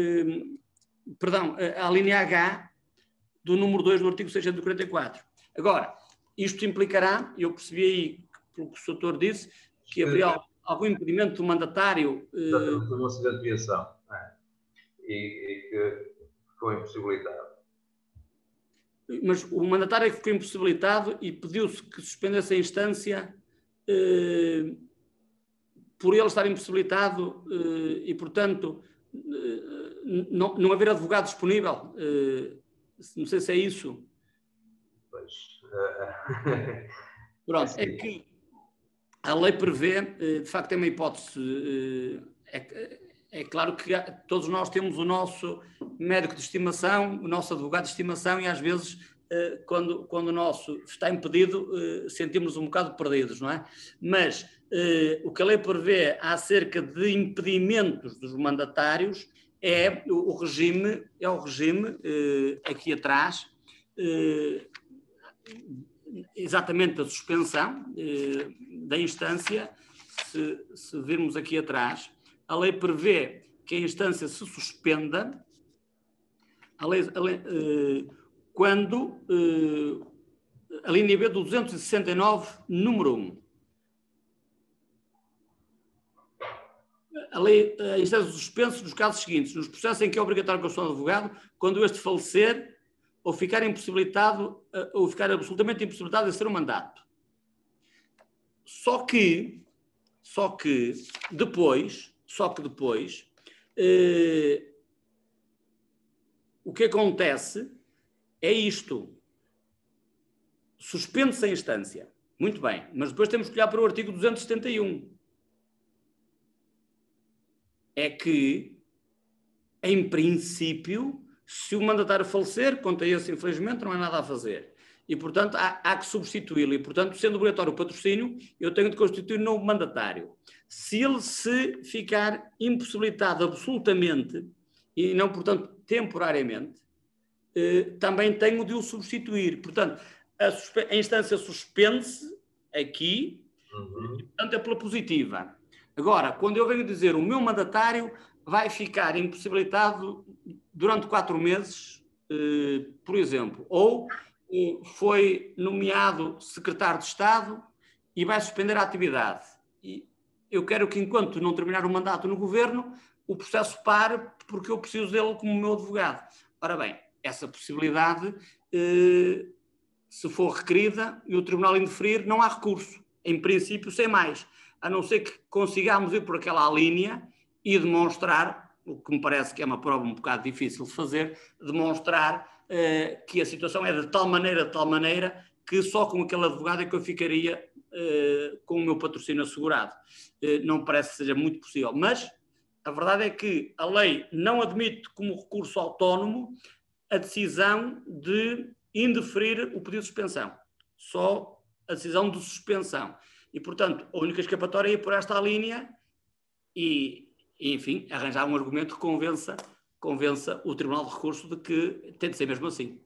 a, perdão, a, a linha H do número dois do artigo seiscentos e quarenta e quatro. Agora, isto implicará, eu percebi aí, pelo que o doutor disse, que haveria algum impedimento do mandatário...
Exatamente, uh... uma acidente de viação, é. e, e que foi impossibilitado.
Mas o mandatário é que ficou impossibilitado e pediu-se que suspendesse a instância uh, por ele estar impossibilitado uh, e, portanto, uh, não, não haver advogado disponível. Uh, não sei se é isso.
Pois. Uh...
Pronto, é que a lei prevê, uh, de facto, é uma hipótese. Uh, é, é claro que todos nós temos o nosso médico de estimação, o nosso advogado de estimação e, às vezes, uh, quando, quando o nosso está impedido, uh, sentimos um bocado perdidos, não é? Mas uh, o que a lei prevê acerca de impedimentos dos mandatários é o, o regime, é o regime uh, aqui atrás, uh, exatamente da suspensão uh, da instância. Se, se virmos aqui atrás, a lei prevê que a instância se suspenda a lei, a lei, uh, quando uh, a linha B do duzentos e sessenta e nove, número um. A lei, a instância suspensa nos casos seguintes: nos processos em que é obrigatório a consulta de advogado, quando este falecer ou ficar impossibilitado, ou ficar absolutamente impossibilitado de ser um mandato. Só que, só que depois, só que depois, eh, o que acontece é isto. Suspende-se a instância. Muito bem, mas depois temos que olhar para o artigo duzentos e setenta e um. É que, em princípio, se o mandatário falecer, quanto a esse, infelizmente, não há nada a fazer. E, portanto, há, há que substituí-lo. E, portanto, sendo obrigatório o patrocínio, eu tenho de constituir um novo mandatário. Se ele se ficar impossibilitado absolutamente, e não, portanto, temporariamente, eh, também tenho de o substituir. Portanto, a, a instância suspende-se aqui, uhum. E, portanto, é pela positiva. Agora, quando eu venho dizer o meu mandatário vai ficar impossibilitado durante quatro meses, eh, por exemplo, ou eh, foi nomeado secretário de Estado e vai suspender a atividade. E eu quero que, enquanto não terminar o mandato no governo, o processo pare, porque eu preciso dele como meu advogado. Ora bem, essa possibilidade, eh, se for requerida e o tribunal indeferir, não há recurso. Em princípio, sem mais. A não ser que consigamos ir por aquela linha e demonstrar, o que me parece que é uma prova um bocado difícil de fazer, demonstrar eh, que a situação é de tal maneira, de tal maneira, que só com aquele advogado é que eu ficaria eh, com o meu patrocínio assegurado. Eh, não parece que seja muito possível, mas a verdade é que a lei não admite como recurso autónomo a decisão de indeferir o pedido de suspensão. Só a decisão de suspensão. E, portanto, a única escapatória é ir por esta linha e, enfim, arranjar um argumento que convença, convença o Tribunal de Recurso de que tem de ser mesmo assim.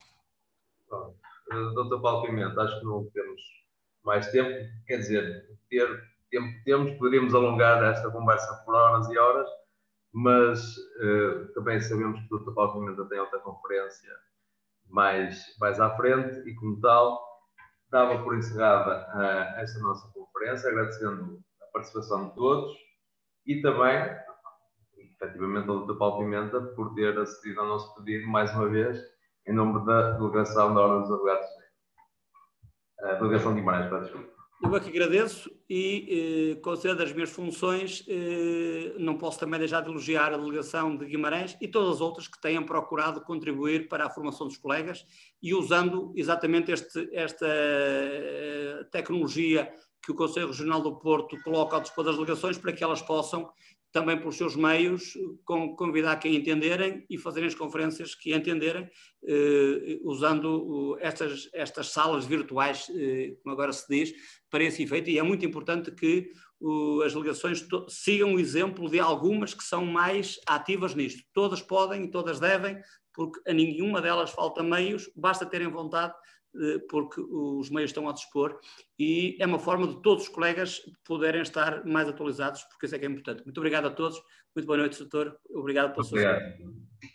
Bom, doutor Paulo Pimenta, acho que não temos mais tempo. Quer dizer, ter tempo que temos, poderíamos alongar esta conversa por horas e horas, mas uh, também sabemos que o doutor Paulo Pimenta tem outra conferência mais, mais à frente e, como tal, dava por encerrada uh, esta nossa conferência, agradecendo a participação de todos e também, efetivamente, ao doutor Paulo Pimenta por ter acedido ao nosso pedido mais uma vez, em nome da delegação da Ordem dos Advogados, a delegação de Guimarães, para desculpa.
Eu é que agradeço e, eh, considerando as minhas funções, eh, não posso também deixar de elogiar a delegação de Guimarães e todas as outras que tenham procurado contribuir para a formação dos colegas e usando exatamente este, esta eh, tecnologia que o Conselho Regional do Porto coloca ao dispor das delegações para que elas possam, também por seus meios, convidar quem entenderem e fazerem as conferências que entenderem, eh, usando estas, estas salas virtuais, eh, como agora se diz, para esse efeito. E é muito importante que o, as delegações sigam o exemplo de algumas que são mais ativas nisto. Todas podem e todas devem, porque a nenhuma delas falta meios, basta terem vontade, porque os meios estão a dispor e é uma forma de todos os colegas poderem estar mais atualizados, porque isso é que é importante. Muito obrigado a todos, muito boa noite, doutor, obrigado pela sua...
Obrigado.